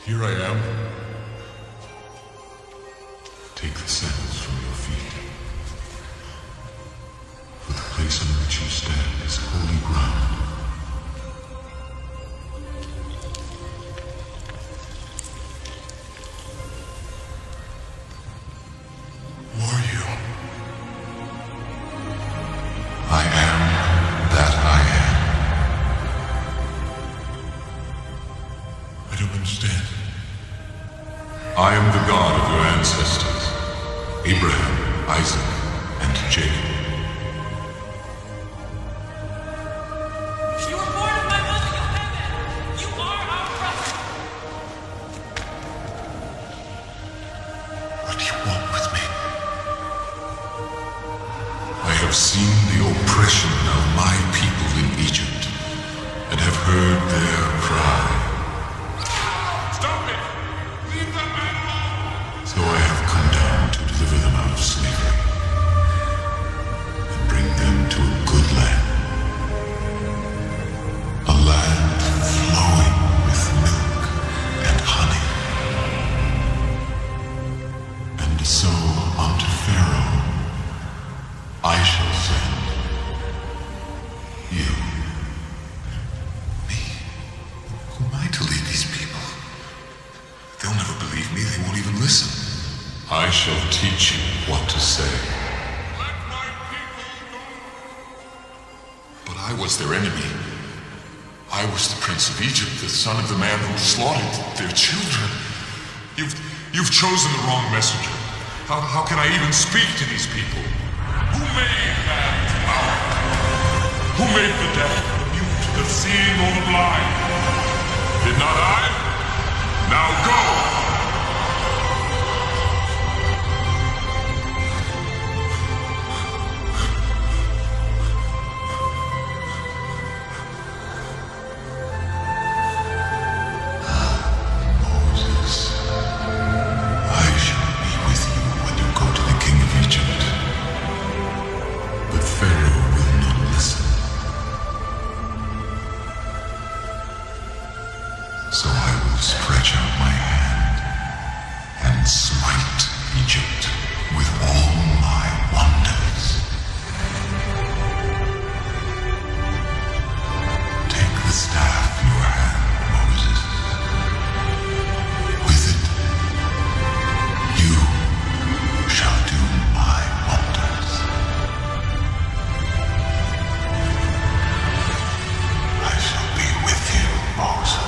Here I am. Take the sandals from your feet. For the place on which you stand is holy ground. Who are you? I am that I am. I don't understand. I am the God of your ancestors, Abraham, Isaac, and Jacob. You were born of my mother, Yocheved. You are our prophet. What do you want with me? I have seen the oppression of my people in Egypt, and have heard their cry. Stop it! Leave that man alone! So I have come down to deliver them out of slavery, and bring them to a good land. A land flowing with milk and honey. And so unto Pharaoh I shall send you. Me? Who am I to lead these people? They'll never believe me. They won't even listen. I shall teach you what to say. Let my people go! But I was their enemy. I was the prince of Egypt, the son of the man who slaughtered their children. You've chosen the wrong messenger. How can I even speak to these people? Who made man's power? Who made the deaf, the mute, the seeing, or the blind? Did not I? Now go! Moses, I shall be with you when you go to the king of Egypt. But Pharaoh will not listen. So I will stretch out my hand and smite Egypt with all my wonders. Take the staff in your hand, Moses. With it, you shall do my wonders. I shall be with you, Moses.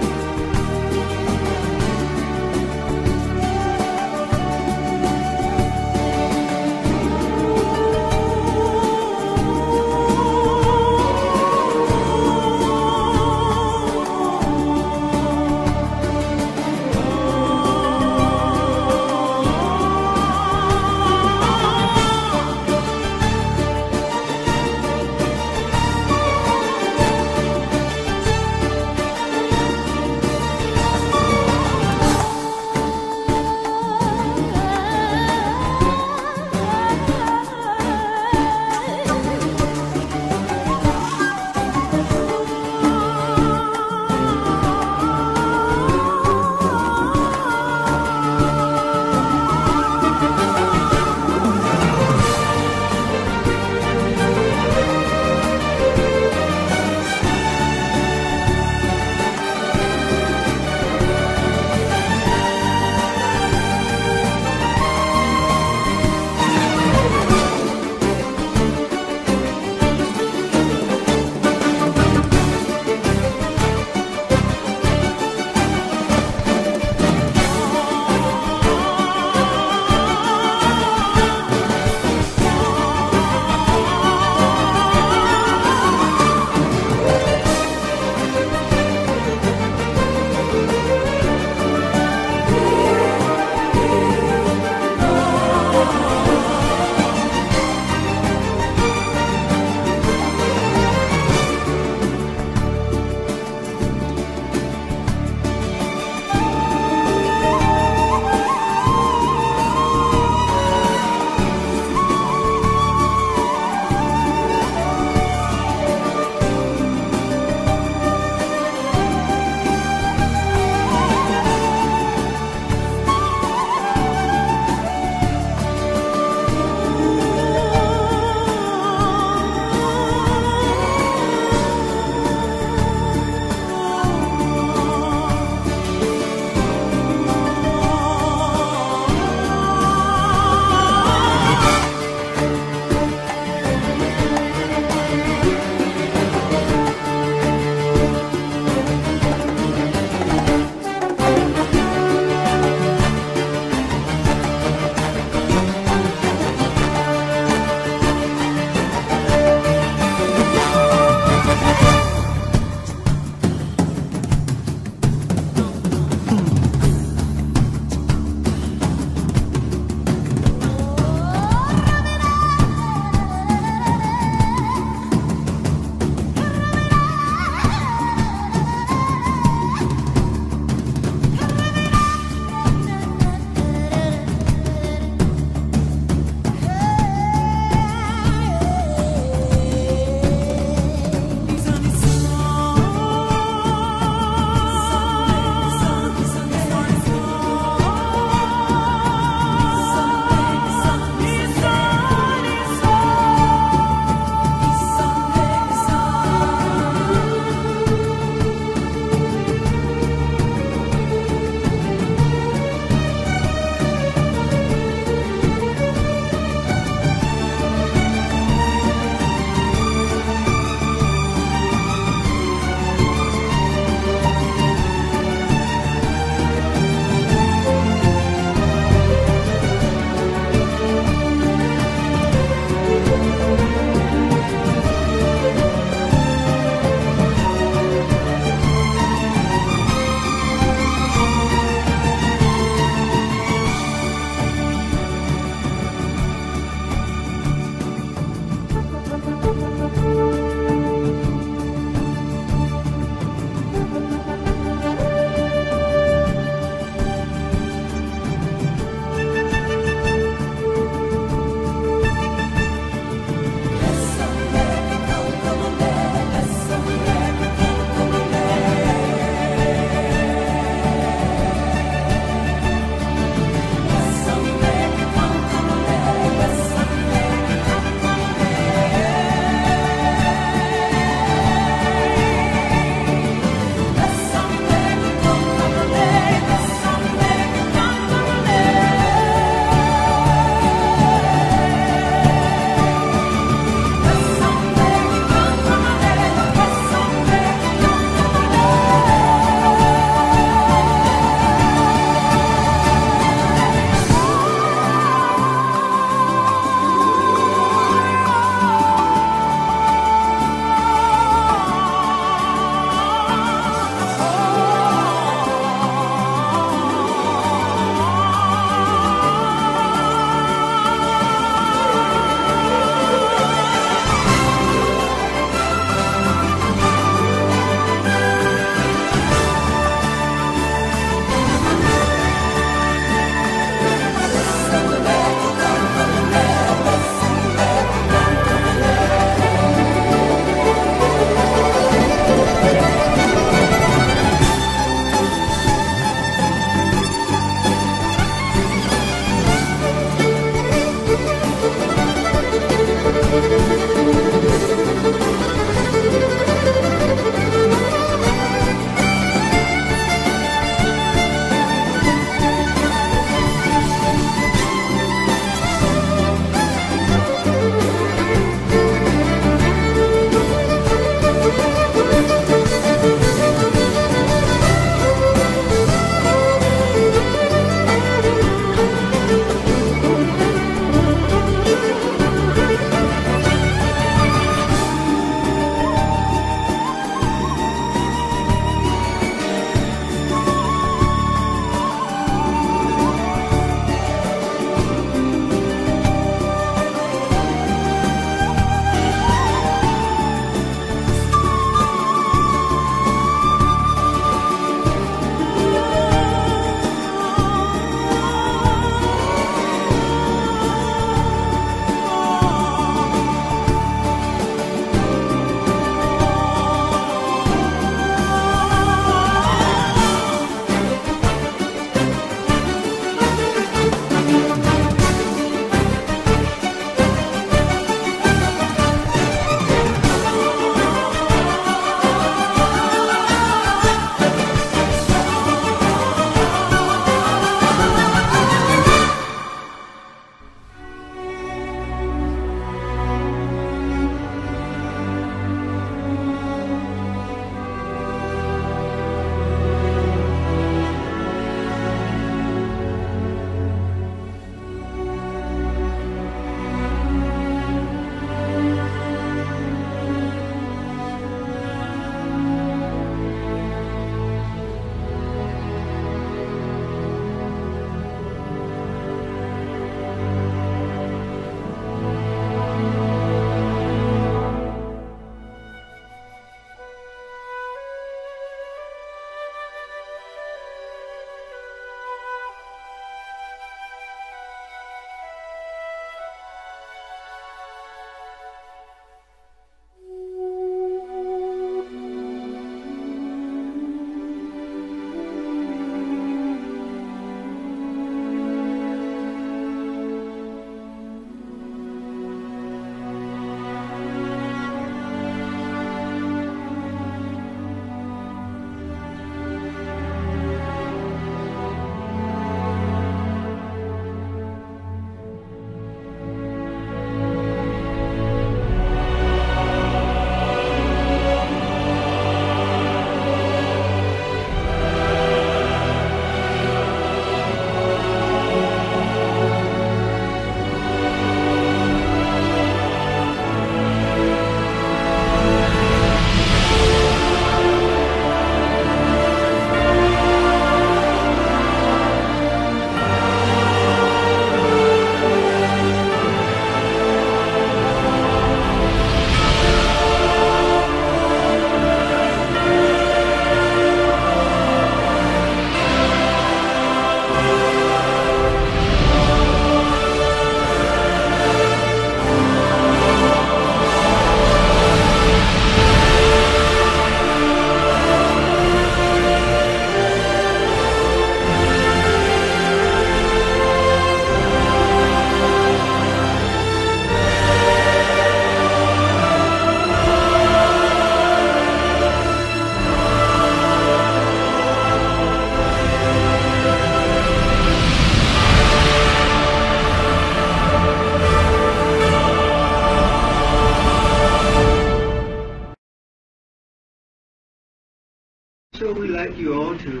So we'd like you all to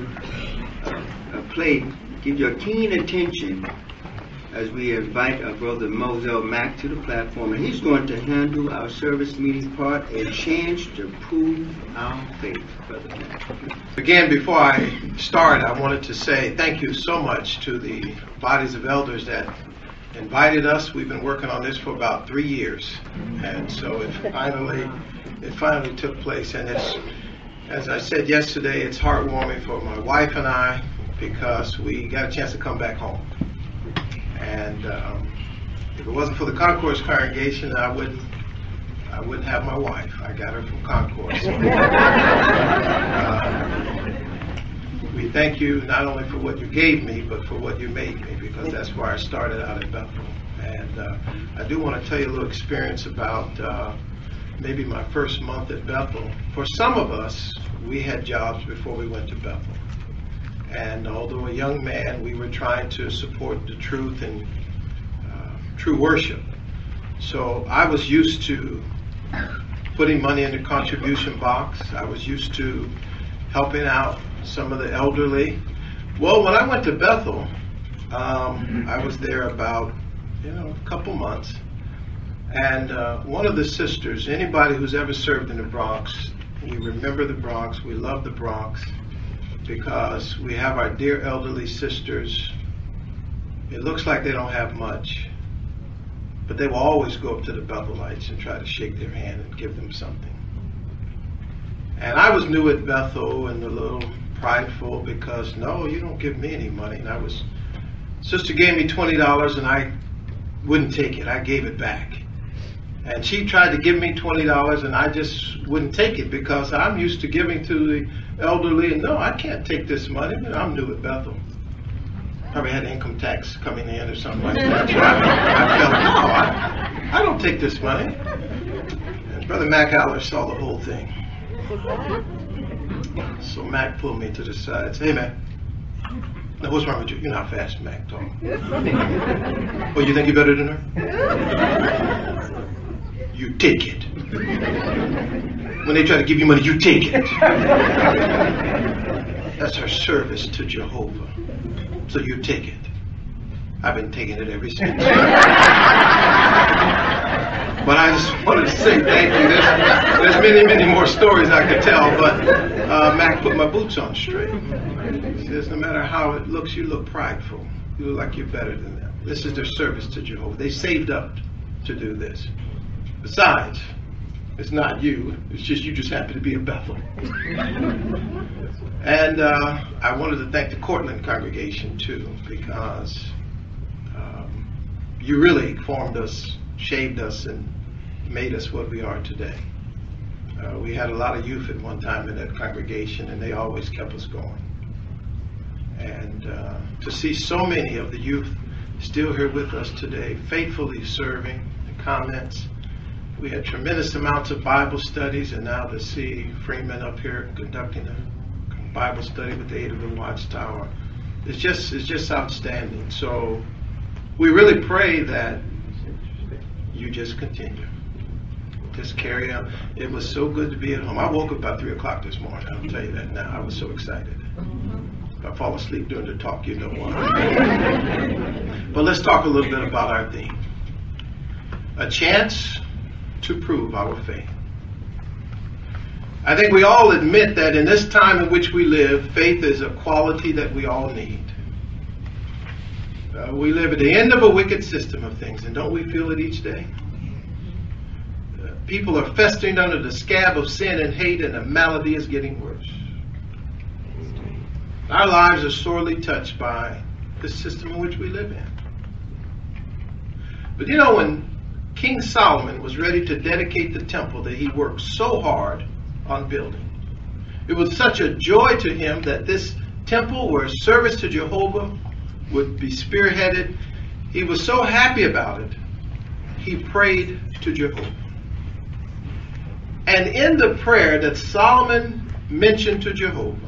give your keen attention as we invite our brother Mozell Mack to the platform, and he's going to handle our service meeting part, a chance to prove our faith. Brother Mack. Again, before I start, I wanted to say thank you so much to the bodies of elders that invited us. We've been working on this for about 3 years, and so it finally took place. And it's, as I said yesterday, it's heartwarming for my wife and I because we got a chance to come back home. And if it wasn't for the Concourse congregation, I wouldn't have my wife. I got her from Concourse. We thank you not only for what you gave me, but for what you made me, because that's where I started out at Bethel. And I do want to tell you a little experience about maybe my first month at Bethel. For some of us, we had jobs before we went to Bethel. And although a young man, we were trying to support the truth and true worship. So I was used to putting money in the contribution box. I was used to helping out some of the elderly. Well, when I went to Bethel, I was there about, a couple months. And one of the sisters, anybody who's ever served in the Bronx, we remember the Bronx, we love the Bronx, because we have our dear elderly sisters. It looks like they don't have much, but they will always go up to the Bethelites and try to shake their hand and give them something. And I was new at Bethel and a little prideful because, no, you don't give me any money. And sister gave me $20 and I wouldn't take it. I gave it back. And she tried to give me $20 and I just wouldn't take it because I'm used to giving to the elderly, and no, I can't take this money. I'm new at Bethel. Probably had income tax coming in or something like that. So I felt, I don't take this money. And Brother Mack Aller saw the whole thing. So Mack pulled me to the side and said, "Hey, Mack, now what's wrong with you? You're not fast, Mack, talk. Oh, you think you're better than her? You take it. When they try to give you money, you take it. That's her service to Jehovah. So you take it." I've been taking it ever since. But I just wanted to say thank you. There's many, many more stories I could tell, but Mack put my boots on straight. He says, no matter how it looks, you look prideful. You look like you're better than them. This is their service to Jehovah. They saved up to do this. Besides, it's not you. It's just you just happen to be a Bethel. And I wanted to thank the Cortland congregation too, because you really formed us, shaped us, and made us what we are today. We had a lot of youth at one time in that congregation, and they always kept us going. And to see so many of the youth still here with us today, faithfully serving, the comments. We had tremendous amounts of Bible studies, and now to see Freeman up here conducting a Bible study with the aid of the Watchtower, it's just outstanding. So we really pray that you just continue. Just carry on. It was so good to be at home. I woke up about 3 o'clock this morning. I'll tell you that now. I was so excited. If I fall asleep during the talk, you know why. But let's talk a little bit about our theme. A chance to prove our faith. I think we all admit that in this time in which we live, faith is a quality that we all need. We live at the end of a wicked system of things, and don't we feel it each day? People are festering under the scab of sin and hate, and the malady is getting worse. Our lives are sorely touched by the system in which we live in. But when King Solomon was ready to dedicate the temple that he worked so hard on building, it was such a joy to him that this temple where service to Jehovah would be spearheaded. He was so happy about it, he prayed to Jehovah. And in the prayer that Solomon mentioned to Jehovah,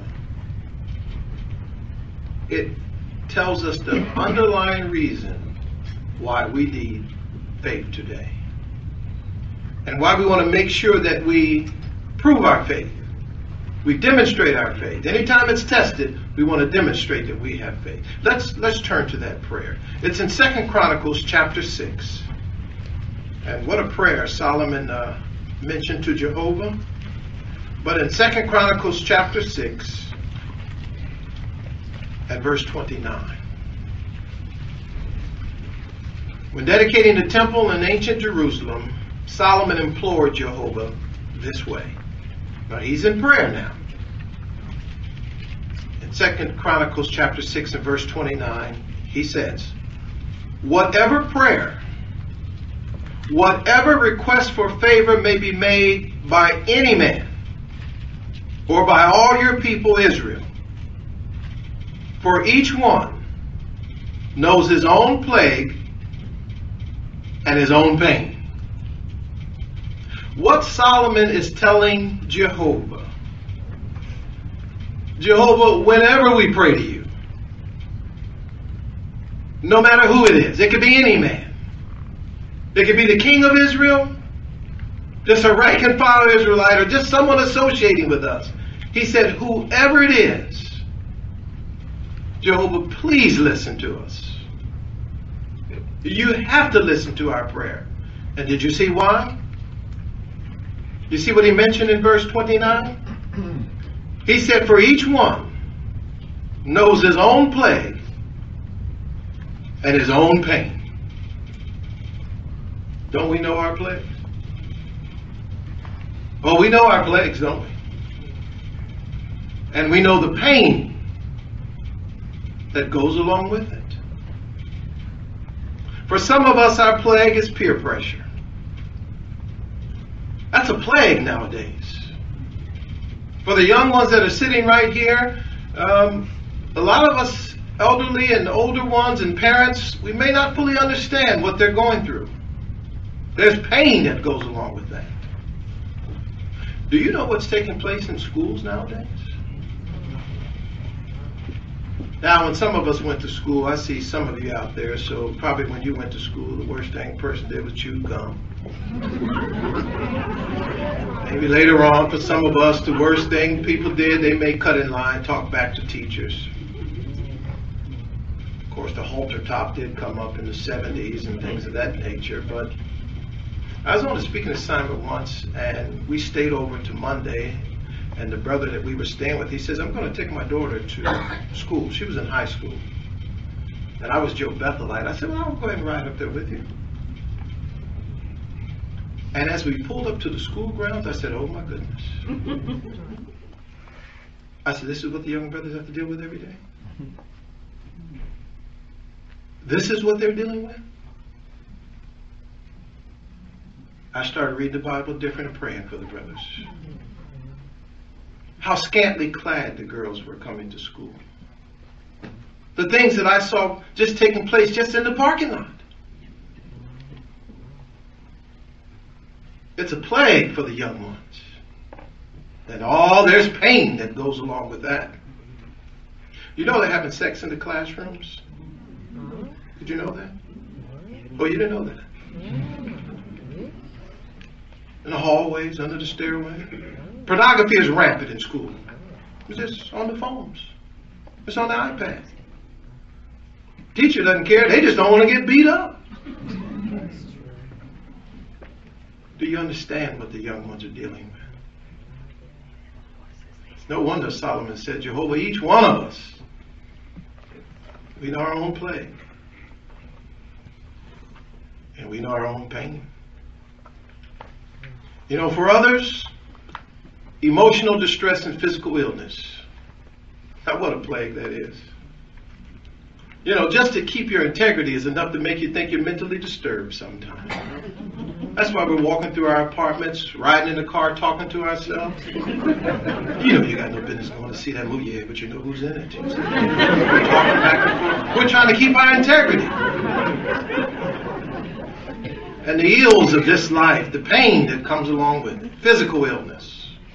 it tells us the underlying reason why we need faith today. And why we want to make sure that we prove our faith We demonstrate our faith. Anytime it's tested, we want to demonstrate that we have faith. Let's turn to that prayer. It's in 2 Chronicles chapter 6. And what a prayer Solomon mentioned to Jehovah. But in 2 Chronicles chapter 6 at verse 29. When dedicating the temple in ancient Jerusalem, Solomon implored Jehovah this way. Now he's in prayer now. In 2 Chronicles chapter 6 and verse 29, he says, whatever prayer, whatever request for favor may be made by any man, or by all your people Israel, for each one knows his own plague and his own pain. What Solomon is telling Jehovah, whenever we pray to you, no matter who it is, it could be any man. It could be the king of Israel, just a rank and file Israelite, or just someone associating with us. He said, whoever it is, Jehovah, please listen to us. You have to listen to our prayer. And did you see why? You see what he mentioned in verse 29? He said, for each one knows his own plague and his own pain. Don't we know our plagues? Well, we know our plagues, don't we? And we know the pain that goes along with it. For some of us, our plague is peer pressure. That's a plague nowadays. For the young ones that are sitting right here, a lot of us elderly and older ones and parents, we may not fully understand what they're going through. There's pain that goes along with that. Do you know what's taking place in schools nowadays? Now, when some of us went to school, I see some of you out there, so probably when you went to school, the worst thing a person did was chew gum. Maybe later on, for some of us, the worst thing people did, they may cut in line, talk back to teachers. Of course, the halter top did come up in the 70s and things of that nature, but I was on a speaking assignment once, and we stayed over to Monday. And the brother that we were staying with, he says, I'm going to take my daughter to school. She was in high school. And I was Joe Bethelite. I said, well, I'll go ahead and ride up there with you. And as we pulled up to the school grounds, I said, oh my goodness. I said, this is what the young brothers have to deal with every day? This is what they're dealing with? I started reading the Bible different and praying for the brothers. How scantily clad the girls were coming to school. The things that I saw just taking place just in the parking lot. It's a plague for the young ones. And there's pain that goes along with that. You know they're having sex in the classrooms? Did you know that? Oh, you didn't know that? In the hallways, under the stairway. Pornography is rampant in school. It's just on the phones. It's on the iPad. Teacher doesn't care. They just don't want to get beat up. Do you understand what the young ones are dealing with? It's no wonder Solomon said, Jehovah, each one of us, we know our own plague. And we know our own pain. You know, for others, emotional distress and physical illness. Now, what a plague that is. You know, just to keep your integrity is enough to make you think you're mentally disturbed sometimes. That's why we're walking through our apartments, riding in the car, talking to ourselves. You know you got no business going to see that movie, yeah, but you know who's in it. We're talking back and forth. We're trying to keep our integrity. And the ills of this life, the pain that comes along with it, physical illness.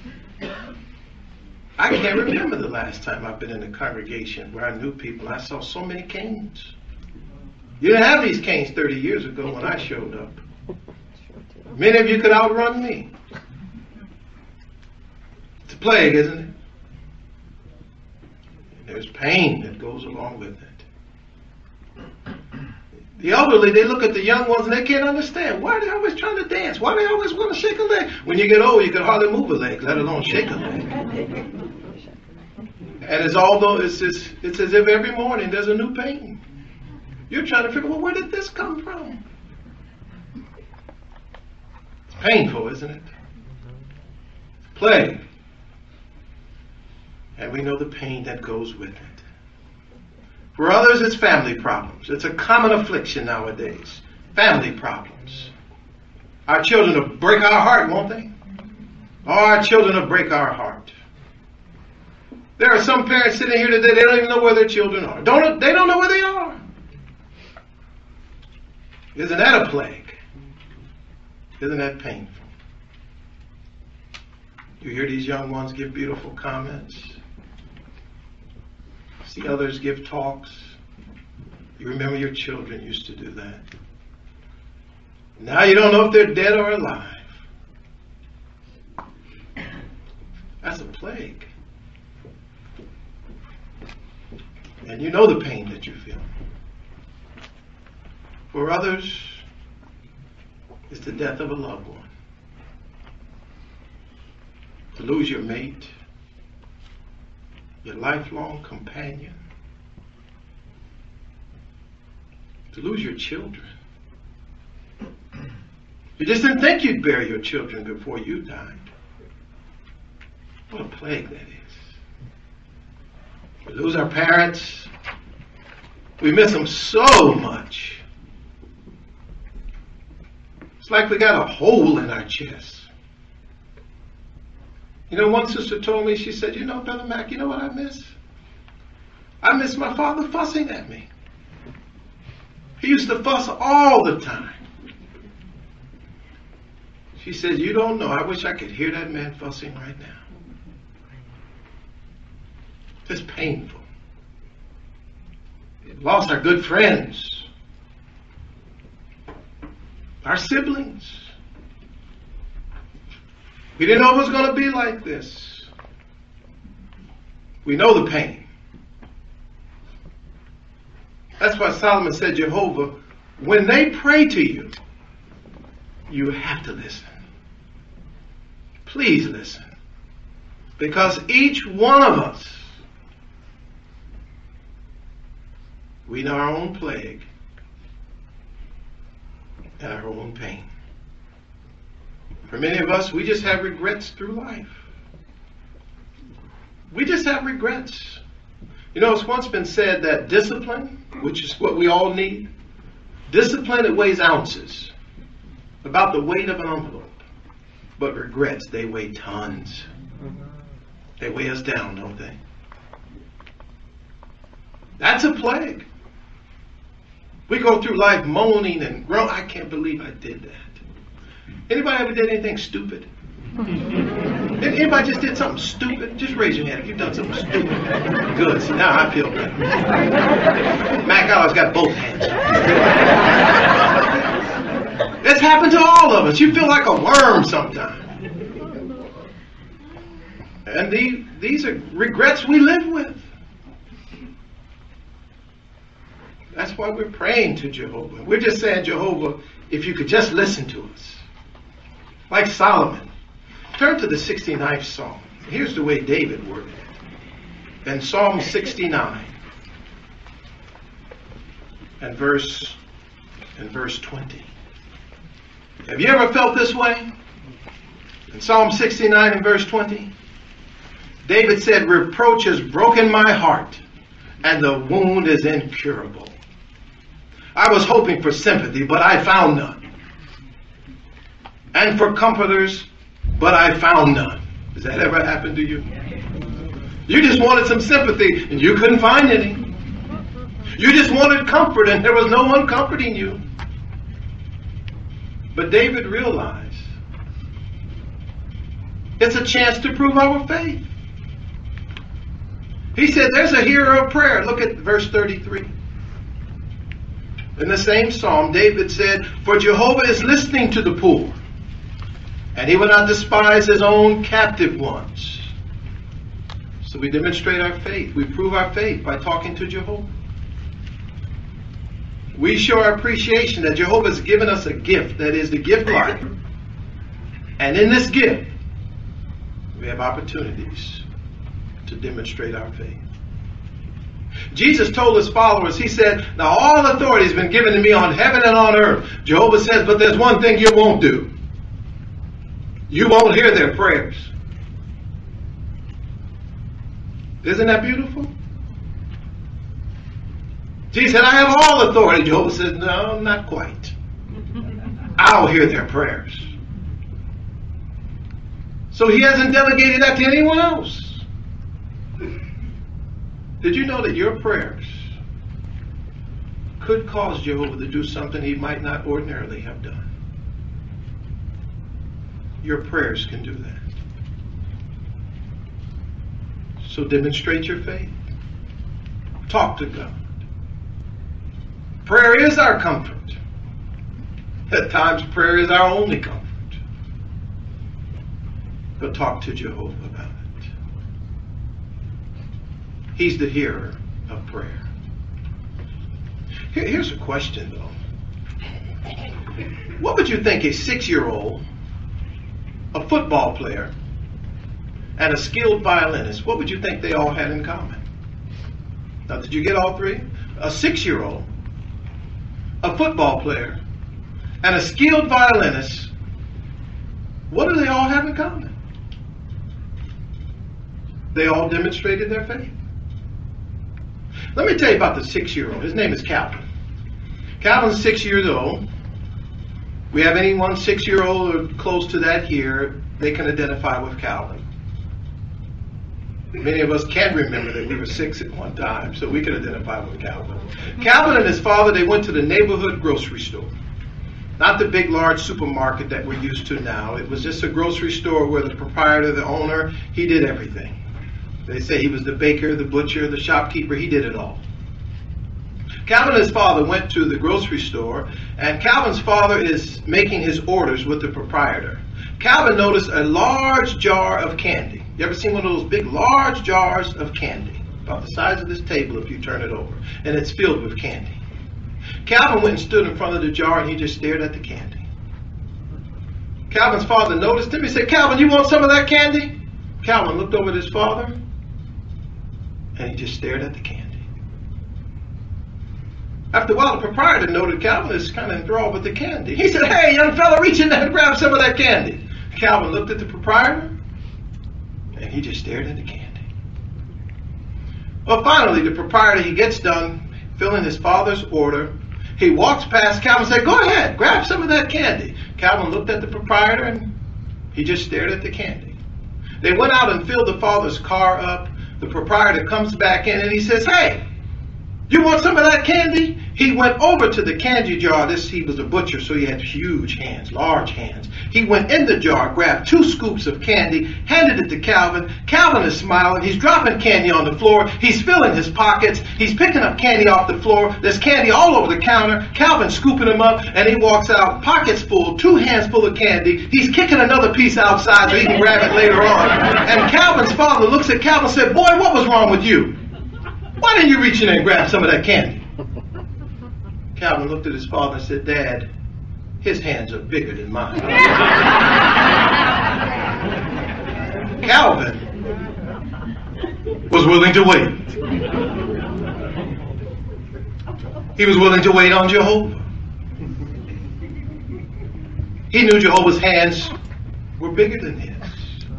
I can't remember the last time I've been in a congregation where I knew people. I saw so many canes. You didn't have these canes 30 years ago when I showed up. Many of you could outrun me. It's a plague, isn't it? There's pain that goes along with it. The elderly, they look at the young ones and they can't understand. Why are they always trying to dance? Why do they always want to shake a leg? When you get old, you can hardly move a leg, let alone shake a leg. And it's as if every morning there's a new pain. You're trying to figure, well, where did this come from? It's painful, isn't it? Plague. And we know the pain that goes with it. For others, it's family problems. It's a common affliction nowadays. Family problems. Our children will break our heart, won't they? Our children will break our heart. There are some parents sitting here today, they don't even know where their children are. They don't know where they are. Isn't that a plague? Isn't that painful? You hear these young ones give beautiful comments. See others give talks. You remember your children used to do that. Now you don't know if they're dead or alive. That's a plague. And you know the pain that you feel. For others, it's the death of a loved one. To lose your mate, your lifelong companion, to lose your children. You just didn't think you'd bury your children before you died. What a plague that is. We lose our parents. We miss them so much. It's like we got a hole in our chest. You know, one sister told me, she said, you know, Brother Mack, you know what I miss? I miss my father fussing at me. He used to fuss all the time. She said, you don't know, I wish I could hear that man fussing right now. It's painful. We've lost our good friends, our siblings. We didn't know it was going to be like this. We know the pain. That's why Solomon said, Jehovah, when they pray to you, you have to listen. Please listen. Because each one of us, we know our own plague and our own pain. For many of us, we just have regrets through life. We just have regrets. You know, it's once been said that discipline, which is what we all need, discipline, it weighs ounces, about the weight of an envelope. But regrets, they weigh tons. They weigh us down, don't they? That's a plague. We go through life moaning and groaning. I can't believe I did that. Anybody ever did anything stupid? Anybody just did something stupid? Just raise your hand if you've done something stupid. Good. See, now I feel better. Mac always got both hands. This happened to all of us. You feel like a worm sometimes. And these are regrets we live with. That's why we're praying to Jehovah. We're just saying, Jehovah, if you could just listen to us. Like Solomon. Turn to the 69th Psalm. Here's the way David worded it. In Psalm 69 and verse 20. Have you ever felt this way? In Psalm 69 and verse 20, David said, reproach has broken my heart, and the wound is incurable. I was hoping for sympathy, but I found none. And for comforters, but I found none. Has that ever happened to you? You just wanted some sympathy, and you couldn't find any. You just wanted comfort, and there was no one comforting you. But David realized it's a chance to prove our faith. He said, there's a hearer of prayer. Look at verse 33. In the same psalm, David said, for Jehovah is listening to the poor, and he will not despise his own captive ones. So we demonstrate our faith. We prove our faith by talking to Jehovah. We show our appreciation that Jehovah has given us a gift, that is the gift life. And in this gift, we have opportunities to demonstrate our faith. Jesus told his followers, he said, now all authority has been given to me on heaven and on earth. Jehovah says, but there's one thing you won't do. You won't hear their prayers. Isn't that beautiful? Jesus said, I have all authority. Jehovah says, no, not quite. I'll hear their prayers. So he hasn't delegated that to anyone else. Did you know that your prayers could cause Jehovah to do something he might not ordinarily have done? Your prayers can do that. So demonstrate your faith. Talk to God. Prayer is our comfort. At times prayer is our only comfort. But talk to Jehovah about it. He's the hearer of prayer. Here's a question though. What would you think a 6-year-old, a football player, and a skilled violinist, what would you think they all had in common? Now, did you get all three? A 6-year-old, a football player, and a skilled violinist, what do they all have in common? They all demonstrated their faith. Let me tell you about the 6-year-old. His name is Calvin. Calvin's 6 years old. We have anyone 6-year-old or close to that here, they can identify with Calvin. Many of us can remember that we were 6 at one time, so we can identify with Calvin. Calvin and his father, they went to the neighborhood grocery store. Not the big, large supermarket that we're used to now. It was just a grocery store where the proprietor, the owner, he did everything. They say he was the baker, the butcher, the shopkeeper. He did it all. Calvin and his father went to the grocery store, and Calvin's father is making his orders with the proprietor. Calvin noticed a large jar of candy. You ever seen one of those big, large jars of candy? About the size of this table if you turn it over. And it's filled with candy. Calvin went and stood in front of the jar and he just stared at the candy. Calvin's father noticed him. He said, Calvin, you want some of that candy? Calvin looked over at his father and he just stared at the candy. After a while, the proprietor noted Calvin is kind of enthralled with the candy. He said, hey, young fella, reach in there and grab some of that candy. Calvin looked at the proprietor and he just stared at the candy. Well, finally, the proprietor, he gets done filling his father's order. He walks past Calvin and said, go ahead, grab some of that candy. Calvin looked at the proprietor and he just stared at the candy. They went out and filled the father's car up. The proprietor comes back in and he says, hey, you want some of that candy? He went over to the candy jar. He was a butcher, so he had huge hands, large hands. He went in the jar, grabbed 2 scoops of candy, handed it to Calvin. Calvin is smiling. He's dropping candy on the floor. He's filling his pockets. He's picking up candy off the floor. There's candy all over the counter. Calvin's scooping them up, and he walks out, pockets full, 2 hands full of candy. He's kicking another piece outside so he can grab it later on. And Calvin's father looks at Calvin and said, boy, what was wrong with you? Why didn't you reach in there and grab some of that candy? Calvin looked at his father and said, Dad, his hands are bigger than mine. Calvin was willing to wait. He was willing to wait on Jehovah. He knew Jehovah's hands were bigger than his.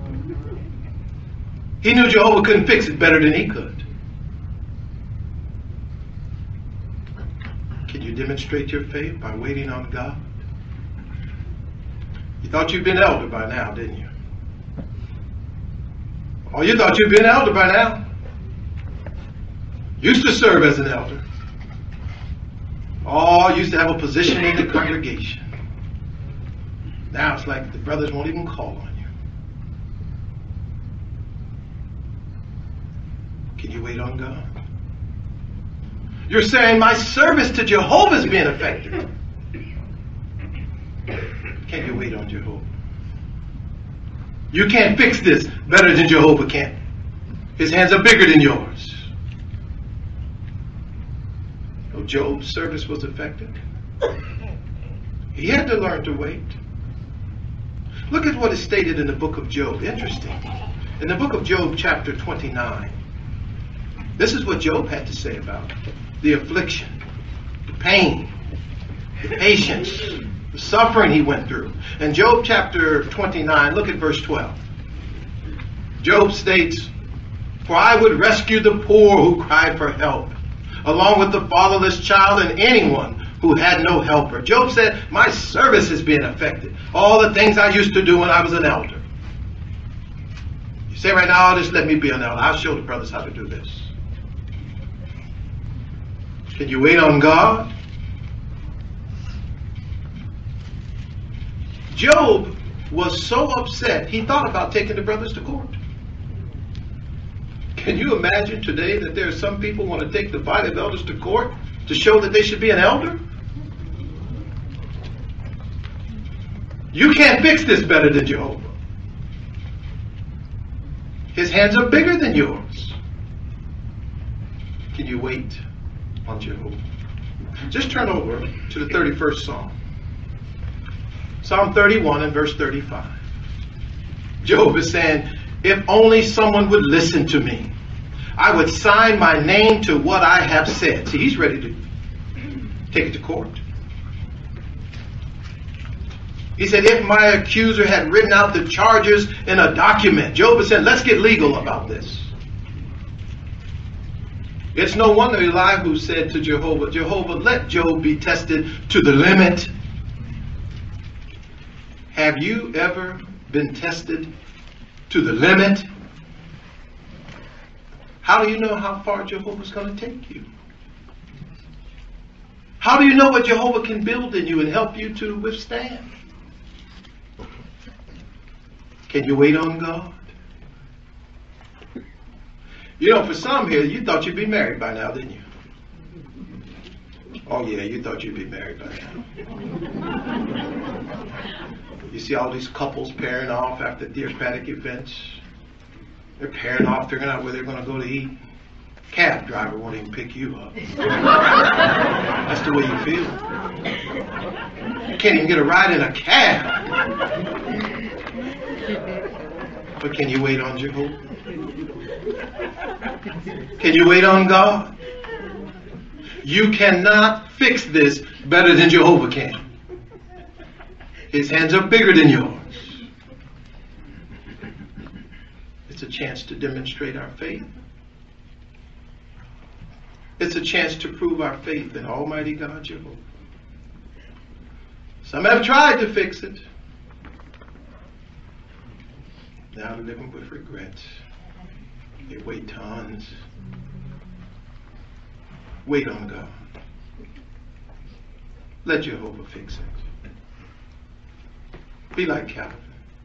He knew Jehovah couldn't fix it better than he could. Can you demonstrate your faith by waiting on God? You thought you'd been elder by now, didn't you? Oh, you thought you'd been elder by now. Used to serve as an elder. Oh, used to have a position in the congregation. Now it's like the brothers won't even call on you. Can you wait on God? You're saying my service to Jehovah is being affected. Can you wait on Jehovah? You can't fix this better than Jehovah can. His hands are bigger than yours. So Job's service was effective. He had to learn to wait. Look at what is stated in the book of Job. Interesting. In the book of Job, chapter 29, this is what Job had to say about the affliction, the pain, the patience, the suffering he went through. In Job chapter 29, look at verse 12. Job states, "For I would rescue the poor who cried for help, along with the fatherless child and anyone who had no helper." Job said, my service is being affected. All the things I used to do when I was an elder. You say right now, just let me be an elder. I'll show the brothers how to do this. Can you wait on God? Job was so upset, he thought about taking the brothers to court. Can you imagine today that there are some people who want to take the body of elders to court to show that they should be an elder? You can't fix this better than Jehovah. His hands are bigger than yours. Can you wait on Jehovah? Just turn over to the 31st Psalm. Psalm 31 and verse 35. Job is saying, if only someone would listen to me, I would sign my name to what I have said. See, he's ready to take it to court. He said, if my accuser had written out the charges in a document. Job is saying, let's get legal about this. It's no wonder Elihu said to Jehovah, Jehovah, let Job be tested to the limit. Have you ever been tested to the limit? How do you know how far Jehovah's going to take you? How do you know what Jehovah can build in you and help you to withstand? Can you wait on God? You know, for some here, you thought you'd be married by now, didn't you? Oh yeah, you thought you'd be married by now. You see all these couples pairing off after Deir Paddock events. They're pairing off, figuring out where they're going to go to eat. Cab driver won't even pick you up. That's the way you feel. You can't even get a ride in a cab. But can you wait on Jehovah? Can you wait on God? You cannot fix this better than Jehovah can. His hands are bigger than yours. It's a chance to demonstrate our faith. It's a chance to prove our faith in Almighty God Jehovah. Some have tried to fix it. Now they're living with regrets. They wait tons. Wait on God. Let Jehovah fix it. Be like Calvin.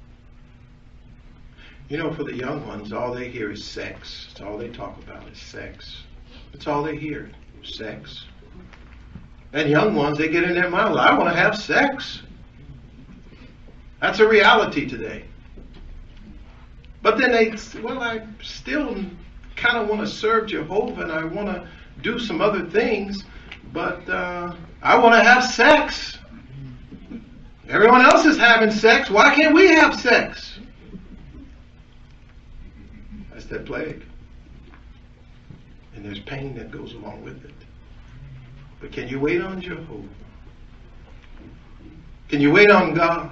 You know, for the young ones, all they hear is sex. It's all they talk about is sex. That's all they hear, sex. And young ones, they get in their mind, well, I want to have sex. That's a reality today. But then they, well, I still kind of want to serve Jehovah and I want to do some other things, but I want to have sex. Everyone else is having sex. Why can't we have sex? That's that plague. And there's pain that goes along with it. But can you wait on Jehovah? Can you wait on God?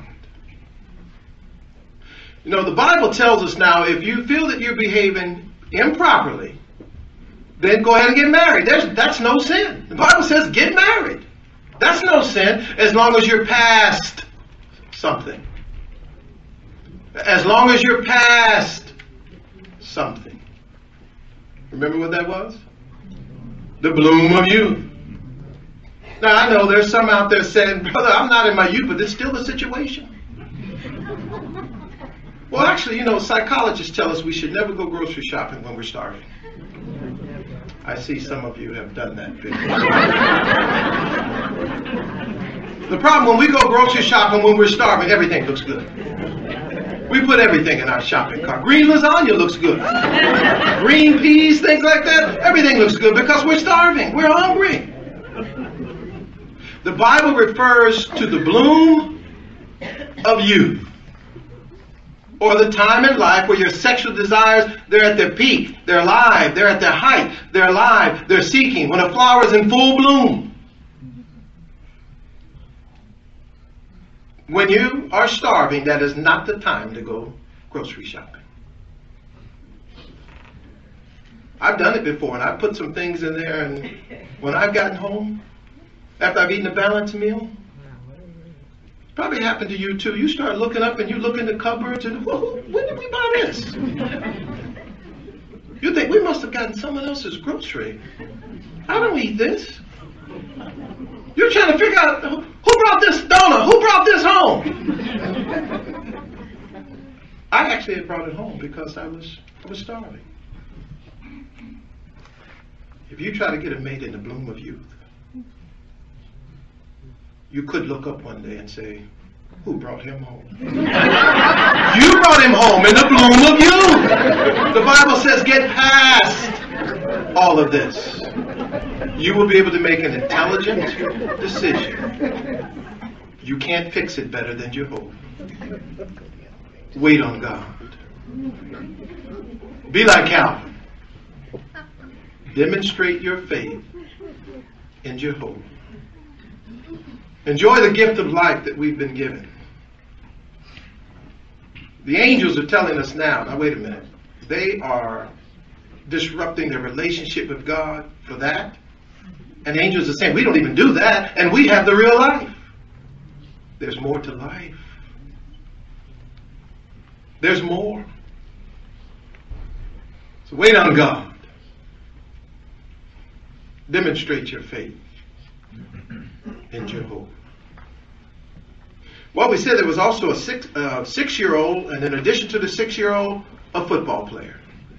You know, the Bible tells us now, if you feel that you're behaving improperly, then go ahead and get married. That's no sin. The Bible says get married. That's no sin as long as you're past something. As long as you're past something. Remember what that was? The bloom of youth. Now I know there's some out there saying, brother, I'm not in my youth, but it's still the situation. Well, actually, you know, psychologists tell us we should never go grocery shopping when we're starving. I see some of you have done that before. The problem, when we go grocery shopping when we're starving, everything looks good. We put everything in our shopping cart. Green lasagna looks good. Green peas, things like that. Everything looks good because we're starving. We're hungry. The Bible refers to the bloom of youth, or the time in life where your sexual desires, they're at their peak, they're alive, they're at their height, they're alive, they're seeking, when a flower is in full bloom. When you are starving, that is not the time to go grocery shopping. I've done it before, and I've put some things in there, and when I've gotten home, after I've eaten a balanced meal, probably happened to you too. You start looking up and you look in the cupboards and, when did we buy this? You think, we must have gotten someone else's grocery. I don't eat this. You're trying to figure out, who brought this donut? Who brought this home? I actually had brought it home because I was starving. If you try to get a mate in the bloom of youth, you could look up one day and say, who brought him home? You brought him home in the bloom of youth. The Bible says get past all of this. You will be able to make an intelligent decision. You can't fix it better than Jehovah. Wait on God. Be like Calvin. Demonstrate your faith in Jehovah. Enjoy the gift of life that we've been given. The angels are telling us now, wait a minute, they are disrupting their relationship with God for that. And angels are saying, we don't even do that, and we have the real life. There's more to life. There's more. So wait on God. Demonstrate your faith in Jehovah. Well, we said there was also a six-year-old, and in addition to the 6-year-old, a football player.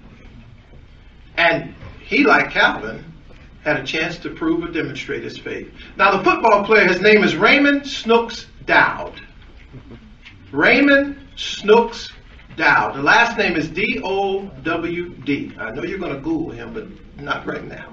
And he, like Calvin, had a chance to prove or demonstrate his faith. Now, the football player, his name is Raymond Snooks Dowd. Raymond Snooks Dowd. The last name is D-O-W-D. I know you're going to Google him, but not right now.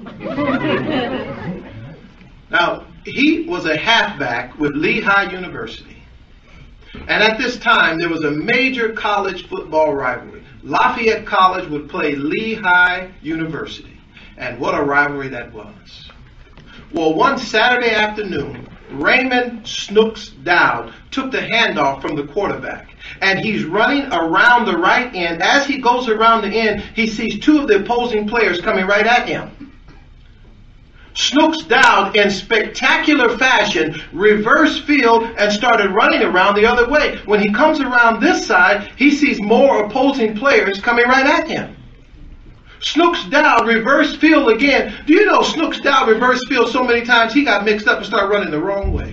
Now, he was a halfback with Lehigh University. And at this time, there was a major college football rivalry. Lafayette College would play Lehigh University. And what a rivalry that was. Well, one Saturday afternoon, Raymond Snooks Dowd took the handoff from the quarterback. And he's running around the right end. As he goes around the end, he sees two of the opposing players coming right at him. Snooks Dowd, in spectacular fashion, reversed field and started running around the other way. When he comes around this side, he sees more opposing players coming right at him. Snooks Dowd reversed field again. Do you know Snooks Dowd reversed field so many times he got mixed up and started running the wrong way?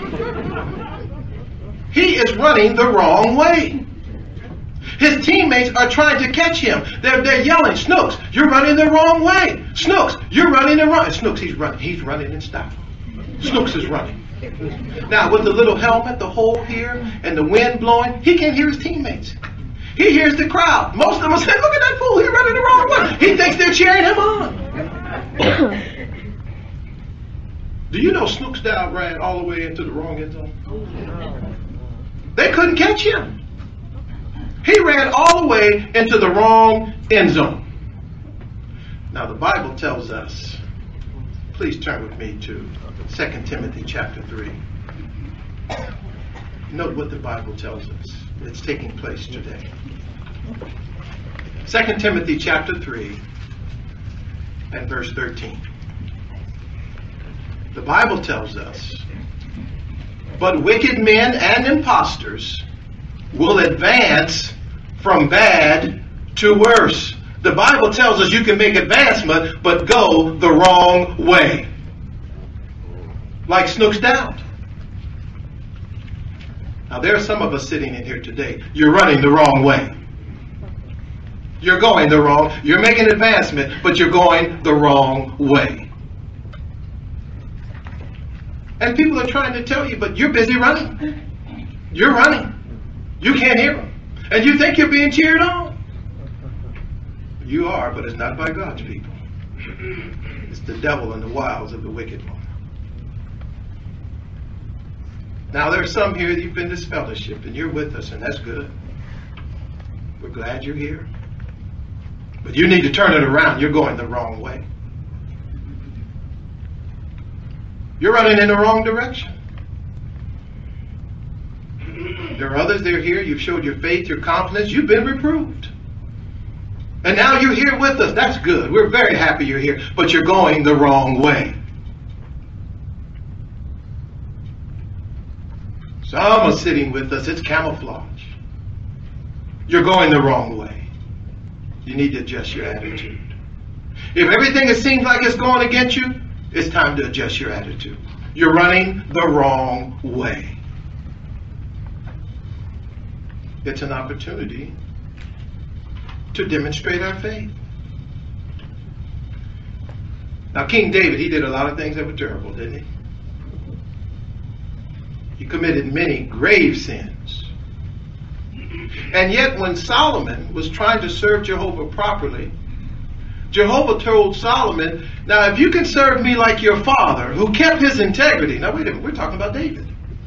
He is running the wrong way. His teammates are trying to catch him. They're yelling, Snooks, you're running the wrong way. Snooks, you're running the wrong way. Snooks, he's running in style. Snooks is running. Now, with the little helmet, the hole here, and the wind blowing, he can't hear his teammates. He hears the crowd. Most of them are saying, look at that fool, he's running the wrong way. He thinks they're cheering him on. Do you know Snooks Dowd ran all the way into the wrong end zone? They couldn't catch him. He ran all the way into the wrong end zone. Now the Bible tells us, please turn with me to 2 Timothy chapter 3. Note what the Bible tells us. It's taking place today. 2 Timothy chapter 3 and verse 13. The Bible tells us, but wicked men and impostors will advance from bad to worse. The Bible tells us you can make advancement, but go the wrong way. Like Snooks Dowd. Now there are some of us sitting in here today. You're running the wrong way. You're going the wrong. You're making advancement, but you're going the wrong way. And people are trying to tell you, but you're busy running. You're running. You can't hear them. And you think you're being cheered on? You are, but it's not by God's people. It's the devil and the wiles of the wicked one. Now, there are some here that you've been disfellowshipped, and you're with us, and that's good. We're glad you're here. But you need to turn it around. You're going the wrong way. You're running in the wrong direction. There are others that are here. You've showed your faith, your confidence. You've been reproved. And now you're here with us. That's good. We're very happy you're here. But you're going the wrong way. Some are sitting with us. It's camouflage. You're going the wrong way. You need to adjust your attitude. If everything seems like it's going against you, it's time to adjust your attitude. You're running the wrong way. It's an opportunity to demonstrate our faith. Now, King David, he did a lot of things that were terrible, didn't he? He committed many grave sins. And yet, when Solomon was trying to serve Jehovah properly, Jehovah told Solomon, now if you can serve me like your father, who kept his integrity. Now wait a minute, we're talking about David.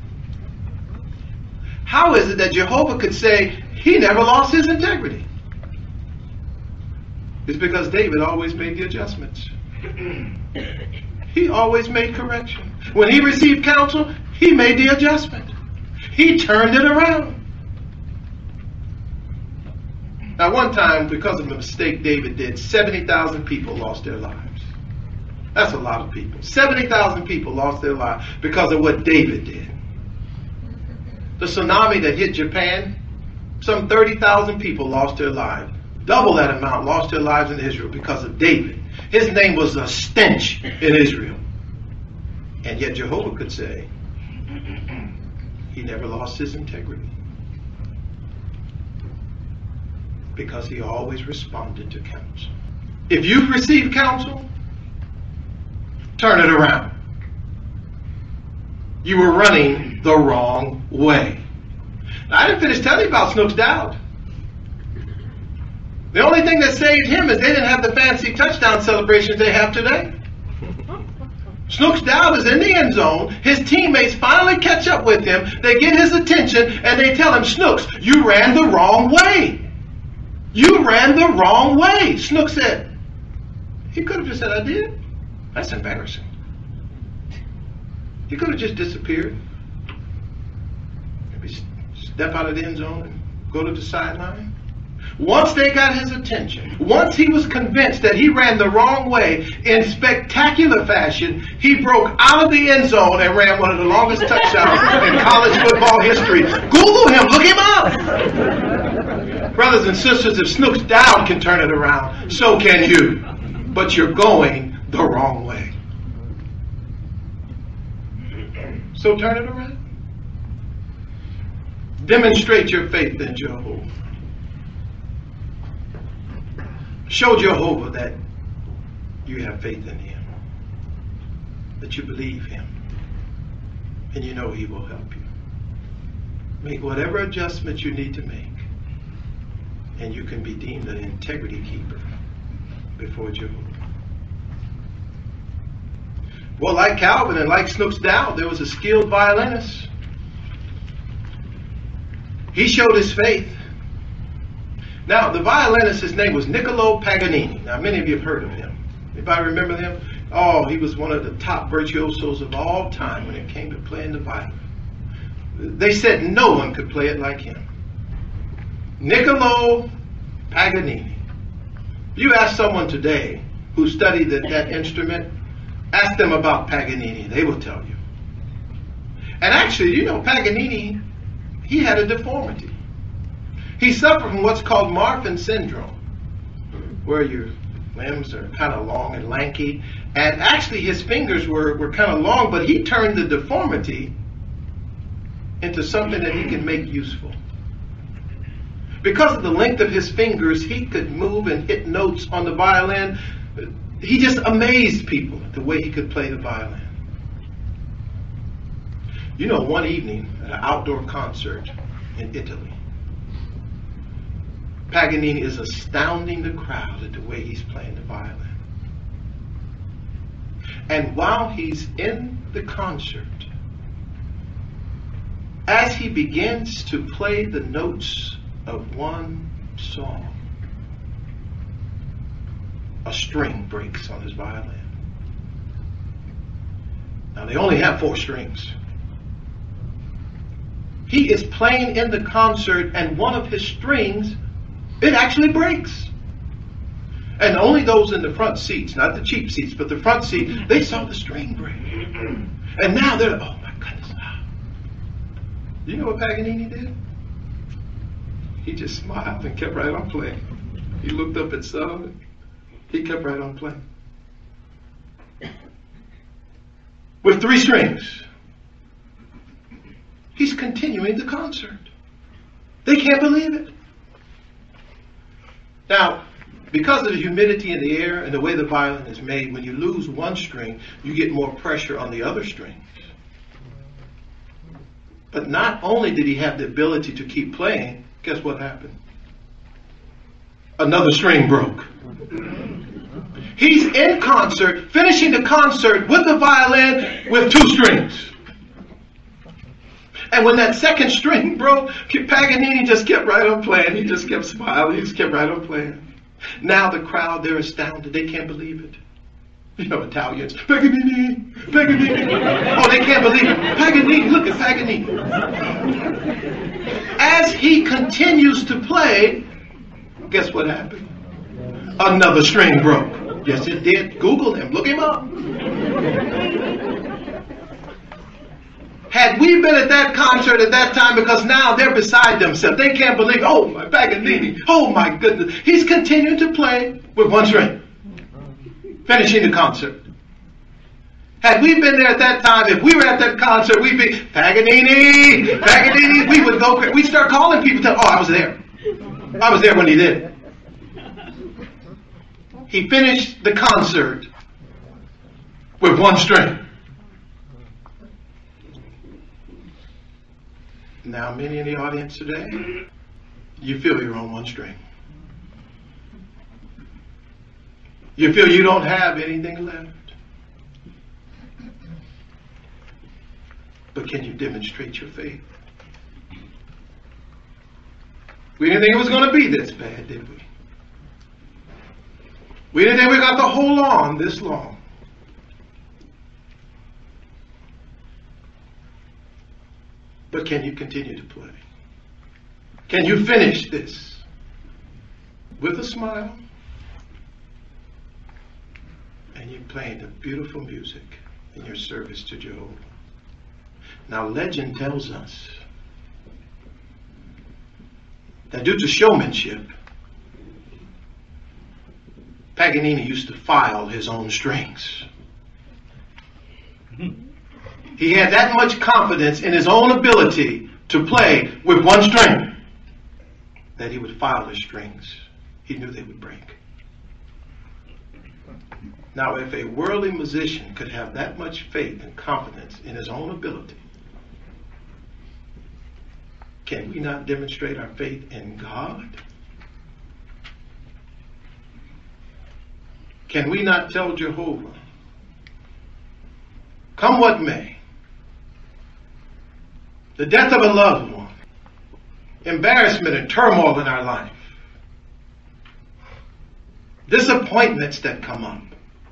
How is it that Jehovah could say he never lost his integrity? It's because David always made the adjustments. He always made correction. When he received counsel, he made the adjustment. He turned it around. Now, one time, because of a mistake David did, 70,000 people lost their lives. That's a lot of people. 70,000 people lost their lives because of what David did. The tsunami that hit Japan, some 30,000 people lost their lives. Double that amount lost their lives in Israel because of David. His name was a stench in Israel. And yet Jehovah could say, he never lost his integrity. Because he always responded to counsel. If you've received counsel, turn it around. You were running the wrong way. Now, I didn't finish telling you about Snooks Dowd. The only thing that saved him is they didn't have the fancy touchdown celebrations they have today. Snooks Dowd is in the end zone. His teammates finally catch up with him. They get his attention and they tell him, Snooks, you ran the wrong way. You ran the wrong way. Snooks said, he could have just said, I did. That's embarrassing. He could have just disappeared. Maybe step out of the end zone and go to the sideline. Once they got his attention, once he was convinced that he ran the wrong way, in spectacular fashion, he broke out of the end zone and ran one of the longest touchdowns in college football history. Google him, look him up. Brothers and sisters, if Snooks Dowd can turn it around, so can you. But you're going the wrong way. So turn it around. Demonstrate your faith in Jehovah. Show Jehovah that you have faith in him, that you believe him, and you know he will help you. Make whatever adjustments you need to make, and you can be deemed an integrity keeper before Jehovah. Well, like Calvin and like Snooks Dowd, there was a skilled violinist. He showed his faith. Now, the violinist, his name was Niccolo Paganini. Now, many of you have heard of him. Anybody remember him? Oh, he was one of the top virtuosos of all time when it came to playing the violin. They said no one could play it like him. Niccolo Paganini. You ask someone today who studied that instrument, ask them about Paganini. They will tell you. And actually, you know, Paganini, he had a deformity. He suffered from what's called Marfan syndrome, where your limbs are kind of long and lanky. And actually his fingers were kind of long, but he turned the deformity into something that he could make useful. Because of the length of his fingers, he could move and hit notes on the violin. He just amazed people the way he could play the violin. You know, one evening at an outdoor concert in Italy, Paganini is astounding the crowd at the way he's playing the violin. And while he's in the concert, as he begins to play the notes of one song, a string breaks on his violin. Now they only have 4 strings. He is playing in the concert and one of his strings, it actually breaks. And only those in the front seats, not the cheap seats, but the front seat, they saw the string break. And now they're, oh my goodness. You know what Paganini did? He just smiled and kept right on playing. He looked up at some, he kept right on playing. With 3 strings. He's continuing the concert. They can't believe it. Now, because of the humidity in the air and the way the violin is made, when you lose one string, you get more pressure on the other strings. But not only did he have the ability to keep playing, guess what happened? Another string broke. He's in concert, finishing the concert with the violin with 2 strings. And when that second string broke, Paganini just kept right on playing. He just kept smiling. He just kept right on playing. Now the crowd, they're astounded. They can't believe it. You know, Italians, Paganini, Paganini. Oh, they can't believe it. Paganini, look at Paganini. As he continues to play, guess what happened? Another string broke. Yes, it did. Google him. Look him up. Had we been at that concert at that time, because now they're beside themselves. They can't believe, oh my Paganini, oh my goodness. He's continuing to play with 1 string, finishing the concert. Had we been there at that time, if we were at that concert, we'd be, Paganini, Paganini, we would go crazy. We'd start calling people, oh, I was there. I was there when he did it. He finished the concert with 1 string. Now, many in the audience today, you feel you're on 1 string. You feel you don't have anything left. But can you demonstrate your faith? We didn't think it was going to be this bad, did we? We didn't think we got to hold on this long. But can you continue to play? Can you finish this with a smile? And you're playing the beautiful music in your service to Jehovah. Now, legend tells us that due to showmanship, Paganini used to file his own strings. He had that much confidence in his own ability to play with 1 string that he would file his strings. He knew they would break. Now, if a worldly musician could have that much faith and confidence in his own ability, can we not demonstrate our faith in God? Can we not tell Jehovah, come what may, the death of a loved one, embarrassment and turmoil in our life, disappointments that come up,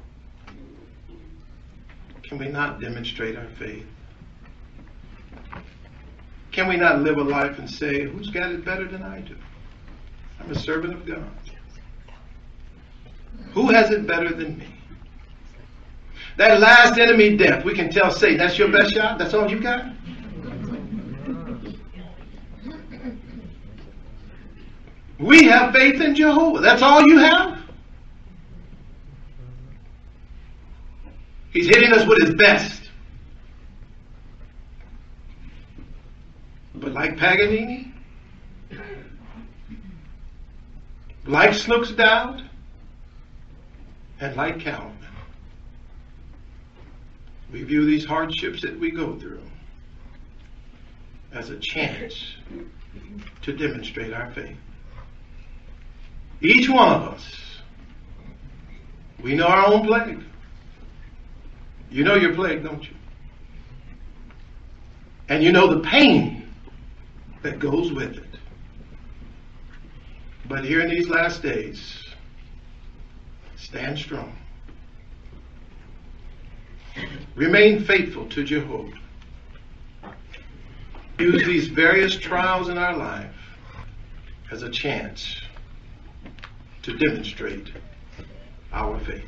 can we not demonstrate our faith? Can we not live a life and say, who's got it better than I do? I'm a servant of God. Who has it better than me? That last enemy, death, we can tell Satan, that's your best shot? That's all you got? We have faith in Jehovah. That's all you have? He's hitting us with his best. But like Paganini, like Snooks Dowd, and like Calvin, we view these hardships that we go through as a chance to demonstrate our faith. Each one of us, we know our own plague. You know your plague, don't you? And you know the pain that goes with it. But here in these last days, stand strong. Remain faithful to Jehovah. Use these various trials in our life as a chance to demonstrate our faith.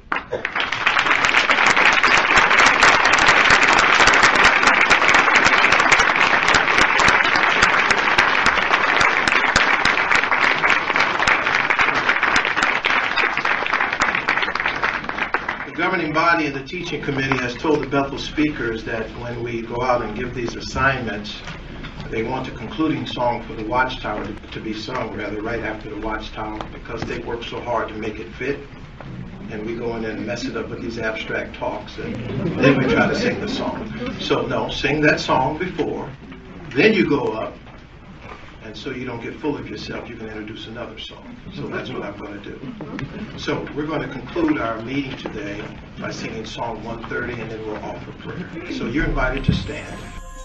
The governing body and the teaching committee has told the Bethel speakers that when we go out and give these assignments, they want a concluding song for the Watchtower to be sung, rather, right after the Watchtower, because they work so hard to make it fit. And we go in there and mess it up with these abstract talks, and then we try to sing the song. So no, sing that song before, then you go up, and so you don't get full of yourself, you can introduce another song. So that's what I'm going to do. So we're going to conclude our meeting today by singing Song 130, and then we'll offer prayer. So you're invited to stand.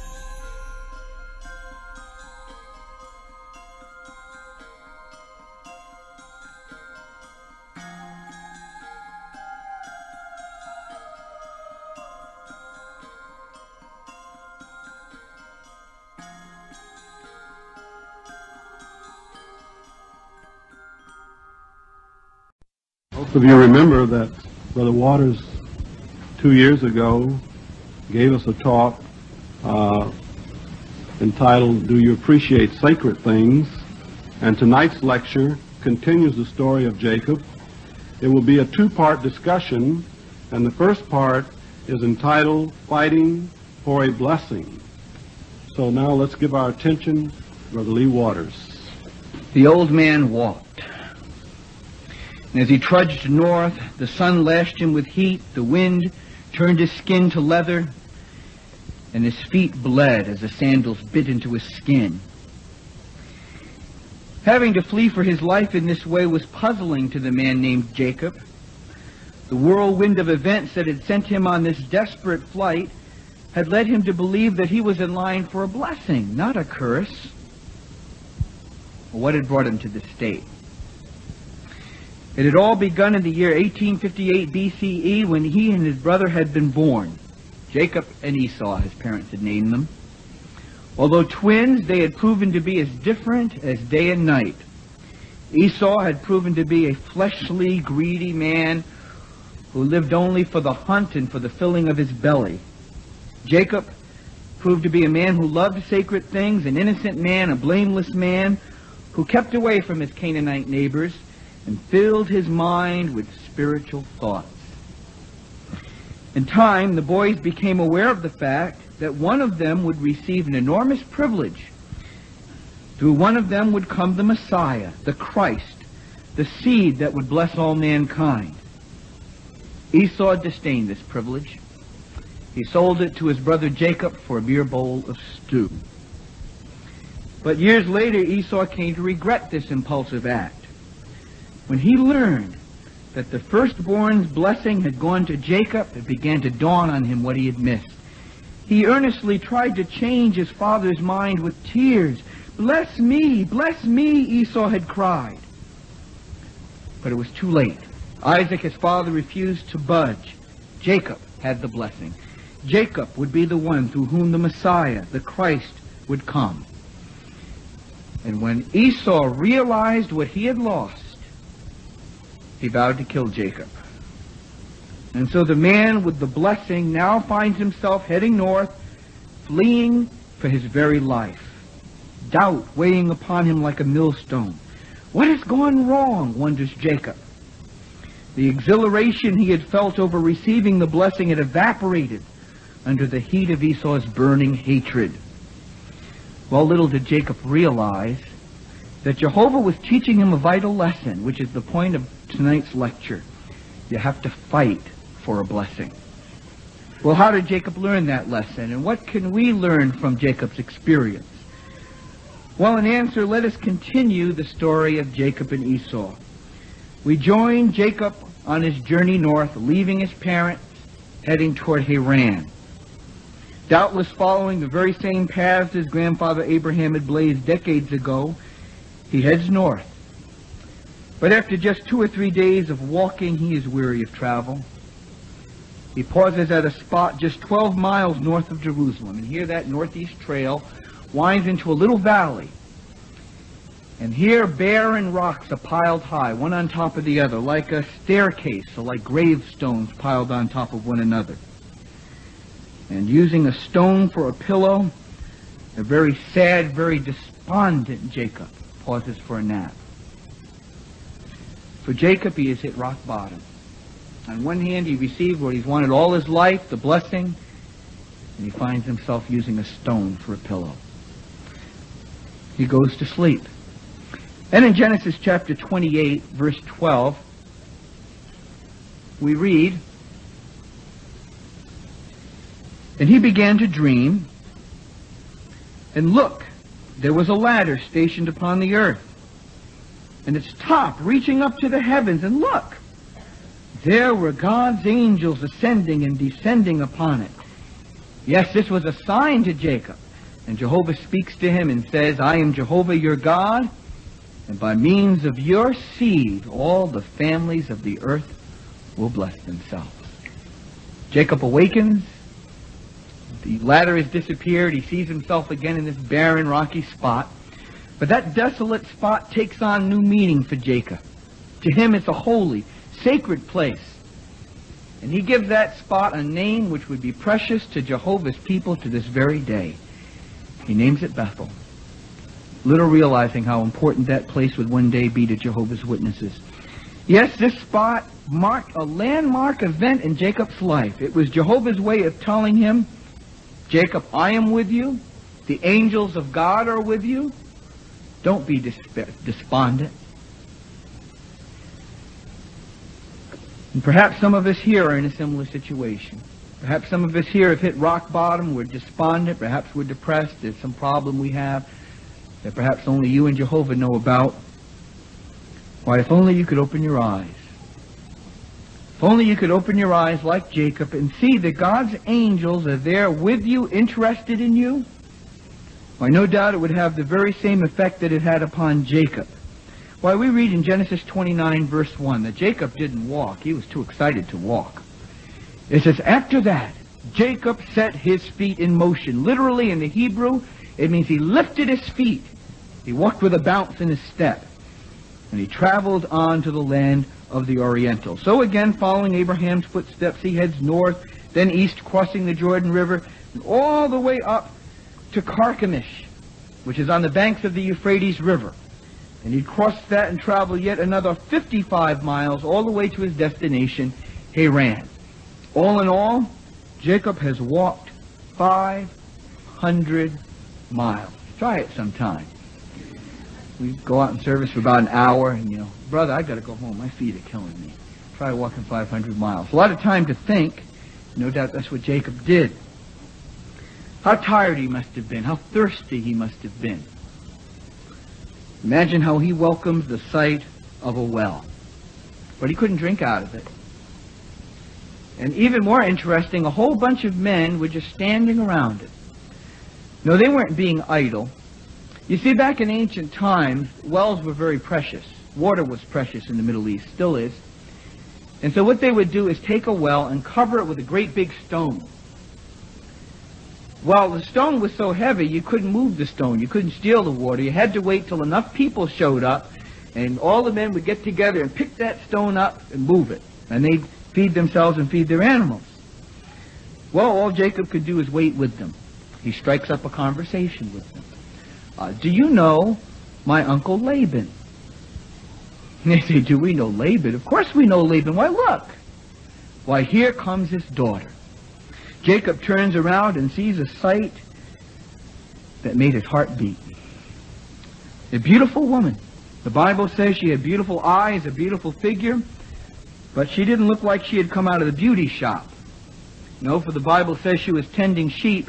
Most of you remember that Brother Waters 2 years ago gave us a talk entitled, Do You Appreciate Sacred Things? And tonight's lecture continues the story of Jacob. It will be a two-part discussion, and the first part is entitled, Fighting for a Blessing. So now let's give our attention to Brother Lee Waters. The old man walked. And as he trudged north, the sun lashed him with heat, the wind turned his skin to leather, and his feet bled as the sandals bit into his skin. Having to flee for his life in this way was puzzling to the man named Jacob. The whirlwind of events that had sent him on this desperate flight had led him to believe that he was in line for a blessing, not a curse. What had brought him to this state? It had all begun in the year 1858 BCE when he and his brother had been born. Jacob and Esau, his parents had named them. Although twins, they had proven to be as different as day and night. Esau had proven to be a fleshly, greedy man who lived only for the hunt and for the filling of his belly. Jacob proved to be a man who loved sacred things, an innocent man, a blameless man, who kept away from his Canaanite neighbors and filled his mind with spiritual thoughts. In time, the boys became aware of the fact that one of them would receive an enormous privilege. Through one of them would come the Messiah, the Christ, the seed that would bless all mankind. Esau disdained this privilege. He sold it to his brother Jacob for a mere bowl of stew. But years later, Esau came to regret this impulsive act. When he learned that the firstborn's blessing had gone to Jacob, it began to dawn on him what he had missed. He earnestly tried to change his father's mind with tears. Bless me, Esau had cried. But it was too late. Isaac, his father, refused to budge. Jacob had the blessing. Jacob would be the one through whom the Messiah, the Christ, would come. And when Esau realized what he had lost, he vowed to kill Jacob. And so the man with the blessing now finds himself heading north, fleeing for his very life. Doubt weighing upon him like a millstone. What has gone wrong, wonders Jacob. The exhilaration he had felt over receiving the blessing had evaporated under the heat of Esau's burning hatred. Well, little did Jacob realize that Jehovah was teaching him a vital lesson, which is the point of tonight's lecture. You have to fight for a blessing. Well, how did Jacob learn that lesson, and what can we learn from Jacob's experience? Well, in answer, let us continue the story of Jacob and Esau. We join Jacob on his journey north, leaving his parents, heading toward Haran. Doubtless following the very same paths his grandfather Abraham had blazed decades ago, he heads north. But after just 2 or 3 days of walking, he is weary of travel. He pauses at a spot just 12 miles north of Jerusalem, and here that northeast trail winds into a little valley. And here barren rocks are piled high, one on top of the other, like a staircase, or like gravestones piled on top of one another. And using a stone for a pillow, a very sad, very despondent Jacob pauses for a nap. For Jacob, he has hit rock bottom. On one hand, he received what he's wanted all his life, the blessing, and he finds himself using a stone for a pillow. He goes to sleep. And in Genesis chapter 28, verse 12, we read, "And he began to dream, and look, there was a ladder stationed upon the earth, and its top reaching up to the heavens, and look, there were God's angels ascending and descending upon it." Yes, this was a sign to Jacob. And Jehovah speaks to him and says, "I am Jehovah your God, and by means of your seed, all the families of the earth will bless themselves." Jacob awakens. The ladder has disappeared. He sees himself again in this barren, rocky spot. But that desolate spot takes on new meaning for Jacob. To him, it's a holy, sacred place. And he gives that spot a name which would be precious to Jehovah's people to this very day. He names it Bethel, little realizing how important that place would one day be to Jehovah's Witnesses. Yes, this spot marked a landmark event in Jacob's life. It was Jehovah's way of telling him, "Jacob, I am with you. The angels of God are with you. Don't be despondent." And perhaps some of us here are in a similar situation. Perhaps some of us here have hit rock bottom. We're despondent. Perhaps we're depressed. There's some problem we have that perhaps only you and Jehovah know about. Why, if only you could open your eyes. If only you could open your eyes like Jacob and see that God's angels are there with you, interested in you. Why, no doubt it would have the very same effect that it had upon Jacob. Why, we read in Genesis 29, verse 1, that Jacob didn't walk. He was too excited to walk. It says, after that, Jacob set his feet in motion. Literally, in the Hebrew, it means he lifted his feet. He walked with a bounce in his step. And he traveled on to the land of the Oriental. So again, following Abraham's footsteps, he heads north, then east, crossing the Jordan River, and all the way up to Carchemish, which is on the banks of the Euphrates River. And he'd cross that and travel yet another 55 miles all the way to his destination, Haran. All in all, Jacob has walked 500 miles. Try it sometime. We go out in service for about an hour, and brother, I got to go home. My feet are killing me. Try walking 500 miles. A lot of time to think. No doubt that's what Jacob did. How tired he must have been. How thirsty he must have been. Imagine how he welcomes the sight of a well. But he couldn't drink out of it. And even more interesting, a whole bunch of men were just standing around it. No, they weren't being idle. You see, back in ancient times, wells were very precious. Water was precious in the Middle East, still is. And so what they would do is take a well and cover it with a great big stone. Well, the stone was so heavy, you couldn't move the stone. You couldn't steal the water. You had to wait till enough people showed up, and all the men would get together and pick that stone up and move it. And they'd feed themselves and feed their animals. Well, all Jacob could do is wait with them. He strikes up a conversation with them. Do you know my uncle Laban? And they say, do we know Laban? Of course we know Laban. Why, look. Why, here comes his daughter. Jacob turns around and sees a sight that made his heart beat. A beautiful woman. The Bible says she had beautiful eyes, a beautiful figure, but she didn't look like she had come out of the beauty shop. No, for the Bible says she was tending sheep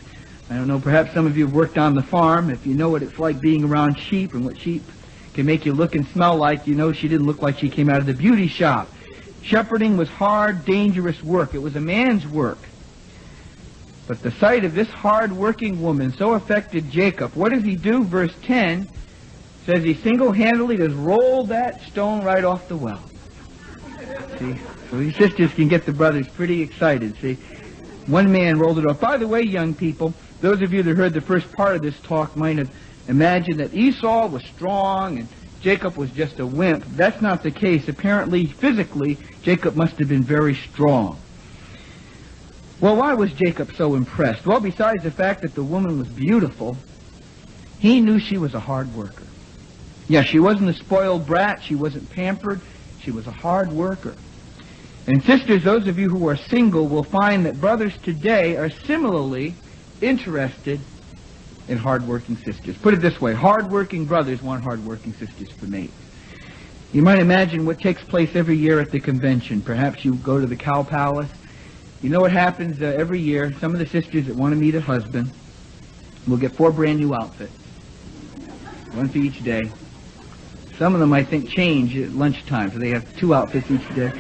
I don't know, perhaps some of you have worked on the farm. If you know what it's like being around sheep and what sheep can make you look and smell like, you know she didn't look like she came out of the beauty shop. Shepherding was hard, dangerous work. It was a man's work. But the sight of this hard-working woman so affected Jacob. What does he do? Verse 10 says he single-handedly just rolled that stone right off the well. See? So these sisters can get the brothers pretty excited, see? One man rolled it off. By the way, young people, those of you that heard the first part of this talk might have imagined that Esau was strong and Jacob was just a wimp. That's not the case. Apparently, physically, Jacob must have been very strong. Well, why was Jacob so impressed? Well, besides the fact that the woman was beautiful, he knew she was a hard worker. Yeah, she wasn't a spoiled brat. She wasn't pampered. She was a hard worker. And sisters, those of you who are single will find that brothers today are similarly interested in hard-working sisters. Put it this way, hard-working brothers want hard-working sisters for mates. You might imagine what takes place every year at the convention. Perhaps you go to the Cow Palace. You know what happens every year? Some of the sisters that want to meet a husband will get 4 brand new outfits, one for each day. Some of them, I think, change at lunchtime, so they have 2 outfits each day.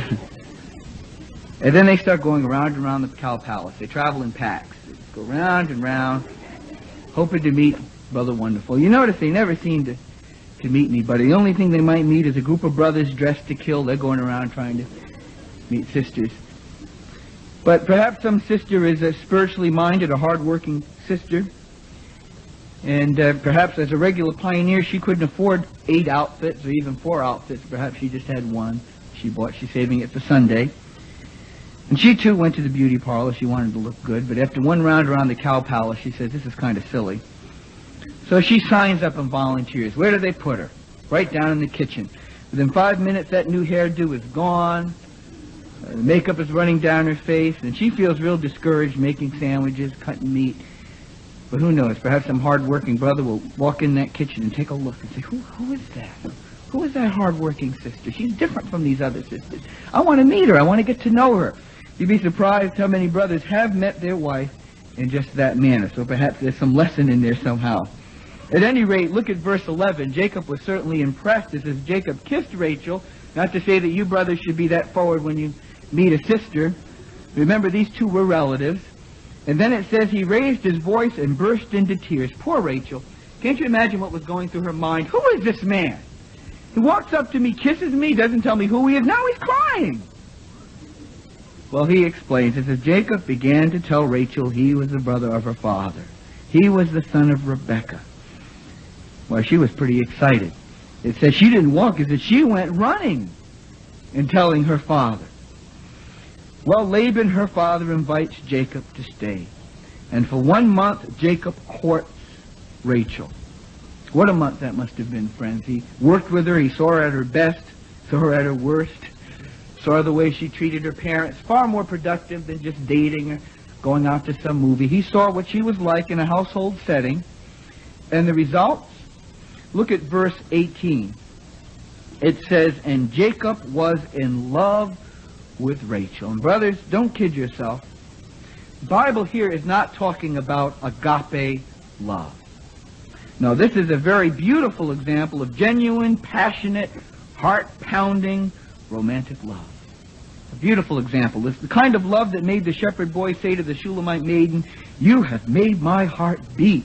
And then they start going around and around the Cow Palace. They travel in packs. They go round and round, hoping to meet Brother Wonderful. You notice they never seem to meet anybody. The only thing they might meet is a group of brothers dressed to kill. They're going around trying to meet sisters. But perhaps some sister is a spiritually minded, a hard-working sister. And perhaps as a regular pioneer, she couldn't afford 8 outfits or even 4 outfits. Perhaps she just had 1 she bought. She's saving it for Sunday. And she, too, went to the beauty parlor. She wanted to look good. But after 1 round around the Cow Palace, she says, this is kind of silly. So she signs up and volunteers. Where do they put her? Right down in the kitchen. Within 5 minutes, that new hairdo is gone. The makeup is running down her face. And she feels real discouraged making sandwiches, cutting meat. But who knows? Perhaps some hard-working brother will walk in that kitchen and take a look and say, who is that? Who is that hard-working sister? She's different from these other sisters. I want to meet her. I want to get to know her. You'd be surprised how many brothers have met their wife in just that manner. So perhaps there's some lesson in there somehow. At any rate, look at verse 11. Jacob was certainly impressed. It says Jacob kissed Rachel. Not to say that you brothers should be that forward when you meet a sister. Remember, these 2 were relatives. And then it says he raised his voice and burst into tears. Poor Rachel. Can't you imagine what was going through her mind? Who is this man? He walks up to me, kisses me, doesn't tell me who he is. Now he's crying. Well, he explains. It says, Jacob began to tell Rachel he was the brother of her father. He was the son of Rebekah. Well, she was pretty excited. It says she didn't walk. It says she went running and telling her father. Well, Laban, her father, invites Jacob to stay. And for 1 month, Jacob courts Rachel. What a month that must have been, friends. He worked with her. He saw her at her best, saw her at her worst. Saw the way she treated her parents, far more productive than just dating or going out to some movie. He saw what she was like in a household setting. And the results? Look at verse 18. It says, and Jacob was in love with Rachel. And brothers, don't kid yourself. The Bible here is not talking about agape love. No, this is a very beautiful example of genuine, passionate, heart-pounding, romantic love. A beautiful example. It's the kind of love that made the shepherd boy say to the Shulamite maiden, you have made my heart beat.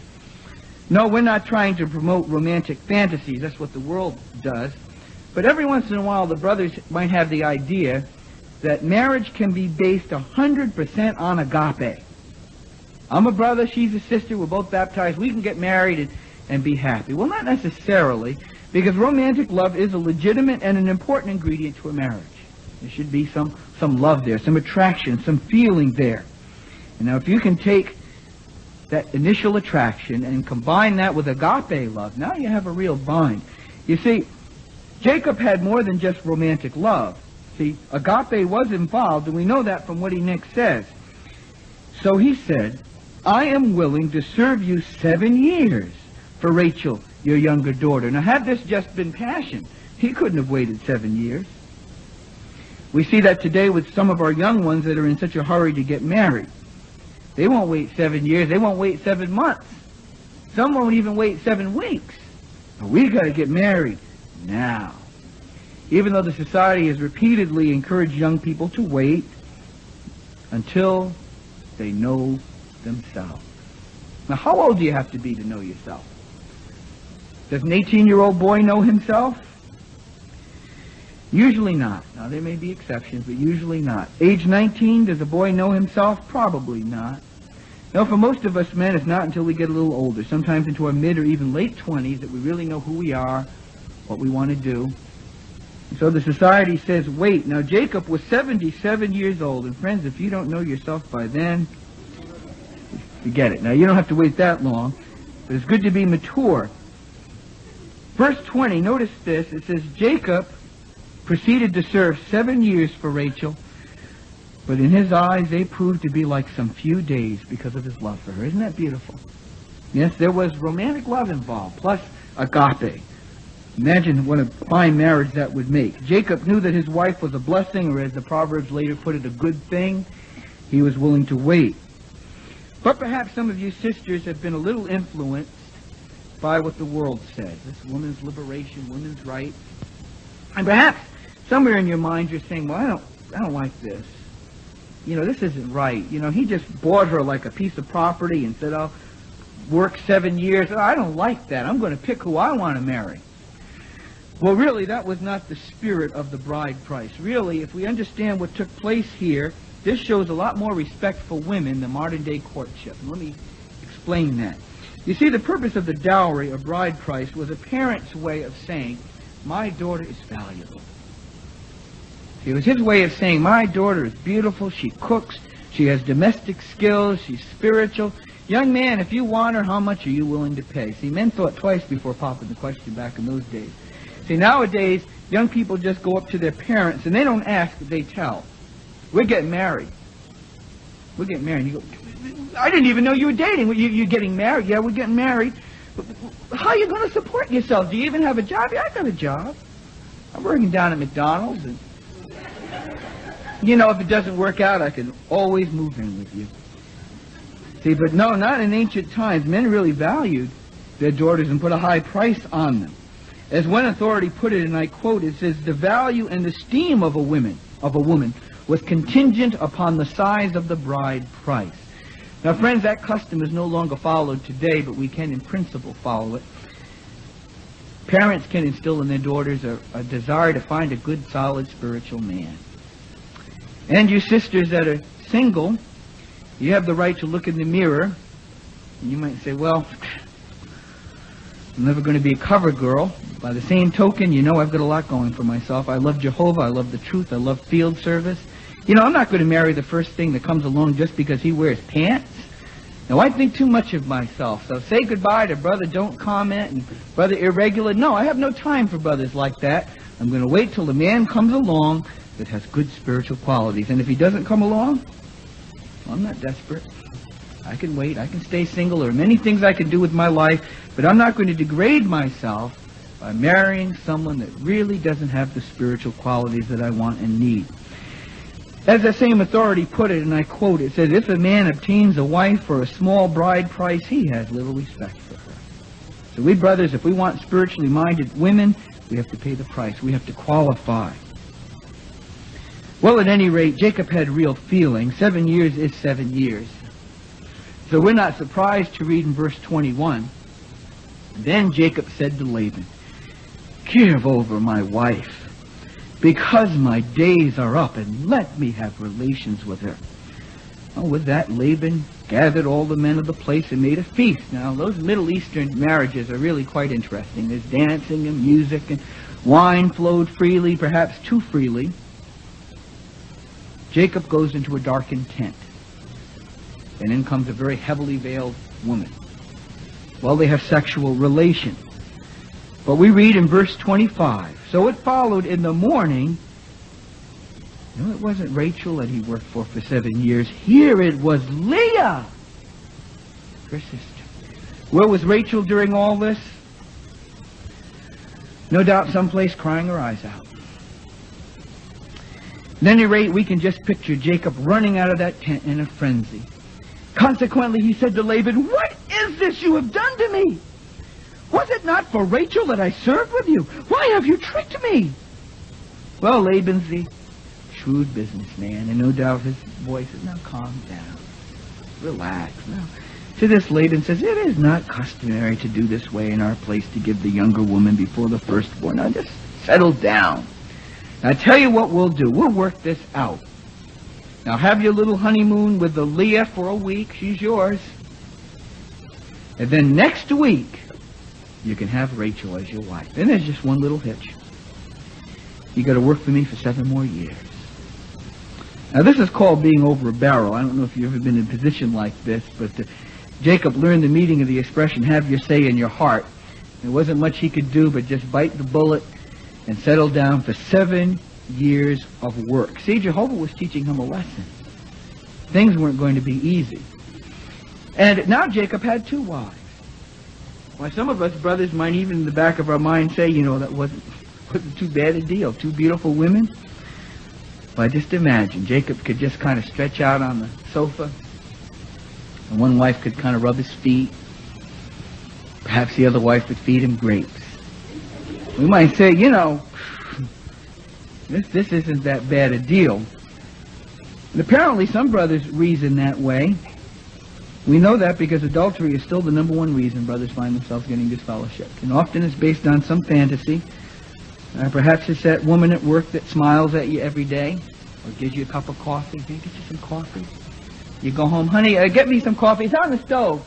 No, we're not trying to promote romantic fantasies. That's what the world does. But every once in a while, the brothers might have the idea that marriage can be based 100% on agape. I'm a brother, she's a sister, we're both baptized, we can get married and be happy. Well, not necessarily, because romantic love is a legitimate and an important ingredient to a marriage. There should be some love there, some attraction, some feeling there. And now if you can take that initial attraction and combine that with agape love, now you have a real bind. You see, Jacob had more than just romantic love. See, agape was involved, and we know that from what he next says. So he said, I am willing to serve you 7 years for Rachel, your younger daughter. Now, had this just been passion, he couldn't have waited 7 years. We see that today with some of our young ones that are in such a hurry to get married. They won't wait 7 years. They won't wait 7 months. Some won't even wait 7 weeks. But we got to get married now. Even though the society has repeatedly encouraged young people to wait until they know themselves. Now, how old do you have to be to know yourself? Does an 18-year-old boy know himself? Usually not. Now, there may be exceptions, but usually not. Age 19, does a boy know himself? Probably not. Now, for most of us men, it's not until we get a little older, sometimes into our mid or even late 20s, that we really know who we are, what we want to do. And so the society says, wait. Now, Jacob was 77 years old, and friends, if you don't know yourself by then, forget it. Now, you don't have to wait that long, but it's good to be mature. Verse 20, notice this. It says, Jacob proceeded to serve 7 years for Rachel, but in his eyes they proved to be like some few days because of his love for her. Isn't that beautiful? Yes, there was romantic love involved, plus agape. Imagine what a fine marriage that would make. Jacob knew that his wife was a blessing, or as the Proverbs later put it, a good thing. He was willing to wait. But perhaps some of you sisters have been a little influenced by what the world says. This woman's liberation, women's rights. And perhaps somewhere in your mind you're saying, well, I don't like this. You know, this isn't right. You know, he just bought her like a piece of property and said, I'll work 7 years. Oh, I don't like that. I'm going to pick who I want to marry. Well, really, that was not the spirit of the bride price. Really, if we understand what took place here, this shows a lot more respect for women than modern-day courtship. And let me explain that. You see, the purpose of the dowry or bride price was a parent's way of saying, my daughter is valuable. It was his way of saying, my daughter is beautiful, she cooks, she has domestic skills, she's spiritual. Young man, if you want her, how much are you willing to pay? See, men thought twice before popping the question back in those days. See, nowadays, young people just go up to their parents, and they don't ask, they tell. We're getting married. We're getting married. You go, I didn't even know you were dating. You're getting married? Yeah, we're getting married. How are you going to support yourself? Do you even have a job? Yeah, I got a job. I'm working down at McDonald's. And, you know, if it doesn't work out, I can always move in with you. See, but no, not in ancient times. Men really valued their daughters and put a high price on them. As one authority put it, and I quote, it says, the value and esteem of a woman was contingent upon the size of the bride price. Now, friends, that custom is no longer followed today, but we can in principle follow it. Parents can instill in their daughters a desire to find a good, solid, spiritual man. And you sisters that are single, you have the right to look in the mirror, and you might say, well, I'm never going to be a cover girl. By the same token, you know I've got a lot going for myself. I love Jehovah, I love the truth, I love field service. You know, I'm not going to marry the first thing that comes along just because he wears pants. Now, I think too much of myself. So say goodbye to Brother Don't Comment and Brother Irregular. No, I have no time for brothers like that. I'm going to wait till the man comes along that has good spiritual qualities. And if he doesn't come along, well, I'm not desperate. I can wait. I can stay single. There are many things I can do with my life, but I'm not going to degrade myself by marrying someone that really doesn't have the spiritual qualities that I want and need. As that same authority put it, and I quote, it says, if a man obtains a wife for a small bride price, he has little respect for her. So we brothers, if we want spiritually minded women, we have to pay the price. We have to qualify. Well, at any rate, Jacob had real feeling. 7 years is 7 years. So we're not surprised to read in verse 21. Then Jacob said to Laban, give over my wife, because my days are up, and let me have relations with her. Well, with that, Laban gathered all the men of the place and made a feast. Now, those Middle Eastern marriages are really quite interesting. There's dancing and music, and wine flowed freely, perhaps too freely. Jacob goes into a darkened tent, and in comes a very heavily veiled woman. Well, they have sexual relations. But we read in verse 25, so it followed in the morning. No, it wasn't Rachel that he worked for 7 years. Here it was Leah, her sister. Where was Rachel during all this? No doubt someplace crying her eyes out. At any rate, we can just picture Jacob running out of that tent in a frenzy. Consequently, he said to Laban, "What is this you have done to me? Was it not for Rachel that I served with you? Why have you tricked me?" Well, Laban's the shrewd businessman, and no doubt his voice is, "Now calm down. Relax. Now." To this, Laban says, "It is not customary to do this way in our place, to give the younger woman before the firstborn. Now just settle down. Now, I tell you what we'll do. We'll work this out. Now have your little honeymoon with the Leah for a week. She's yours. And then next week, you can have Rachel as your wife. Then there's just one little hitch. You got to work for me for 7 more years." Now this is called being over a barrel. I don't know if you've ever been in a position like this, but Jacob learned the meaning of the expression, "have your say in your heart." There wasn't much he could do but just bite the bullet and settle down for 7 years of work. See, Jehovah was teaching him a lesson. Things weren't going to be easy. And now Jacob had 2 wives. Why, some of us brothers might even in the back of our mind say, that wasn't too bad a deal. 2 beautiful women. Well, just imagine, Jacob could just kind of stretch out on the sofa, and one wife could kind of rub his feet. Perhaps the other wife would feed him grapes. We might say, this isn't that bad a deal. And apparently some brothers reason that way. We know that because adultery is still the #1 reason brothers find themselves getting disfellowshipped. And often it's based on some fantasy. Perhaps it's that woman at work that smiles at you every day or gives you a cup of coffee. Can I get you some coffee? You go home, "Honey, get me some coffee. It's on the stove."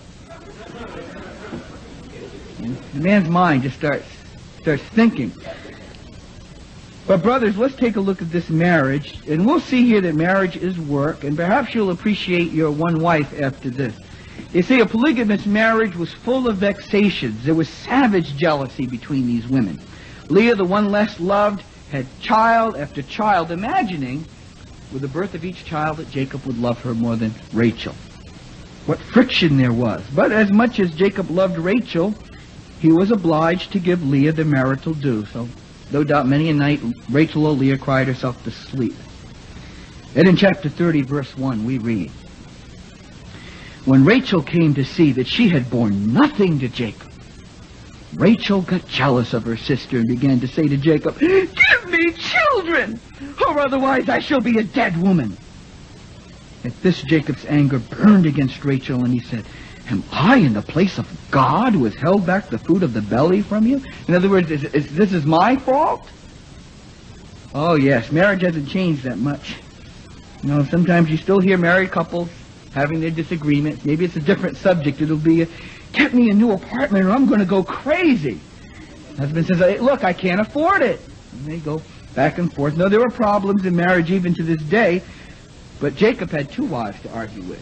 And the man's mind just starts thinking. But brothers, let's take a look at this marriage, and we'll see here that marriage is work, and perhaps you'll appreciate your one wife after this. You see, a polygamous marriage was full of vexations. There was savage jealousy between these women. Leah, the one less loved, had child after child, imagining with the birth of each child that Jacob would love her more than Rachel. What friction there was. But as much as Jacob loved Rachel, he was obliged to give Leah the marital due. So no doubt many a night Rachel or Leah cried herself to sleep. And in chapter 30, verse 1, we read, "When Rachel came to see that she had borne nothing to Jacob, Rachel got jealous of her sister and began to say to Jacob, 'Give me children, or otherwise I shall be a dead woman.' At this, Jacob's anger burned against Rachel, and he said, 'Am I in the place of God who has held back the fruit of the belly from you?'" In other words, this is my fault? Oh yes, marriage hasn't changed that much. Sometimes you still hear married couples having their disagreements. Maybe it's a different subject. It'll be, "Get me a new apartment or I'm going to go crazy." Husband says, "Hey, look, I can't afford it." And they go back and forth. No, there are problems in marriage even to this day, but Jacob had 2 wives to argue with.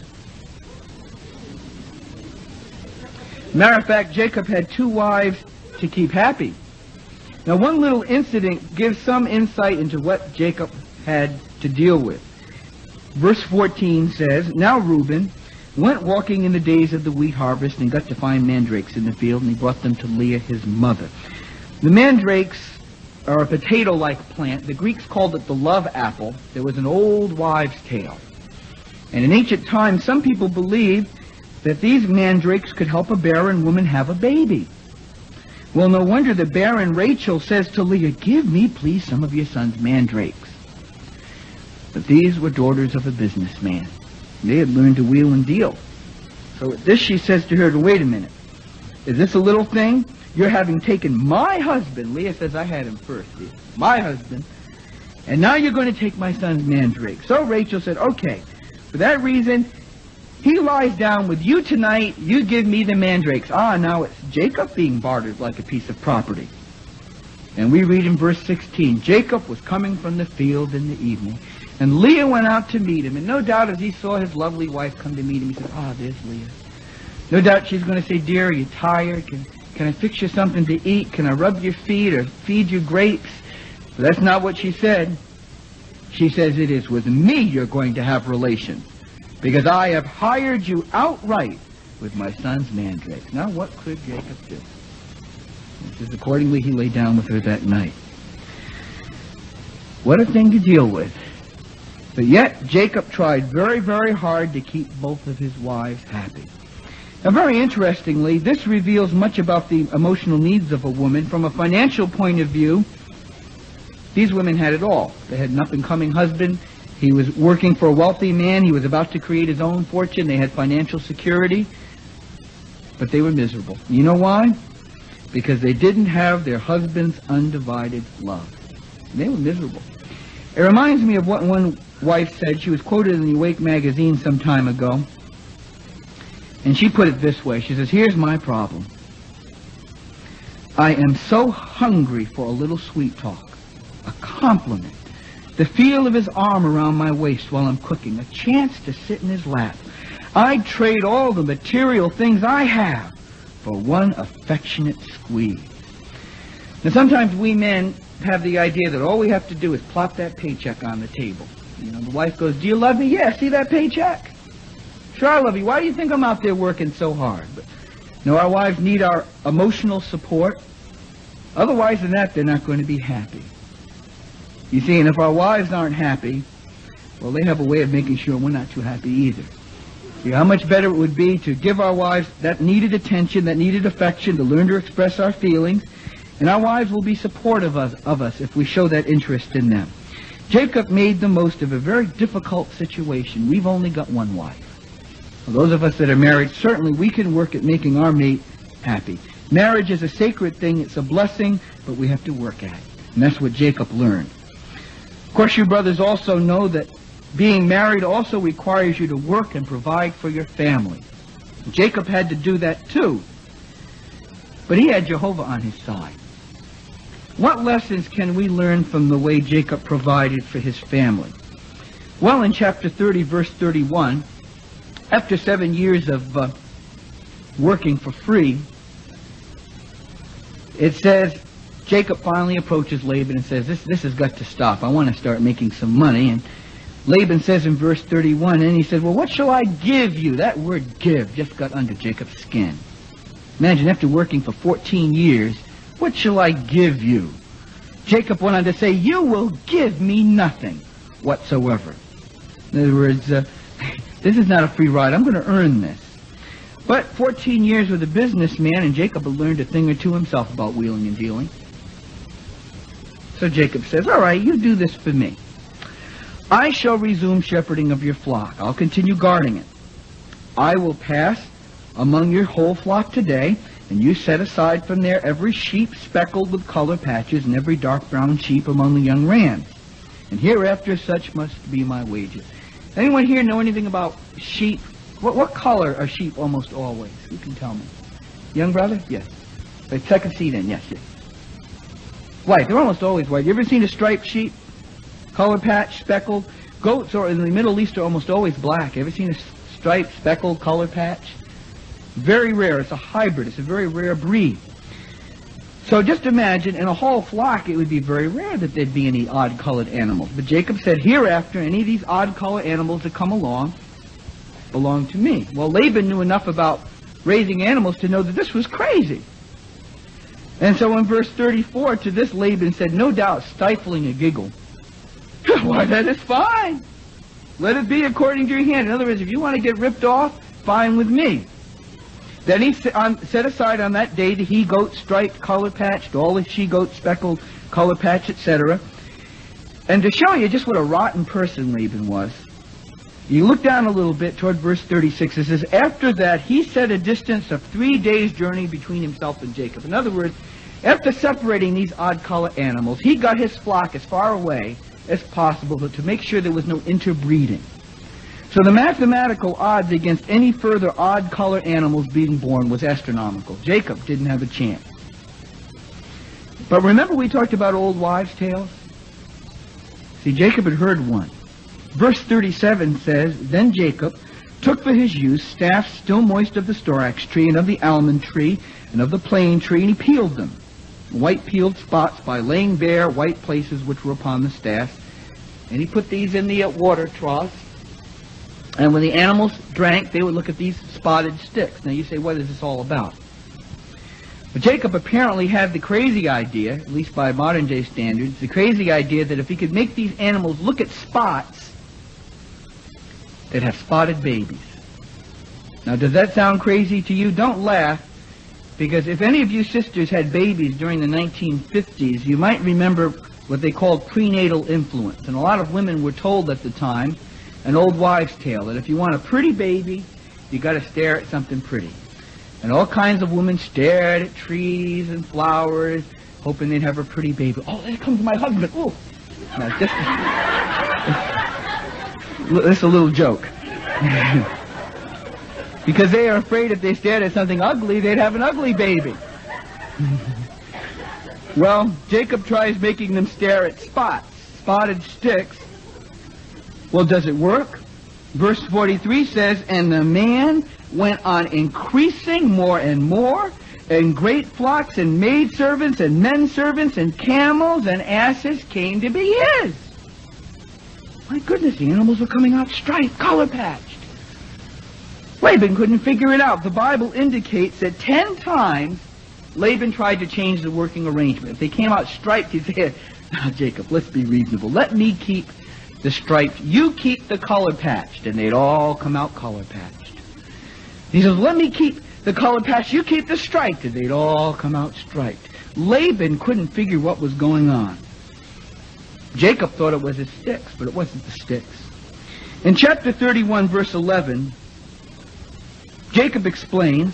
Matter of fact, Jacob had 2 wives to keep happy. Now, one little incident gives some insight into what Jacob had to deal with. Verse 14 says, "Now Reuben went walking in the days of the wheat harvest and got to find mandrakes in the field, and he brought them to Leah, his mother." The mandrakes are a potato-like plant. The Greeks called it the love apple. There was an old wives' tale. And in ancient times, some people believed that these mandrakes could help a barren woman have a baby. Well, no wonder the barren Rachel says to Leah, "Give me, please, some of your son's mandrakes." But these were daughters of a businessman. They had learned to wheel and deal. So at this she says to her, "Wait a minute. Is this a little thing? You're having taken my husband." Leah says, "I had him first, Leah. My husband. And now you're going to take my son's mandrake." So Rachel said, "Okay. For that reason, he lies down with you tonight. You give me the mandrakes." Now it's Jacob being bartered like a piece of property. And we read in verse 16, "Jacob was coming from the field in the evening, and Leah went out to meet him." And no doubt as he saw his lovely wife come to meet him, he said, "There's Leah." No doubt she's going to say, "Dear, are you tired? Can I fix you something to eat? Can I rub your feet or feed you grapes?" But that's not what she said. She says, "It is with me you're going to have relations, because I have hired you outright with my son's mandrakes." Now what could Jacob do? It says, accordingly he lay down with her that night. What a thing to deal with. But yet, Jacob tried very, very hard to keep both of his wives happy. Now, very interestingly, this reveals much about the emotional needs of a woman. From a financial point of view, these women had it all. They had an up-and-coming husband. He was working for a wealthy man. He was about to create his own fortune. They had financial security. But they were miserable. You know why? Because they didn't have their husband's undivided love. They were miserable. It reminds me of what one wife said. She was quoted in the Awake magazine some time ago. And she put it this way. She says, "Here's my problem. I am so hungry for a little sweet talk, a compliment, the feel of his arm around my waist while I'm cooking, a chance to sit in his lap. I'd trade all the material things I have for one affectionate squeeze." Now, sometimes we men have the idea that all we have to do is plop that paycheck on the table. You know, the wife goes, "Do you love me?" "Yeah, see that paycheck?" "Sure, I love you. Why do you think I'm out there working so hard?" But no, our wives need our emotional support. Otherwise than that, they're not going to be happy. You see, and if our wives aren't happy, well, they have a way of making sure we're not too happy either. See how much better it would be to give our wives that needed attention, that needed affection, to learn to express our feelings, and our wives will be supportive of us if we show that interest in them. Jacob made the most of a very difficult situation. We've only got one wife. Well, those of us that are married, certainly we can work at making our mate happy. Marriage is a sacred thing. It's a blessing, but we have to work at it. And that's what Jacob learned. Of course, you brothers also know that being married also requires you to work and provide for your family. Jacob had to do that too. But he had Jehovah on his side. What lessons can we learn from the way Jacob provided for his family? Well, in chapter 30, verse 31, after 7 years of working for free, it says, Jacob finally approaches Laban and says, this has got to stop. I want to start making some money. And Laban says in verse 31, and he says, "Well, what shall I give you?" That word give just got under Jacob's skin. Imagine, after working for 14 years, "What shall I give you?" Jacob went on to say, "You will give me nothing whatsoever." In other words, this is not a free ride. I'm going to earn this. But 14 years with a businessman, and Jacob had learned a thing or two himself about wheeling and dealing. So Jacob says, "All right, you do this for me. I shall resume shepherding of your flock. I'll continue guarding it. I will pass among your whole flock today, and you set aside from there every sheep speckled with color patches and every dark brown sheep among the young rams. And hereafter such must be my wages." Anyone here know anything about sheep? What color are sheep almost always? You can tell me. Young brother? Yes. Right, second seat in. Yes, yes. White. They're almost always white. You ever seen a striped sheep? Color patch, speckled. Goats, or in the Middle East, are almost always black. Ever seen a striped, speckled, color patch? Very rare. It's a hybrid. It's a very rare breed. So just imagine, in a whole flock, it would be very rare that there'd be any odd-colored animals. But Jacob said, hereafter, any of these odd-colored animals that come along belong to me. Well, Laban knew enough about raising animals to know that this was crazy. And so in verse 34, to this Laban said, no doubt stifling a giggle, "Why, that is fine. Let it be according to your hand." In other words, if you want to get ripped off, fine with me. Then he set aside on that day the he-goat striped, color-patched, all the she-goat speckled, color-patched, etc. And to show you just what a rotten person Laban was, you look down a little bit toward verse 36. It says, after that he set a distance of 3 days' journey between himself and Jacob. In other words, after separating these odd-color animals, he got his flock as far away as possible to make sure there was no interbreeding. So the mathematical odds against any further odd-color animals being born was astronomical. Jacob didn't have a chance. But remember we talked about old wives' tales? See, Jacob had heard one. Verse 37 says, then Jacob took for his use staffs still moist of the storax tree and of the almond tree and of the plane tree, and he peeled them, white peeled spots, by laying bare white places which were upon the staffs. And he put these in the water troughs. And when the animals drank, they would look at these spotted sticks. Now you say, what is this all about? But Jacob apparently had the crazy idea, at least by modern day standards, the crazy idea that if he could make these animals look at spots, that have spotted babies. Now, does that sound crazy to you? Don't laugh, because if any of you sisters had babies during the 1950s, you might remember what they called prenatal influence. And a lot of women were told at the time, an old wives' tale, that if you want a pretty baby, you got to stare at something pretty. And all kinds of women stared at trees and flowers, hoping they'd have a pretty baby. Oh, there comes my husband. Oh, now this is a little joke. Because they are afraid if they stared at something ugly, they'd have an ugly baby. Well, Jacob tries making them stare at spots, spotted sticks. Well, does it work? Verse 43 says, and the man went on increasing more and more, and great flocks and maidservants and men servants and camels and asses came to be his. My goodness, the animals were coming out striped, color-patched. Laban couldn't figure it out. The Bible indicates that 10 times Laban tried to change the working arrangement. If they came out striped, he said, now, Jacob, let's be reasonable. Let me keep the striped. You keep the color-patched. And they'd all come out color-patched. He says, let me keep the color-patched. You keep the striped. And they'd all come out striped. Laban couldn't figure what was going on. Jacob thought it was his sticks, but it wasn't the sticks. In chapter 31, verse 11, Jacob explains,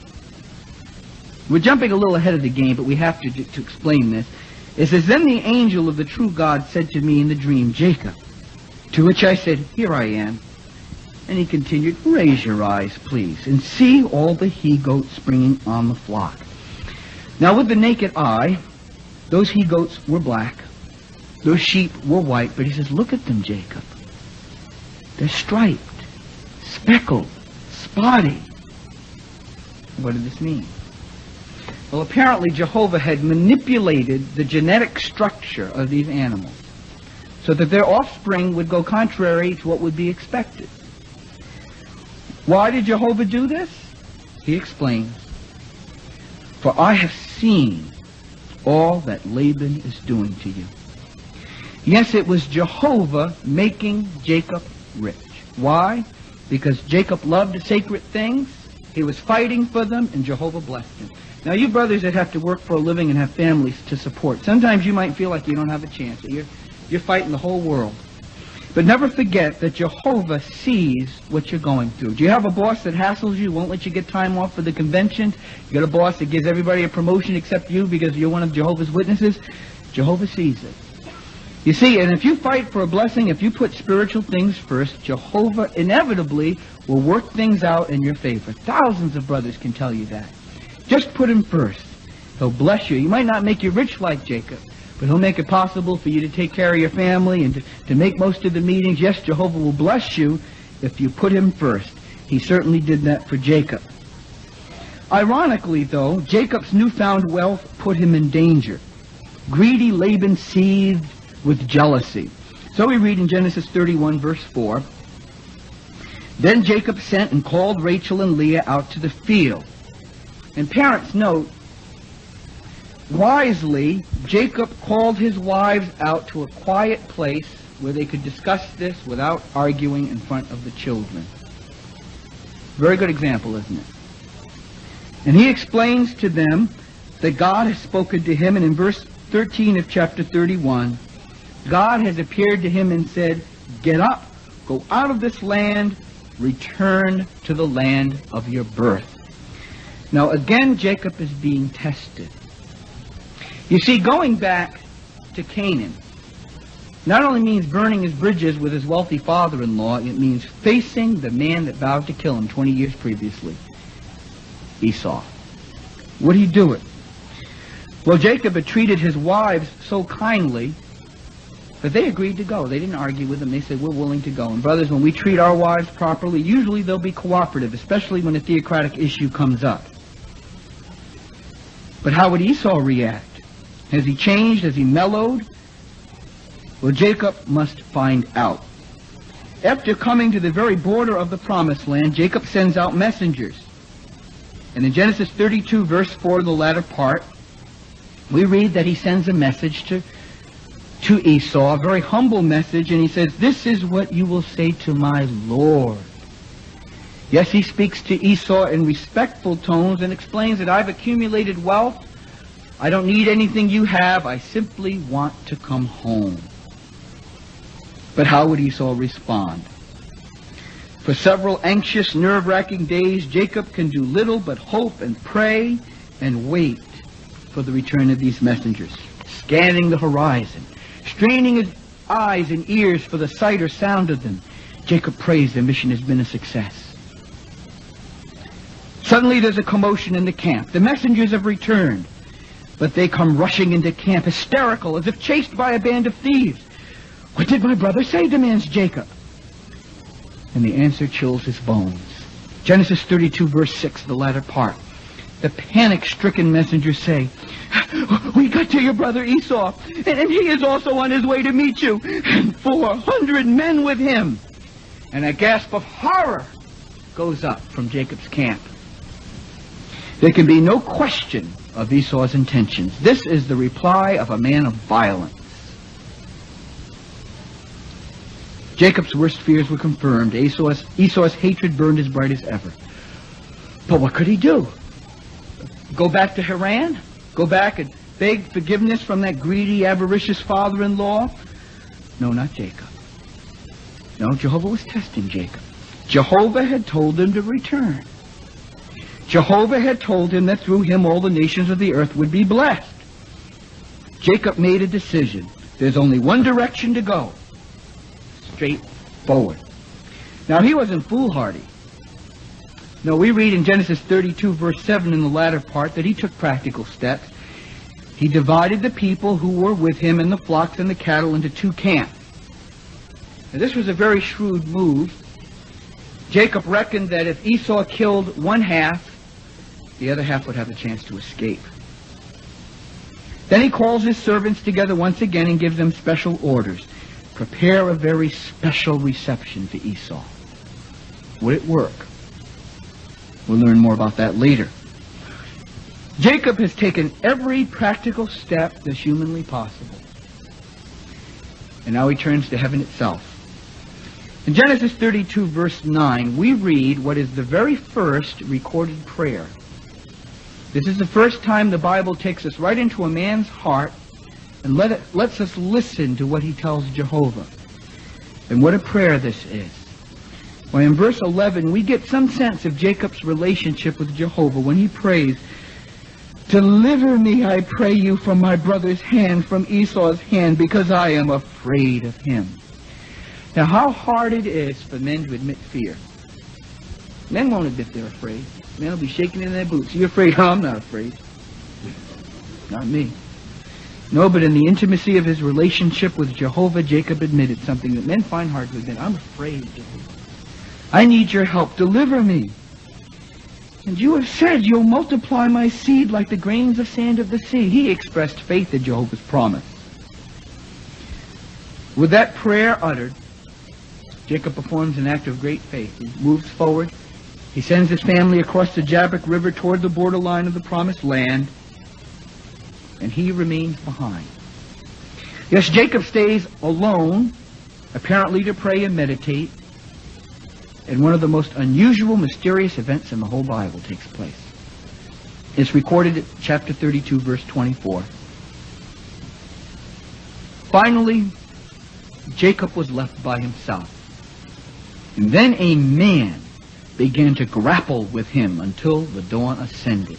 we're jumping a little ahead of the game, but we have to explain this. It says, then the angel of the true God said to me in the dream, Jacob, to which I said, here I am. And he continued, raise your eyes, please, and see all the he-goats springing on the flock. Now with the naked eye, those he-goats were black, those sheep were white, but he says, look at them, Jacob. They're striped, speckled, spotty. What did this mean? Well, apparently Jehovah had manipulated the genetic structure of these animals so that their offspring would go contrary to what would be expected. Why did Jehovah do this? He explains, for I have seen all that Laban is doing to you. Yes, it was Jehovah making Jacob rich. Why? Because Jacob loved sacred things, he was fighting for them, and Jehovah blessed him. Now, you brothers that have to work for a living and have families to support, sometimes you might feel like you don't have a chance. You're fighting the whole world. But never forget that Jehovah sees what you're going through. Do you have a boss that hassles you, won't let you get time off for the convention? You got a boss that gives everybody a promotion except you because you're one of Jehovah's Witnesses? Jehovah sees it. You see, and if you fight for a blessing, if you put spiritual things first, Jehovah inevitably will work things out in your favor. Thousands of brothers can tell you that. Just put him first. He'll bless you. He might not make you rich like Jacob, but he'll make it possible for you to take care of your family and to make most of the meetings. Yes, Jehovah will bless you if you put him first. He certainly did that for Jacob. Ironically, though, Jacob's newfound wealth put him in danger. Greedy Laban seethed with jealousy. So we read in Genesis 31, verse 4, then Jacob sent and called Rachel and Leah out to the field. And parents note, wisely, Jacob called his wives out to a quiet place where they could discuss this without arguing in front of the children. Very good example, isn't it? And he explains to them that God has spoken to him, and in verse 13 of chapter 31, God has appeared to him and said, get up, go out of this land, return to the land of your birth. Now again, Jacob is being tested. You see, going back to Canaan not only means burning his bridges with his wealthy father-in-law, it means facing the man that vowed to kill him 20 years previously, Esau. Would he do it? Well, Jacob had treated his wives so kindly that they agreed to go. They didn't argue with him. They said, we're willing to go. And brothers, when we treat our wives properly, usually they'll be cooperative, especially when a theocratic issue comes up. But how would Esau react? Has he changed? Has he mellowed? Well, Jacob must find out. After coming to the very border of the promised land, Jacob sends out messengers. And in Genesis 32, verse 4, the latter part, we read that he sends a message to to Esau, a very humble message, and he says, "This is what you will say to my Lord." Yes, he speaks to Esau in respectful tones and explains that I've accumulated wealth. I don't need anything you have. I simply want to come home. But how would Esau respond? For several anxious, nerve-wracking days, Jacob can do little but hope and pray and wait for the return of these messengers, scanning the horizon, straining his eyes and ears for the sight or sound of them. Jacob prays their mission has been a success. Suddenly there's a commotion in the camp. The messengers have returned, but they come rushing into camp, hysterical, as if chased by a band of thieves. "What did my brother say?" demands Jacob. And the answer chills his bones. Genesis 32, verse 6, the latter part. The panic-stricken messengers say, "We got to your brother Esau, and he is also on his way to meet you, and 400 men with him." And a gasp of horror goes up from Jacob's camp. There can be no question of Esau's intentions. This is the reply of a man of violence. Jacob's worst fears were confirmed. Esau's hatred burned as bright as ever. But what could he do? Go back to Haran? Go back and beg forgiveness from that greedy, avaricious father-in-law? No, not Jacob. No, Jehovah was testing Jacob. Jehovah had told him to return. Jehovah had told him that through him all the nations of the earth would be blessed. Jacob made a decision. There's only one direction to go. Straight forward. Now, he wasn't foolhardy. No, we read in Genesis 32, verse 7 in the latter part that he took practical steps. He divided the people who were with him and the flocks and the cattle into two camps. Now, this was a very shrewd move. Jacob reckoned that if Esau killed one half, the other half would have a chance to escape. Then he calls his servants together once again and gives them special orders. Prepare a very special reception for Esau. Would it work? We'll learn more about that later. Jacob has taken every practical step that's humanly possible. And now he turns to heaven itself. In Genesis 32, verse 9, we read what is the very first recorded prayer. This is the first time the Bible takes us right into a man's heart and lets us listen to what he tells Jehovah. And what a prayer this is. Well, in verse 11, we get some sense of Jacob's relationship with Jehovah when he prays, "Deliver me, I pray you, from my brother's hand, from Esau's hand, because I am afraid of him." Now, how hard it is for men to admit fear. Men won't admit they're afraid. Men will be shaking in their boots. "You afraid?" "Oh, I'm not afraid." Not me. No, but in the intimacy of his relationship with Jehovah, Jacob admitted something that men find hard to admit. "I'm afraid, Jehovah. I need your help. Deliver me. And you have said you'll multiply my seed like the grains of sand of the sea." He expressed faith in Jehovah's promise. With that prayer uttered, Jacob performs an act of great faith. He moves forward. He sends his family across the Jabbok River toward the borderline of the promised land, and he remains behind. Yes, Jacob stays alone, apparently to pray and meditate, and one of the most unusual, mysterious events in the whole Bible takes place. It's recorded at chapter 32, verse 24. Finally, Jacob was left by himself. And then a man began to grapple with him until the dawn ascended.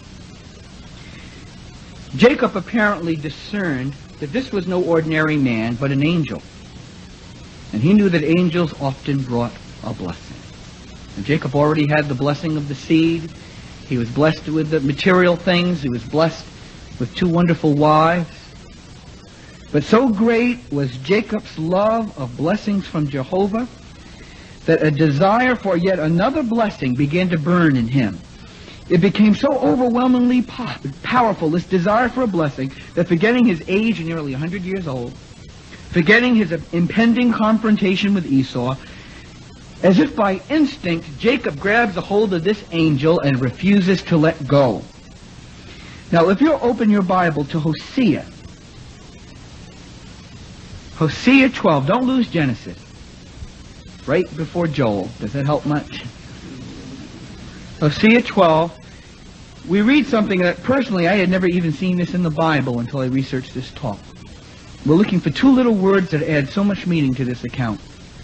Jacob apparently discerned that this was no ordinary man, but an angel. And he knew that angels often brought a blessing. And Jacob already had the blessing of the seed. He was blessed with the material things. He was blessed with 2 wonderful wives. But so great was Jacob's love of blessings from Jehovah that a desire for yet another blessing began to burn in him. It became so overwhelmingly powerful, this desire for a blessing, that forgetting his age, nearly 100 years old, forgetting his impending confrontation with Esau, as if by instinct, Jacob grabs a hold of this angel and refuses to let go. Now, if you'll open your Bible to Hosea, Hosea 12. Don't lose Genesis. Right before Joel. Does that help much? Hosea 12. We read something that personally I had never even seen this in the Bible until I researched this talk. We're looking for two little words that add so much meaning to this account.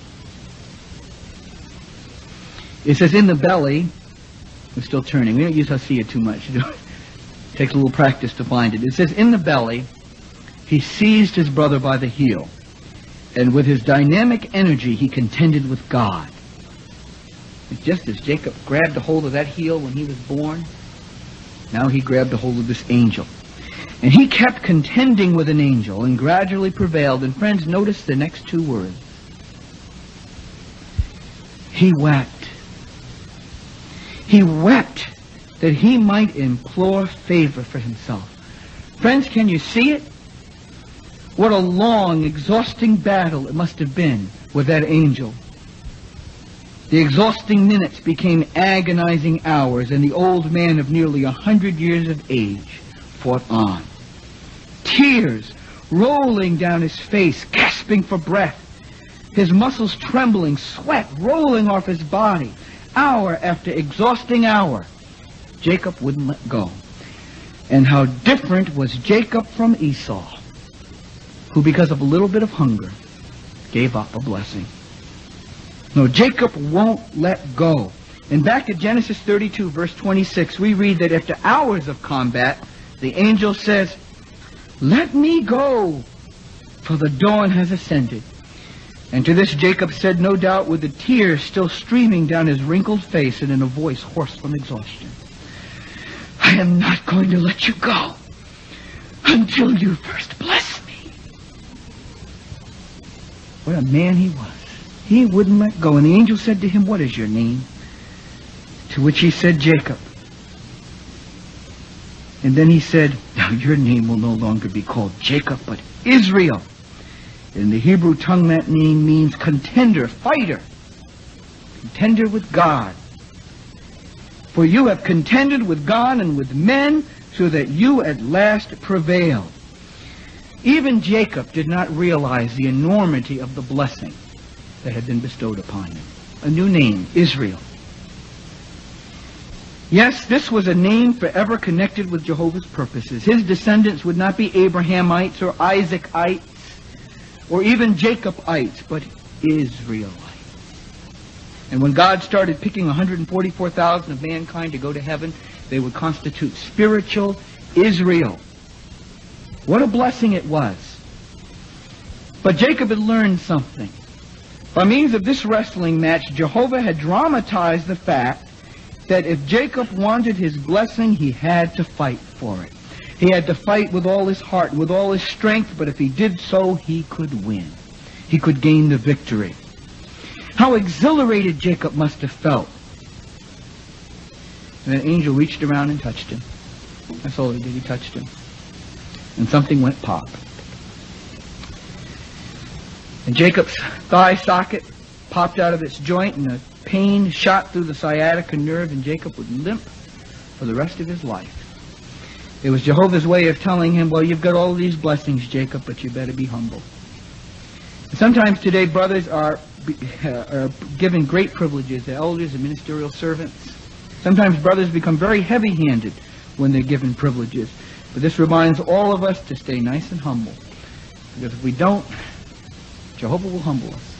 It says, in the belly. We're still turning. We don't use Hosea too much. It takes a little practice to find it. It says, in the belly, he seized his brother by the heel, and with his dynamic energy, he contended with God. It's just as Jacob grabbed a hold of that heel when he was born, now he grabbed a hold of this angel. And he kept contending with an angel and gradually prevailed. And friends, notice the next two words. He wept. He wept that he might implore favor for himself. Friends, can you see it? What a long, exhausting battle it must have been with that angel. The exhausting minutes became agonizing hours, and the old man of nearly 100 years of age fought on. Tears rolling down his face, gasping for breath, his muscles trembling, sweat rolling off his body. Hour after exhausting hour, Jacob wouldn't let go. And how different was Jacob from Esau, who because of a little bit of hunger gave up a blessing. No, Jacob won't let go. And back at Genesis 32, verse 26, we read that after hours of combat, the angel says, "Let me go, for the dawn has ascended." And to this Jacob said, no doubt with the tears still streaming down his wrinkled face and in a voice hoarse from exhaustion, "I am not going to let you go until you first bless me." What a man he was. He wouldn't let go. And the angel said to him, "What is your name?" To which he said, "Jacob." And then he said, "Now your name will no longer be called Jacob, but Israel." In the Hebrew tongue, that name means contender, fighter. Contender with God. For you have contended with God and with men, so that you at last prevailed. Even Jacob did not realize the enormity of the blessing that had been bestowed upon him. A new name, Israel. Yes, this was a name forever connected with Jehovah's purposes. His descendants would not be Abrahamites or Isaacites or even Jacobites, but Israelites. And when God started picking 144,000 of mankind to go to heaven, they would constitute spiritual Israel. What a blessing it was. But Jacob had learned something. By means of this wrestling match, Jehovah had dramatized the fact that if Jacob wanted his blessing, he had to fight for it. He had to fight with all his heart, with all his strength, but if he did so, he could win. He could gain the victory. How exhilarated Jacob must have felt. And an angel reached around and touched him. That's all he did, he touched him. And something went pop. And Jacob's thigh socket popped out of its joint, and the pain shot through the sciatica nerve, and Jacob would limp for the rest of his life. It was Jehovah's way of telling him, well, you've got all these blessings, Jacob, but you better be humble. And sometimes today, brothers are given great privileges. The elders and ministerial servants. Sometimes brothers become very heavy-handed when they're given privileges. But this reminds all of us to stay nice and humble. Because if we don't, Jehovah will humble us.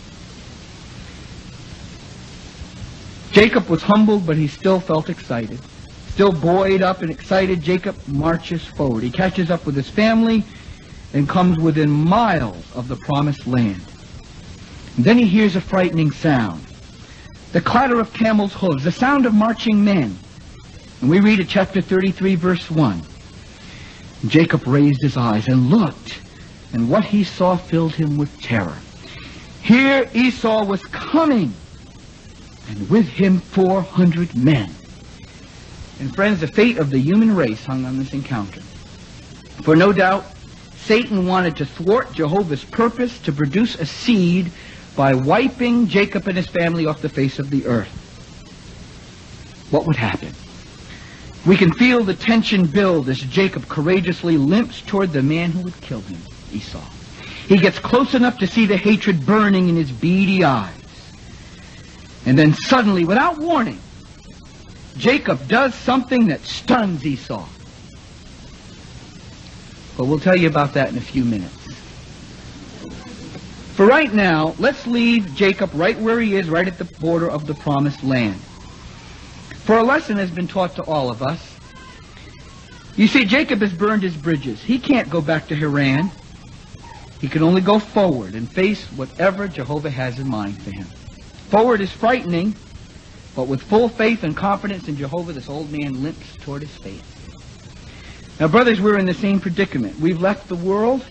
Jacob was humbled, but he still felt excited. Still buoyed up and excited, Jacob marches forward. He catches up with his family and comes within miles of the promised land. And then he hears a frightening sound. The clatter of camels' hooves, the sound of marching men. And we read at chapter 33, verse 1. And Jacob raised his eyes and looked, and what he saw filled him with terror. Here Esau was coming, and with him 400 men. And friends, the fate of the human race hung on this encounter. For no doubt, Satan wanted to thwart Jehovah's purpose to produce a seed by wiping Jacob and his family off the face of the earth. What would happen? We can feel the tension build as Jacob courageously limps toward the man who would kill him, Esau. He gets close enough to see the hatred burning in his beady eyes. And then suddenly, without warning, Jacob does something that stuns Esau. But we'll tell you about that in a few minutes. For right now, let's leave Jacob right where he is, right at the border of the promised land. For a lesson has been taught to all of us. You see, Jacob has burned his bridges. He can't go back to Haran. He can only go forward and face whatever Jehovah has in mind for him. Forward is frightening, but with full faith and confidence in Jehovah, this old man limps toward his fate. Now, brothers, we're in the same predicament. We've left the world.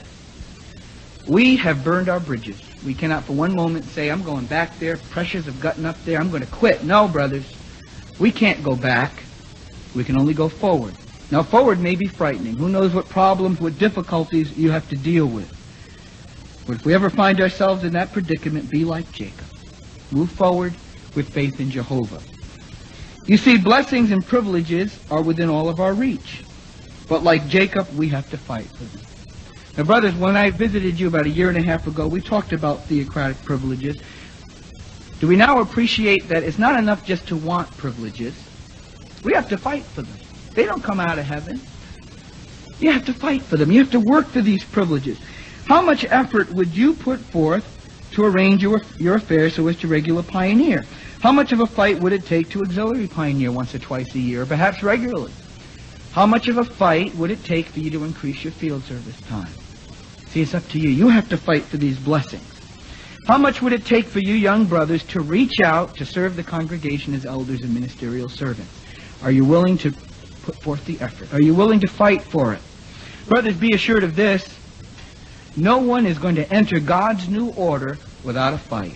We have burned our bridges. We cannot for one moment say, I'm going back there, pressures have gotten up there, I'm going to quit. No, brothers, we can't go back. We can only go forward. Now, forward may be frightening. Who knows what problems, what difficulties you have to deal with. But if we ever find ourselves in that predicament, be like Jacob. Move forward with faith in Jehovah. You see, blessings and privileges are within all of our reach. But like Jacob, we have to fight for them. Now, brothers, when I visited you about 1.5 years ago, we talked about theocratic privileges. Do we now appreciate that it's not enough just to want privileges? We have to fight for them. They don't come out of heaven. You have to fight for them. You have to work for these privileges. How much effort would you put forth to arrange your affairs so as to regular pioneer? How much of a fight would it take to auxiliary pioneer once or twice a year, or perhaps regularly? How much of a fight would it take for you to increase your field service time? See, it's up to you. You have to fight for these blessings. How much would it take for you young brothers to reach out to serve the congregation as elders and ministerial servants? Are you willing to put forth the effort? Are you willing to fight for it? Brothers, be assured of this. No one is going to enter God's new order without a fight,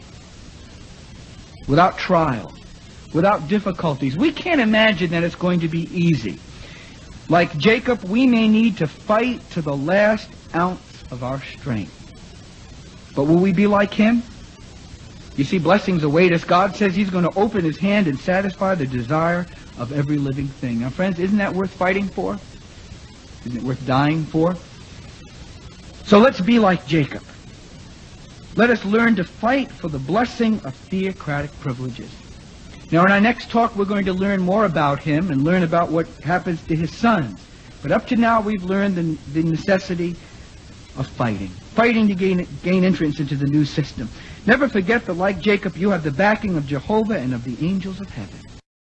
without trial, without difficulties. We can't imagine that it's going to be easy. Like Jacob, we may need to fight to the last ounce of our strength. But will we be like him? You see, blessings await us. God says he's going to open his hand and satisfy the desire of every living thing. Now, friends, isn't that worth fighting for? Isn't it worth dying for? So let's be like Jacob. Let us learn to fight for the blessing of theocratic privileges. Now, in our next talk, we're going to learn more about him and learn about what happens to his sons. But up to now, we've learned the necessity of fighting. Fighting to gain entrance into the new system. Never forget that, like Jacob, you have the backing of Jehovah and of the angels of heaven.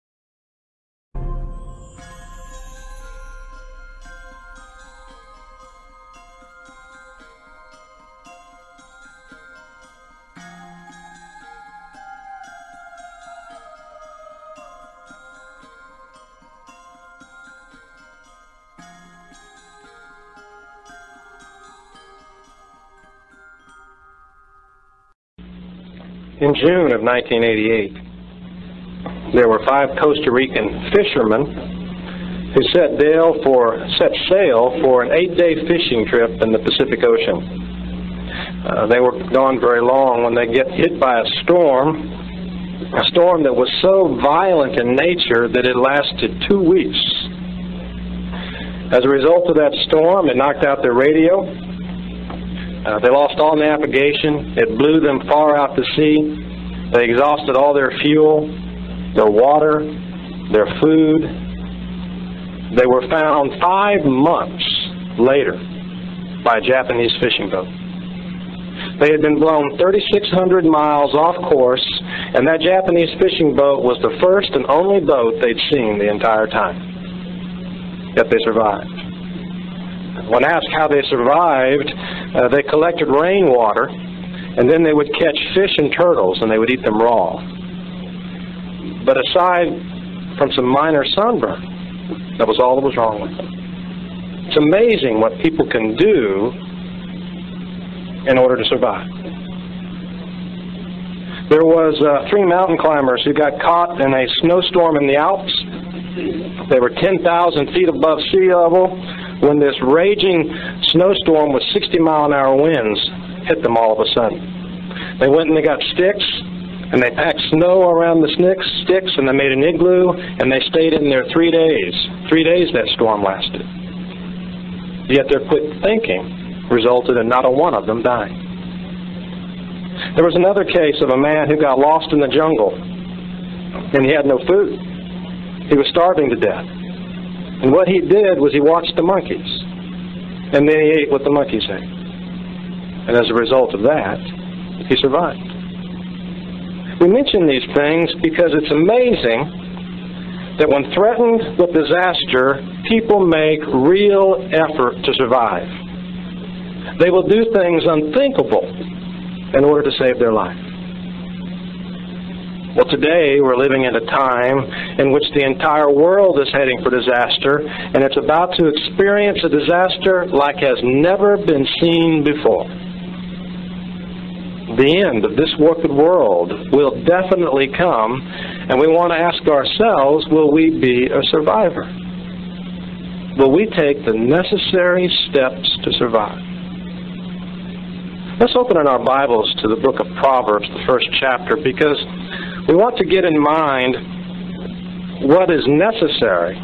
In June of 1988, there were 5 Costa Rican fishermen who set sail for an 8-day fishing trip in the Pacific Ocean. They were gone very long when they get hit by a storm that was so violent in nature that it lasted 2 weeks. As a result of that storm, it knocked out their radio. They lost all navigation. It blew them far out to sea. They exhausted all their fuel, their water, their food. They were found 5 months later by a Japanese fishing boat. They had been blown 3,600 miles off course, and that Japanese fishing boat was the first and only boat they'd seen the entire time. Yet they survived. When asked how they survived, they collected rainwater, and then they would catch fish and turtles, and they would eat them raw. But aside from some minor sunburn, that was all that was wrong with them. It's amazing what people can do in order to survive. There was 3 mountain climbers who got caught in a snowstorm in the Alps. They were 10,000 feet above sea level when this raging snowstorm with 60-mile-an-hour winds hit them all of a sudden. They went and they got sticks, and they packed snow around the sticks, and they made an igloo, and they stayed in there 3 days. 3 days that storm lasted. Yet their quick thinking resulted in not a one of them dying. There was another case of a man who got lost in the jungle, and he had no food. He was starving to death. And what he did was he watched the monkeys, and then he ate what the monkeys ate. And as a result of that, he survived. We mention these things because it's amazing that when threatened with disaster, people make real effort to survive. They will do things unthinkable in order to save their life. Well, today we're living in a time in which the entire world is heading for disaster, and it's about to experience a disaster like has never been seen before. The end of this wicked world will definitely come, and we want to ask ourselves, will we be a survivor? Will we take the necessary steps to survive? Let's open in our Bibles to the book of Proverbs, the first chapter, because we want to get in mind what is necessary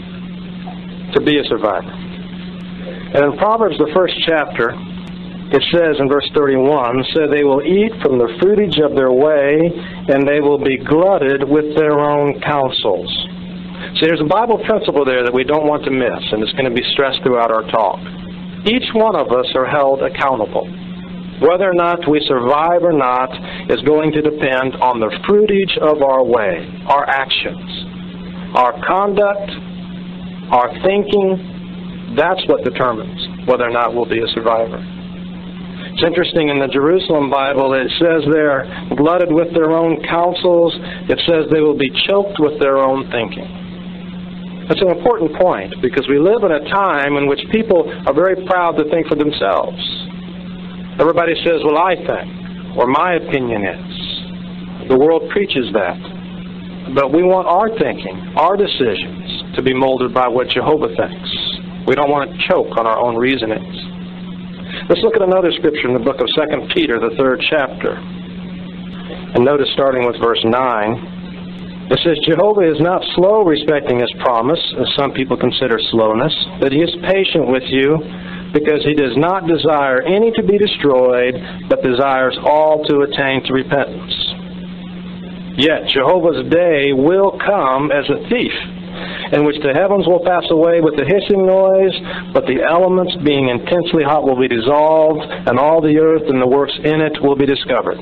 to be a survivor. And in Proverbs, the first chapter, it says in verse 31, "So they will eat from the fruitage of their way, and they will be glutted with their own counsels." See, there's a Bible principle there that we don't want to miss, and it's going to be stressed throughout our talk. Each one of us are held accountable. Whether or not we survive or not is going to depend on the fruitage of our way, our actions, our conduct, our thinking. That's what determines whether or not we'll be a survivor. It's interesting, in the Jerusalem Bible, it says they're glutted with their own counsels. It says they will be choked with their own thinking. That's an important point, because we live in a time in which people are very proud to think for themselves. Everybody says, well, I think, or my opinion is. The world preaches that. But we want our thinking, our decisions, to be molded by what Jehovah thinks. We don't want to choke on our own reasonings. Let's look at another scripture in the book of 2 Peter, the 3rd chapter. And notice, starting with verse 9, it says, "Jehovah is not slow respecting his promise, as some people consider slowness, but he is patient with you, because he does not desire any to be destroyed, but desires all to attain to repentance. Yet Jehovah's day will come as a thief, in which the heavens will pass away with a hissing noise, but the elements, being intensely hot, will be dissolved, and all the earth and the works in it will be discovered.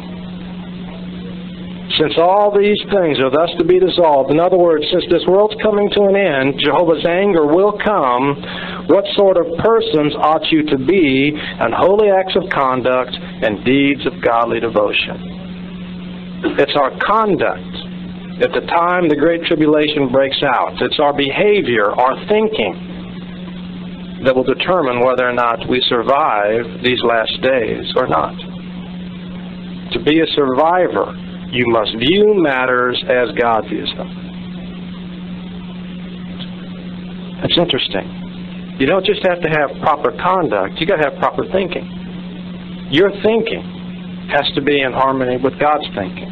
Since all these things are thus to be dissolved," in other words, since this world's coming to an end, Jehovah's anger will come, "what sort of persons ought you to be, and holy acts of conduct, and deeds of godly devotion?" It's our conduct at the time the Great Tribulation breaks out. It's our behavior, our thinking, that will determine whether or not we survive these last days or not. To be a survivor, you must view matters as God views them. That's interesting. You don't just have to have proper conduct, you got to have proper thinking. Your thinking has to be in harmony with God's thinking.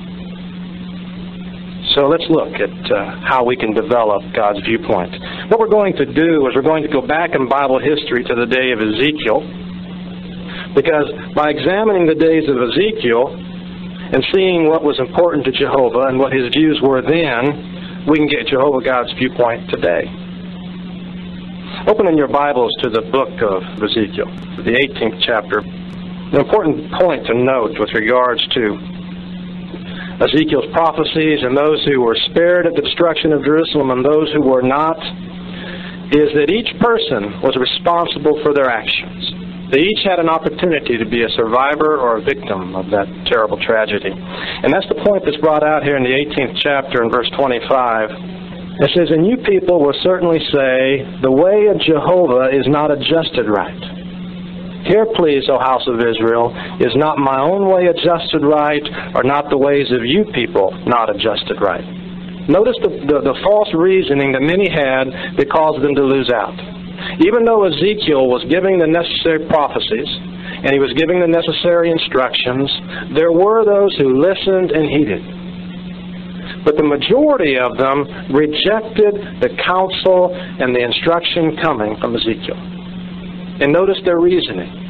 So let's look at how we can develop God's viewpoint. What we're going to do is we're going to go back in Bible history to the day of Ezekiel, because by examining the days of Ezekiel and seeing what was important to Jehovah and what his views were then, we can get Jehovah God's viewpoint today. Open in your Bibles to the book of Ezekiel, the 18th chapter. An important point to note with regards to Ezekiel's prophecies and those who were spared at the destruction of Jerusalem and those who were not, is that each person was responsible for their actions. They each had an opportunity to be a survivor or a victim of that terrible tragedy. And that's the point that's brought out here in the 18th chapter in verse 25. It says, "And you people will certainly say, the way of Jehovah is not adjusted right. Hear, please, O house of Israel, is not my own way adjusted right, or not the ways of you people not adjusted right?" Notice the false reasoning that many had that caused them to lose out. Even though Ezekiel was giving the necessary prophecies, and he was giving the necessary instructions, there were those who listened and heeded. But the majority of them rejected the counsel and the instruction coming from Ezekiel. And notice their reasoning.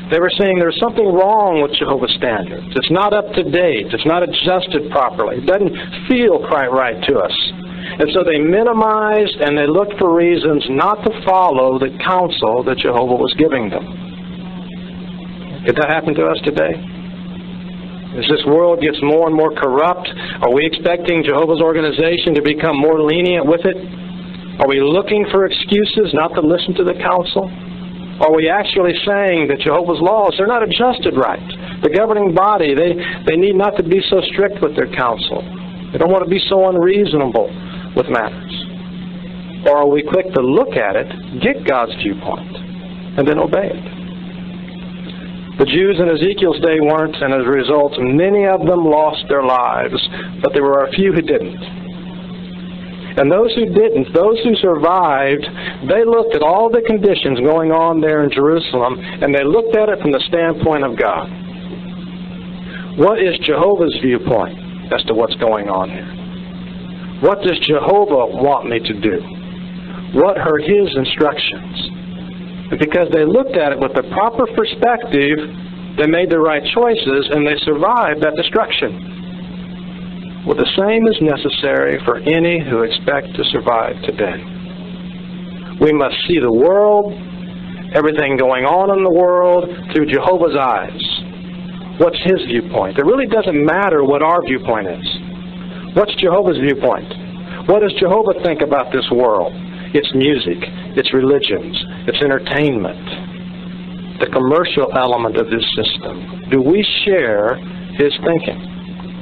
They were saying there's something wrong with Jehovah's standards. It's not up to date. It's not adjusted properly. It doesn't feel quite right to us. And so they minimized and they looked for reasons not to follow the counsel that Jehovah was giving them. Could that happen to us today? As this world gets more and more corrupt, are we expecting Jehovah's organization to become more lenient with it? Are we looking for excuses not to listen to the counsel? Are we actually saying that Jehovah's laws, they're not adjusted right? The governing body, they need not to be so strict with their counsel. They don't want to be so unreasonable with matters. Or are we quick to look at it, get God's viewpoint, and then obey it? The Jews in Ezekiel's day weren't, and as a result, many of them lost their lives, but there were a few who didn't. And those who didn't, those who survived, they looked at all the conditions going on there in Jerusalem, and they looked at it from the standpoint of God. What is Jehovah's viewpoint as to what's going on here? What does Jehovah want me to do? What are His instructions? And because they looked at it with the proper perspective, they made the right choices, and they survived that destruction. Well, the same is necessary for any who expect to survive today. We must see the world, everything going on in the world, through Jehovah's eyes. What's His viewpoint? It really doesn't matter what our viewpoint is. What's Jehovah's viewpoint? What does Jehovah think about this world? Its music, its religions, its entertainment, the commercial element of this system. Do we share His thinking?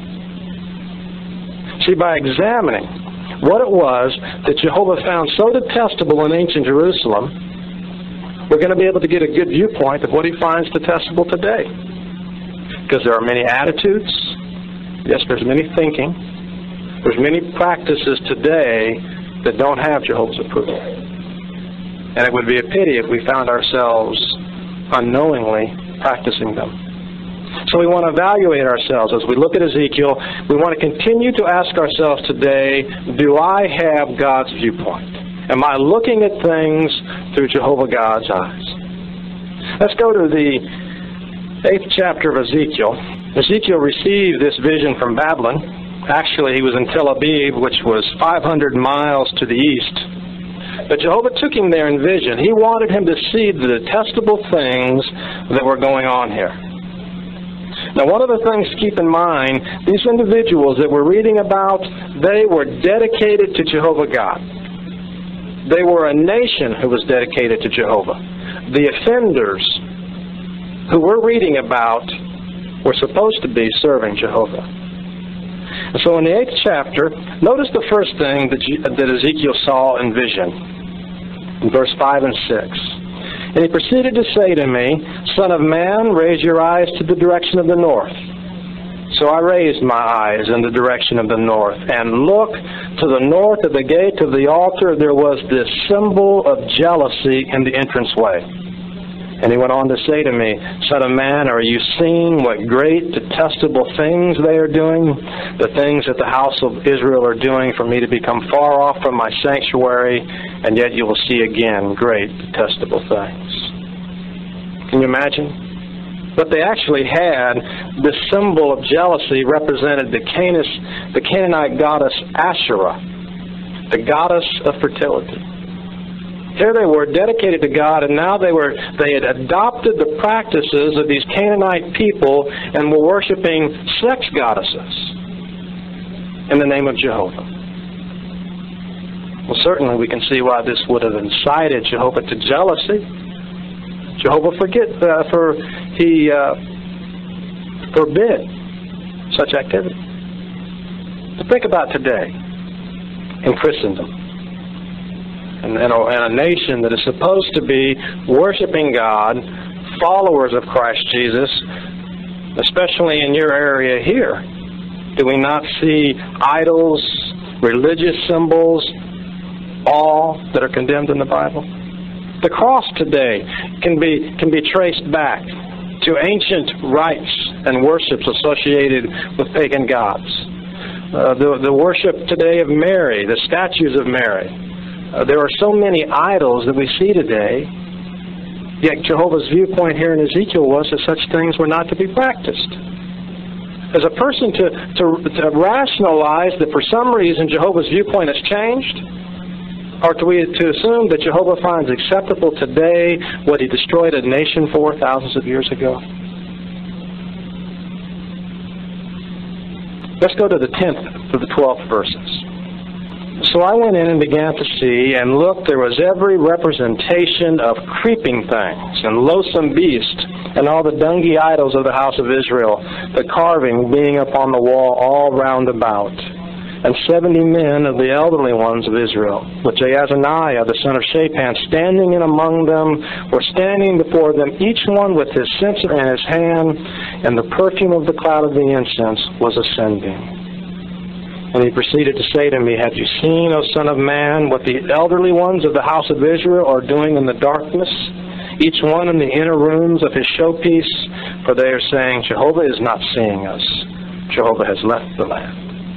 See, by examining what it was that Jehovah found so detestable in ancient Jerusalem, we're going to be able to get a good viewpoint of what He finds detestable today. Because there are many attitudes, yes, there's many thinking, there's many practices today that don't have Jehovah's approval. And it would be a pity if we found ourselves unknowingly practicing them. So we want to evaluate ourselves. As we look at Ezekiel, we want to continue to ask ourselves today, do I have God's viewpoint? Am I looking at things through Jehovah God's eyes? Let's go to the 8th chapter of Ezekiel. Ezekiel received this vision from Babylon. Actually, he was in Tel Aviv, which was 500 miles to the east. But Jehovah took him there in vision. He wanted him to see the detestable things that were going on here. Now, one of the things to keep in mind, these individuals that we're reading about, they were dedicated to Jehovah God. They were a nation who was dedicated to Jehovah. The offenders who we're reading about were supposed to be serving Jehovah. And so in the 8th chapter, notice the first thing that Ezekiel saw in vision, in verse 5 and 6. And he proceeded to say to me, Son of man, raise your eyes to the direction of the north. So I raised my eyes in the direction of the north, and look, to the north of the gate of the altar there was this symbol of jealousy in the entranceway. And he went on to say to me, Son of man, are you seeing what great detestable things they are doing? The things that the house of Israel are doing for me to become far off from my sanctuary, and yet you will see again great detestable things. Can you imagine? But they actually had this symbol of jealousy represented the Canaanite goddess Asherah, the goddess of fertility. Here they were, dedicated to God, and now they had adopted the practices of these Canaanite people and were worshiping sex goddesses in the name of Jehovah. Well, certainly we can see why this would have incited Jehovah to jealousy. Jehovah forbid such activity. But think about today in Christendom. And a nation that is supposed to be worshiping God, followers of Christ Jesus, especially in your area here. Do we not see idols, religious symbols, all that are condemned in the Bible? The cross today can be traced back to ancient rites and worships associated with pagan gods. The worship today of Mary, the statues of Mary. There are so many idols that we see today Yet Jehovah's viewpoint here in Ezekiel was that such things were not to be practiced. As a person to rationalize that for some reason Jehovah's viewpoint has changed, or to assume that Jehovah finds acceptable today what he destroyed a nation for thousands of years ago. Let's go to the 10th to the 12th verses. So I went in and began to see, and look, there was every representation of creeping things, and loathsome beasts, and all the dungy idols of the house of Israel, the carving being upon the wall all round about. And 70 men of the elderly ones of Israel, with Jaazaniah the son of Shaphan standing in among them, were standing before them, each one with his censer in his hand, and the perfume of the cloud of the incense was ascending. And he proceeded to say to me, Have you seen, O son of man, what the elderly ones of the house of Israel are doing in the darkness, each one in the inner rooms of his showpiece? For they are saying, Jehovah is not seeing us. Jehovah has left the land.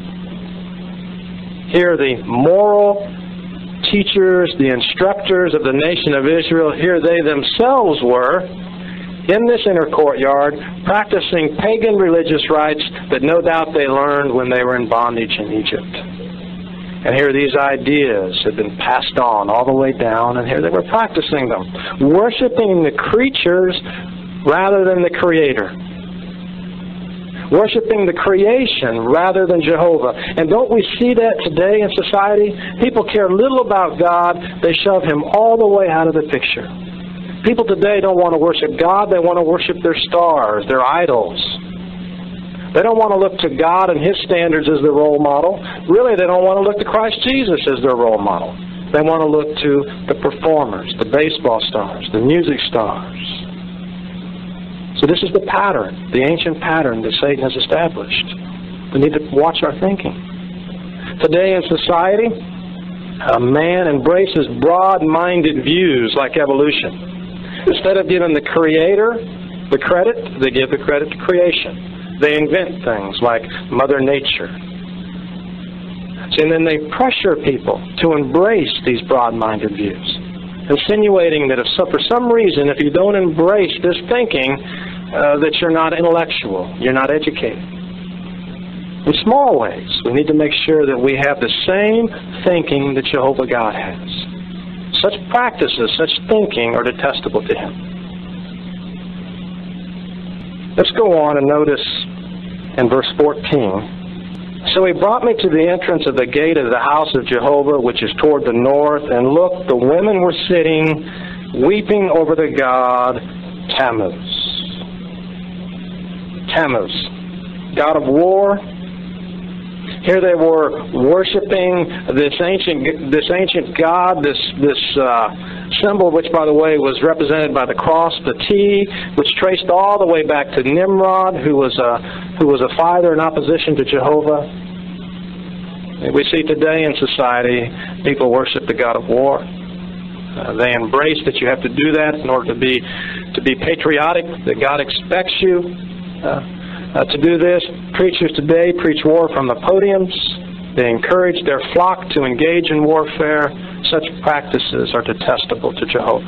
Here the moral teachers, the instructors of the nation of Israel, here they themselves were, in this inner courtyard, practicing pagan religious rites that no doubt they learned when they were in bondage in Egypt. And here these ideas had been passed on all the way down, and here they were practicing them, worshiping the creatures rather than the Creator. Worshiping the creation rather than Jehovah. And don't we see that today in society? People care little about God. They shove Him all the way out of the picture. People today don't want to worship God. They want to worship their stars, their idols. They don't want to look to God and His standards as their role model. Really, they don't want to look to Christ Jesus as their role model. They want to look to the performers, the baseball stars, the music stars. So this is the pattern, the ancient pattern that Satan has established. We need to watch our thinking. Today in society, a man embraces broad-minded views like evolution. Instead of giving the Creator the credit, they give the credit to creation. They invent things like Mother Nature. And then they pressure people to embrace these broad-minded views, insinuating that for some reason, if you don't embrace this thinking, that you're not intellectual, you're not educated. In small ways, we need to make sure that we have the same thinking that Jehovah God has. Such practices, such thinking are detestable to Him. Let's go on and notice in verse 14. So he brought me to the entrance of the gate of the house of Jehovah, which is toward the north, and look, the women were sitting, weeping over the god Tammuz. Tammuz, god of war. Here they were worshiping this ancient god, this symbol, which, by the way, was represented by the cross, the T, which traced all the way back to Nimrod, who was a fighter in opposition to Jehovah. We see today in society, people worship the god of war. They embrace that you have to do that in order to be patriotic, that God expects you to do this. Preachers today preach war from the podiums. They encourage their flock to engage in warfare. Such practices are detestable to Jehovah.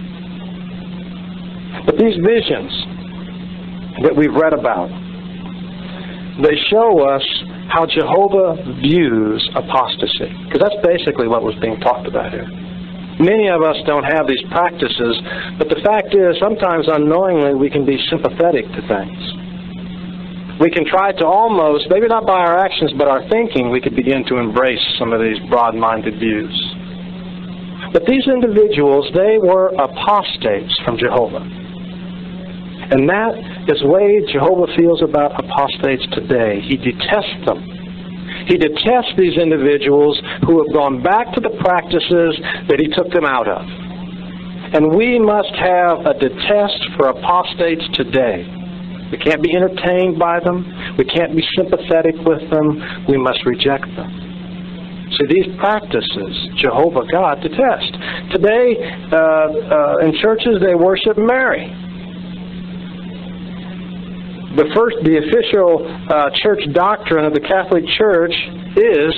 But these visions that we've read about, they show us how Jehovah views apostasy. Because that's basically what was being talked about here. Many of us don't have these practices, but the fact is, sometimes unknowingly, we can be sympathetic to things. We can try to almost, maybe not by our actions, but our thinking, we could begin to embrace some of these broad-minded views. But these individuals, they were apostates from Jehovah. And that is the way Jehovah feels about apostates today. He detests them. He detests these individuals who have gone back to the practices that He took them out of. And we must have a detest for apostates today. We can't be entertained by them. We can't be sympathetic with them. We must reject them. So these practices, Jehovah God detests. Today, in churches, they worship Mary. The official church doctrine of the Catholic Church is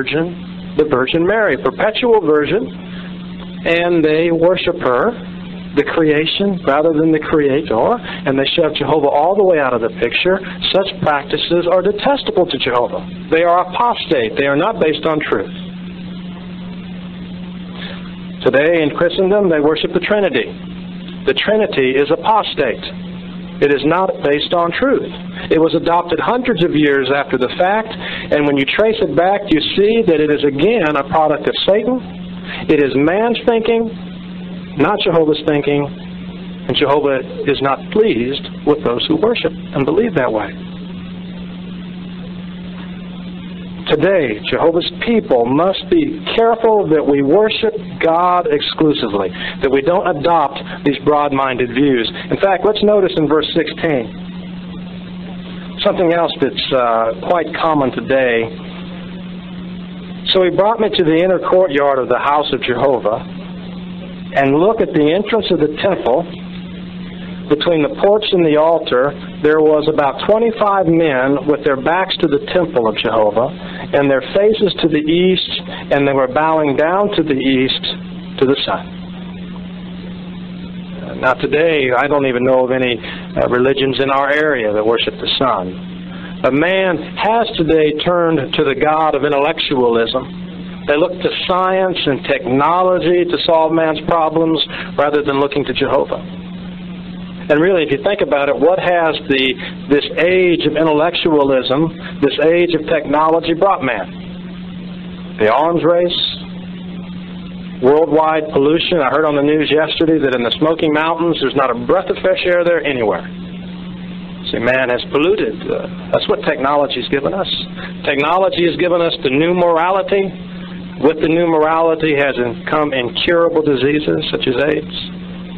the Virgin Mary, perpetual virgin, and they worship her. the creation rather than the Creator, and they shove Jehovah all the way out of the picture. Such practices are detestable to Jehovah. They are apostate. They are not based on truth. Today in Christendom, they worship the Trinity. The Trinity is apostate. It is not based on truth. It was adopted hundreds of years after the fact, and when you trace it back, you see that it is again a product of Satan. It is man's thinking, not Jehovah's thinking, and Jehovah is not pleased with those who worship and believe that way. Today, Jehovah's people must be careful that we worship God exclusively, that we don't adopt these broad-minded views. In fact, let's notice in verse 16, something else that's quite common today. So he brought me to the inner courtyard of the house of Jehovah, and look at the entrance of the temple. Between the porch and the altar, there was about 25 men with their backs to the temple of Jehovah, and their faces to the east, and they were bowing down to the east, to the sun. Now today, I don't even know of any religions in our area that worship the sun. But man has today turned to the god of intellectualism. They look to science and technology to solve man's problems rather than looking to Jehovah. And really, if you think about it, what has this age of intellectualism, this age of technology brought man? The arms race, worldwide pollution. I heard on the news yesterday that in the Smoky Mountains, there's not a breath of fresh air there anywhere. See, man has polluted. That's what technology's given us. Technology has given us the new morality. With the new morality has come incurable diseases such as AIDS.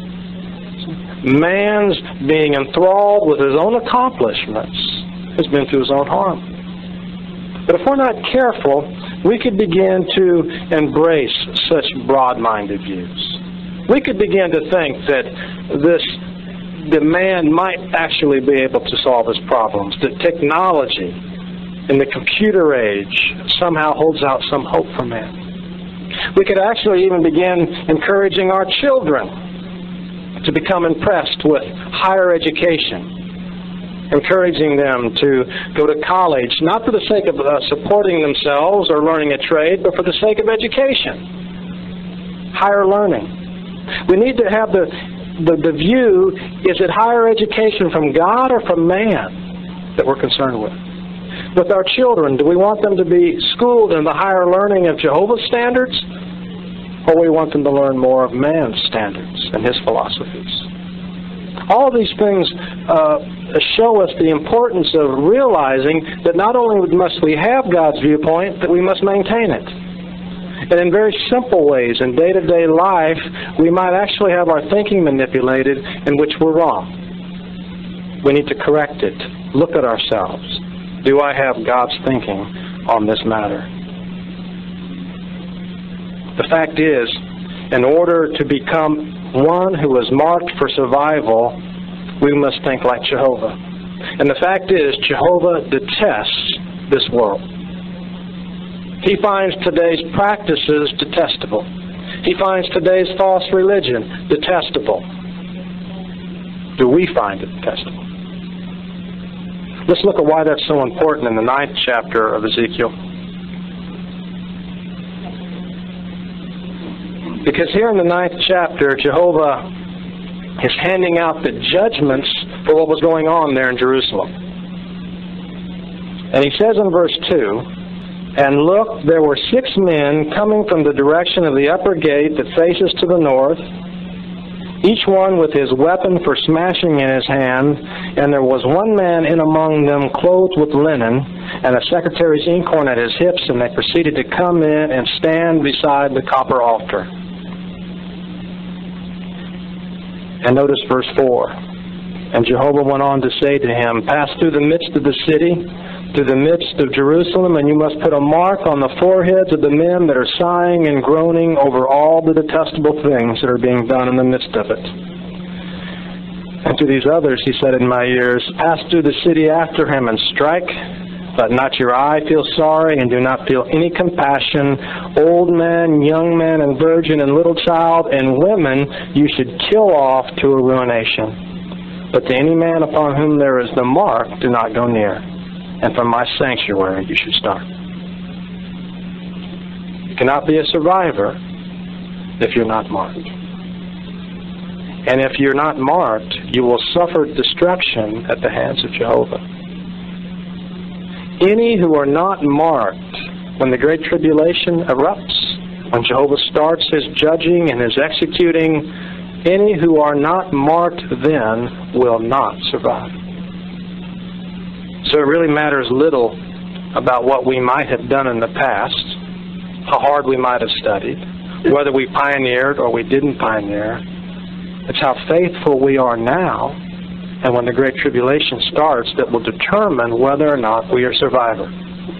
Man's being enthralled with his own accomplishments has been through his own harm. But if we're not careful, we could begin to embrace such broad-minded views. We could begin to think that the man might actually be able to solve his problems, that technology in the computer age somehow holds out some hope for man. We could actually even begin encouraging our children to become impressed with higher education, encouraging them to go to college, not for the sake of supporting themselves or learning a trade, but for the sake of education, higher learning. We need to have the view, is it higher education from God or from man that we're concerned with? With our children, do we want them to be schooled in the higher learning of Jehovah's standards? Or we want them to learn more of man's standards and his philosophies. All of these things show us the importance of realizing that not only must we have God's viewpoint, that we must maintain it. And in very simple ways, in day-to-day life, we might actually have our thinking manipulated in which we're wrong. We need to correct it. Look at ourselves. Do I have God's thinking on this matter? The fact is, in order to become one who is marked for survival, we must think like Jehovah. And the fact is, Jehovah detests this world. He finds today's practices detestable. He finds today's false religion detestable. Do we find it detestable? Let's look at why that's so important in the 9th chapter of Ezekiel. Because here in the 9th chapter, Jehovah is handing out the judgments for what was going on there in Jerusalem. And he says in verse 2, "And look, there were 6 men coming from the direction of the upper gate that faces to the north, each one with his weapon for smashing in his hand, and there was one man in among them clothed with linen, and a secretary's inkhorn at his hips, and they proceeded to come in and stand beside the copper altar." And notice verse 4. "And Jehovah went on to say to him, Pass through the midst of the city, through the midst of Jerusalem, and you must put a mark on the foreheads of the men that are sighing and groaning over all the detestable things that are being done in the midst of it. And to these others he said in my ears, Pass through the city after him and strike, Let not your eye feel sorry, and do not feel any compassion. Old man, young man, and virgin, and little child, and women you should kill off to a ruination. But to any man upon whom there is the mark, do not go near. And from my sanctuary you should start. You cannot be a survivor if you're not marked. And if you're not marked, you will suffer destruction at the hands of Jehovah. Any who are not marked when the Great Tribulation erupts, when Jehovah starts his judging and his executing, any who are not marked then will not survive. So it really matters little about what we might have done in the past, how hard we might have studied, whether we pioneered or we didn't pioneer. It's how faithful we are now, and when the Great Tribulation starts, that will determine whether or not we are survivors.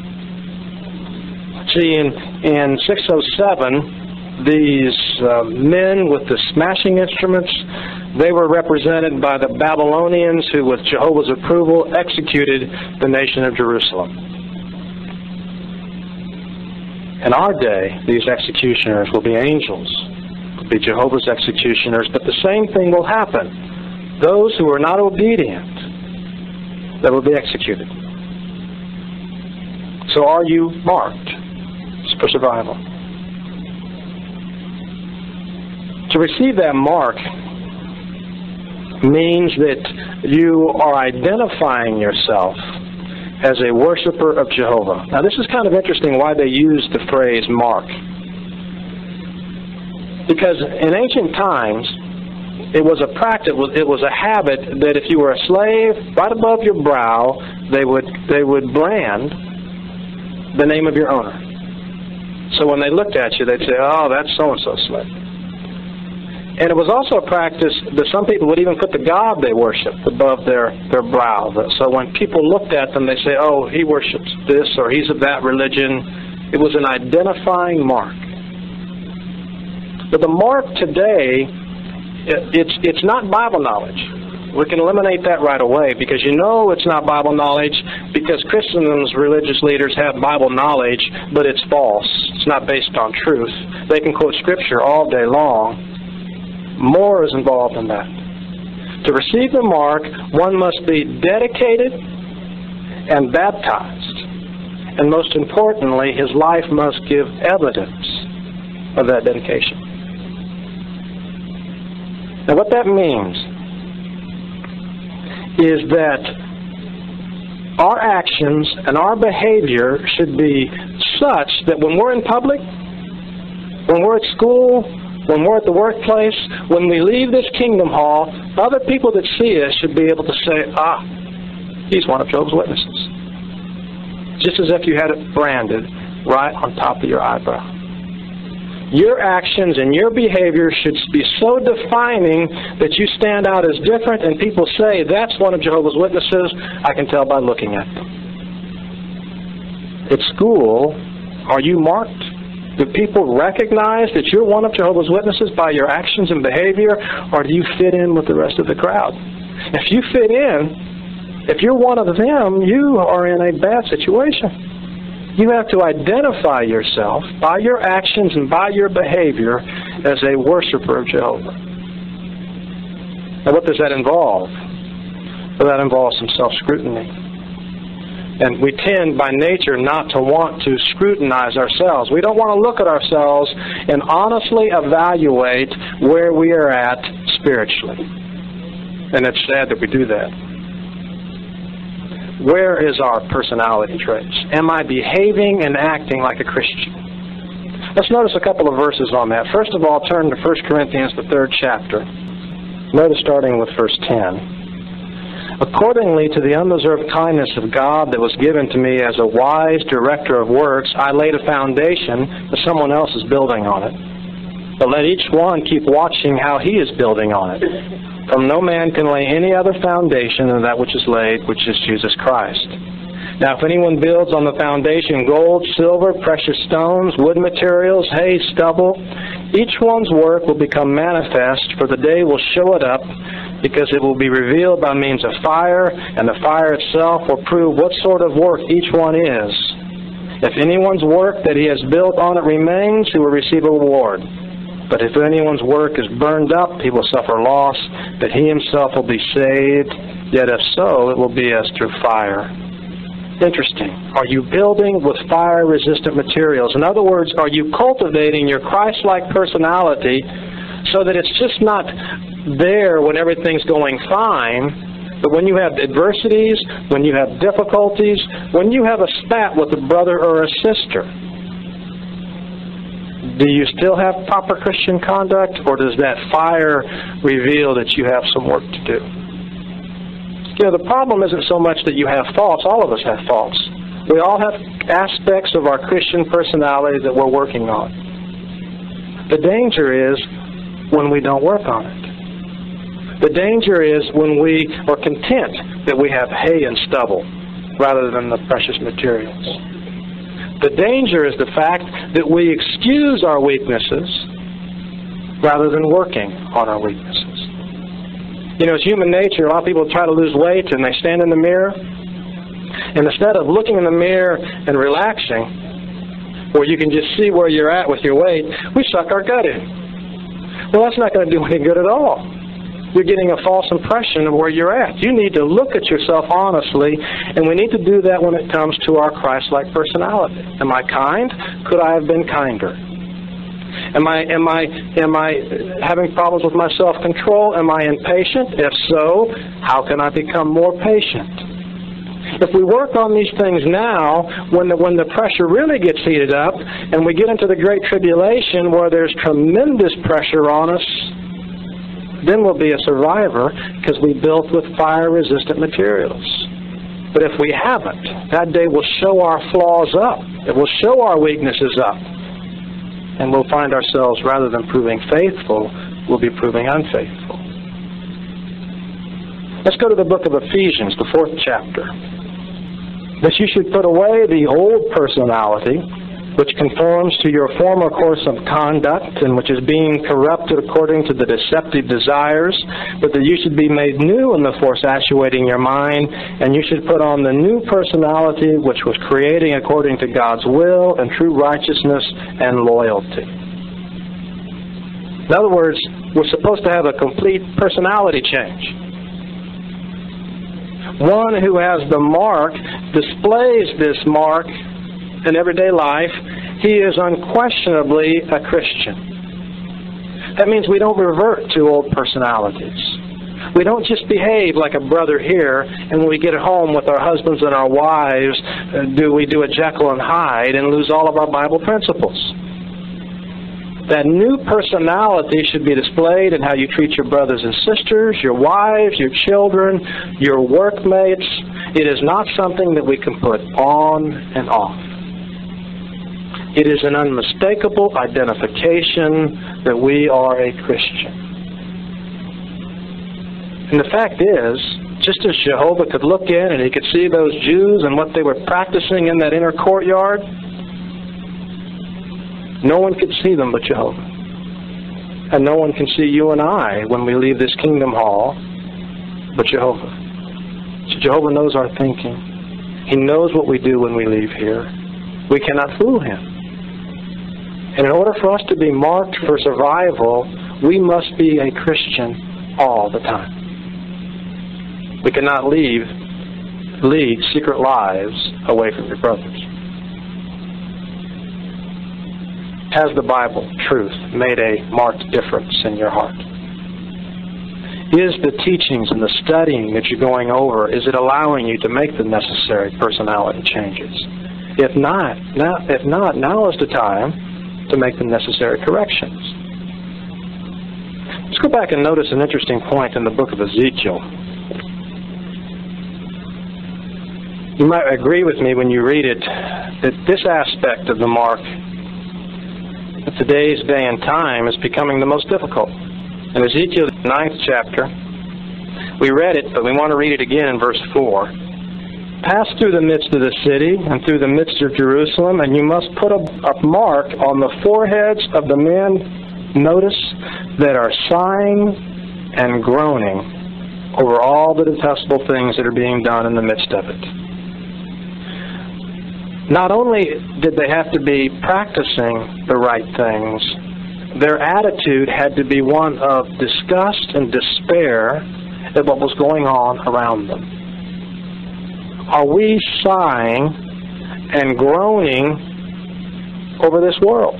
See, in 607, these men with the smashing instruments, they were represented by the Babylonians who, with Jehovah's approval, executed the nation of Jerusalem. In our day, these executioners will be angels, will be Jehovah's executioners, but the same thing will happen. Those who are not obedient, that will be executed. So are you marked for survival? To receive that mark means that you are identifying yourself as a worshiper of Jehovah. Now this is kind of interesting why they use the phrase mark. Because in ancient times, it was a practice, it was a habit that if you were a slave, right above your brow, they would brand the name of your owner. So when they looked at you, they'd say, oh, that's so-and-so slave. And it was also a practice that some people would even put the God they worshiped above their brow. So when people looked at them, they say, oh, he worships this or he's of that religion. It was an identifying mark. But the mark today, it's not Bible knowledge. We can eliminate that right away because you know it's not Bible knowledge because Christendom's religious leaders have Bible knowledge, but it's false. It's not based on truth. They can quote Scripture all day long. More is involved in that. To receive the mark, one must be dedicated and baptized. And most importantly, his life must give evidence of that dedication. Now what that means is that our actions and our behavior should be such that when we're in public, when we're at school, when we're at the workplace, when we leave this kingdom hall, other people that see us should be able to say, ah, he's one of Jehovah's Witnesses. Just as if you had it branded right on top of your eyebrow. Your actions and your behavior should be so defining that you stand out as different and people say, that's one of Jehovah's Witnesses. I can tell by looking at them. At school, are you marked? Do people recognize that you're one of Jehovah's Witnesses by your actions and behavior, or do you fit in with the rest of the crowd? If you fit in, if you're one of them, you are in a bad situation. You have to identify yourself by your actions and by your behavior as a worshiper of Jehovah. Now what does that involve? Well, that involves some self-scrutiny. And we tend by nature not to want to scrutinize ourselves. We don't want to look at ourselves and honestly evaluate where we are at spiritually. And it's sad that we do that. Where is our personality traits? Am I behaving and acting like a Christian? Let's notice a couple of verses on that. First of all, turn to 1 Corinthians, the 3rd chapter. Notice starting with verse 10. Accordingly to the undeserved kindness of God that was given to me as a wise director of works, I laid a foundation that someone else is building on it. But let each one keep watching how he is building on it. For no man can lay any other foundation than that which is laid, which is Jesus Christ. Now if anyone builds on the foundation gold, silver, precious stones, wood materials, hay, stubble, each one's work will become manifest, for the day will show it up, because it will be revealed by means of fire, and the fire itself will prove what sort of work each one is. If anyone's work that he has built on it remains, he will receive a reward. But if anyone's work is burned up, he will suffer loss, but he himself will be saved. Yet if so, it will be as through fire. Interesting. Are you building with fire-resistant materials? In other words, are you cultivating your Christ-like personality so that it's just not there when everything's going fine, but when you have adversities, when you have difficulties, when you have a spat with a brother or a sister, do you still have proper Christian conduct, or does that fire reveal that you have some work to do? You know, the problem isn't so much that you have faults. All of us have faults. We all have aspects of our Christian personality that we're working on. The danger is when we don't work on it. The danger is when we are content that we have hay and stubble rather than the precious materials. The danger is the fact that we excuse our weaknesses rather than working on our weaknesses. You know, it's human nature. A lot of people try to lose weight and they stand in the mirror, and instead of looking in the mirror and relaxing, where you can just see where you're at with your weight, we suck our gut in. Well, that's not going to do any good at all. You're getting a false impression of where you're at. You need to look at yourself honestly, and we need to do that when it comes to our Christ-like personality. Am I kind? Could I have been kinder? Am I having problems with my self-control? Am I impatient? If so, how can I become more patient? If we work on these things now, when the pressure really gets heated up, and we get into the Great Tribulation where there's tremendous pressure on us, then we'll be a survivor because we built with fire-resistant materials. But if we haven't, that day will show our flaws up. It will show our weaknesses up. And we'll find ourselves, rather than proving faithful, we'll be proving unfaithful. Let's go to the book of Ephesians, the 4th chapter. That you should put away the old personality, which conforms to your former course of conduct, and which is being corrupted according to the deceptive desires, but that you should be made new in the force actuating your mind, and you should put on the new personality, which was creating according to God's will and true righteousness and loyalty. In other words, we're supposed to have a complete personality change. One who has the mark displays this mark in everyday life. He is unquestionably a Christian. That means we don't revert to old personalities. We don't just behave like a brother here, and when we get home with our husbands and our wives, we do a Jekyll and Hyde and lose all of our Bible principles. That new personality should be displayed in how you treat your brothers and sisters, your wives, your children, your workmates. It is not something that we can put on and off. It is an unmistakable identification that we are a Christian. And the fact is, just as Jehovah could look in and he could see those Jews and what they were practicing in that inner courtyard, no one could see them but Jehovah. And no one can see you and I when we leave this kingdom hall but Jehovah. So Jehovah knows our thinking. He knows what we do when we leave here. We cannot fool him. And in order for us to be marked for survival, we must be a Christian all the time. We cannot lead secret lives away from your brothers. Has the Bible, truth, made a marked difference in your heart? Is the teachings and the studying that you're going over, is it allowing you to make the necessary personality changes? If not, now is the time to make the necessary corrections. Let's go back and notice an interesting point in the book of Ezekiel. You might agree with me when you read it that this aspect of the mark of today's day and time is becoming the most difficult. In Ezekiel, the 9th chapter, we read it, but we want to read it again in verse 4. Pass through the midst of the city and through the midst of Jerusalem, and you must put a mark on the foreheads of the men, notice, that are sighing and groaning over all the detestable things that are being done in the midst of it. Not only did they have to be practicing the right things, their attitude had to be one of disgust and despair at what was going on around them. Are we sighing and groaning over this world?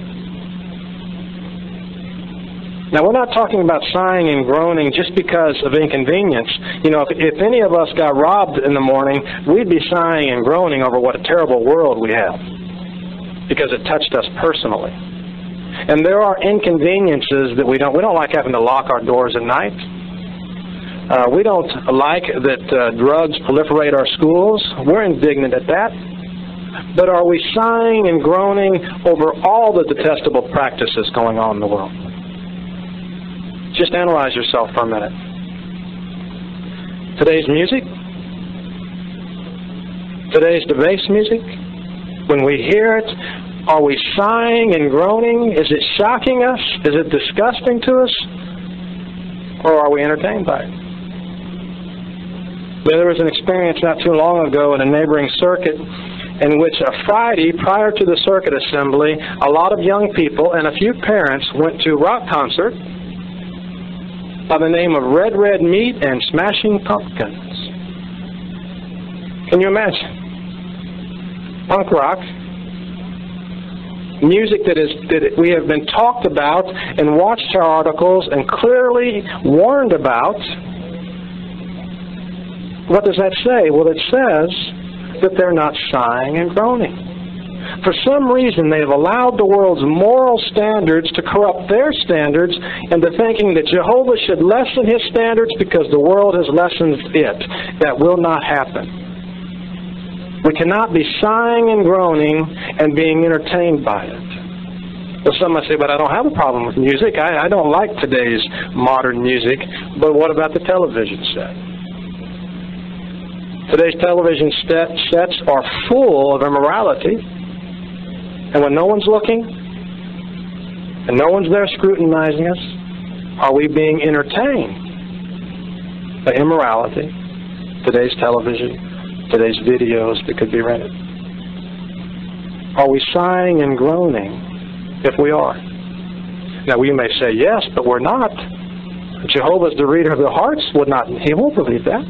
Now, we're not talking about sighing and groaning just because of inconvenience. You know, if any of us got robbed in the morning, we'd be sighing and groaning over what a terrible world we have because it touched us personally. And there are inconveniences that we don't like having to lock our doors at night. We don't like that drugs proliferate our schools. We're indignant at that. But are we sighing and groaning over all the detestable practices going on in the world? Just analyze yourself for a minute. Today's music, today's debased music, when we hear it, are we sighing and groaning? Is it shocking us? Is it disgusting to us? Or are we entertained by it? There was an experience not too long ago in a neighboring circuit in which a Friday prior to the circuit assembly, a lot of young people and a few parents went to a rock concert by the name of Red Red Meat and Smashing Pumpkins. Can you imagine? Punk rock, music that we have been talked about and watched our articles and clearly warned about. What does that say? Well, it says that they're not sighing and groaning. For some reason, they have allowed the world's moral standards to corrupt their standards into thinking that Jehovah should lessen his standards because the world has lessened it. That will not happen. We cannot be sighing and groaning and being entertained by it. Well, some might say, but I don't have a problem with music. I don't like today's modern music. But what about the television set? Today's television sets are full of immorality. And when no one's looking, and no one's there scrutinizing us, are we being entertained by immorality, today's television, today's videos that could be rented? Are we sighing and groaning if we are? Now, we may say, yes, but we're not. Jehovah's the reader of the hearts. He won't believe that.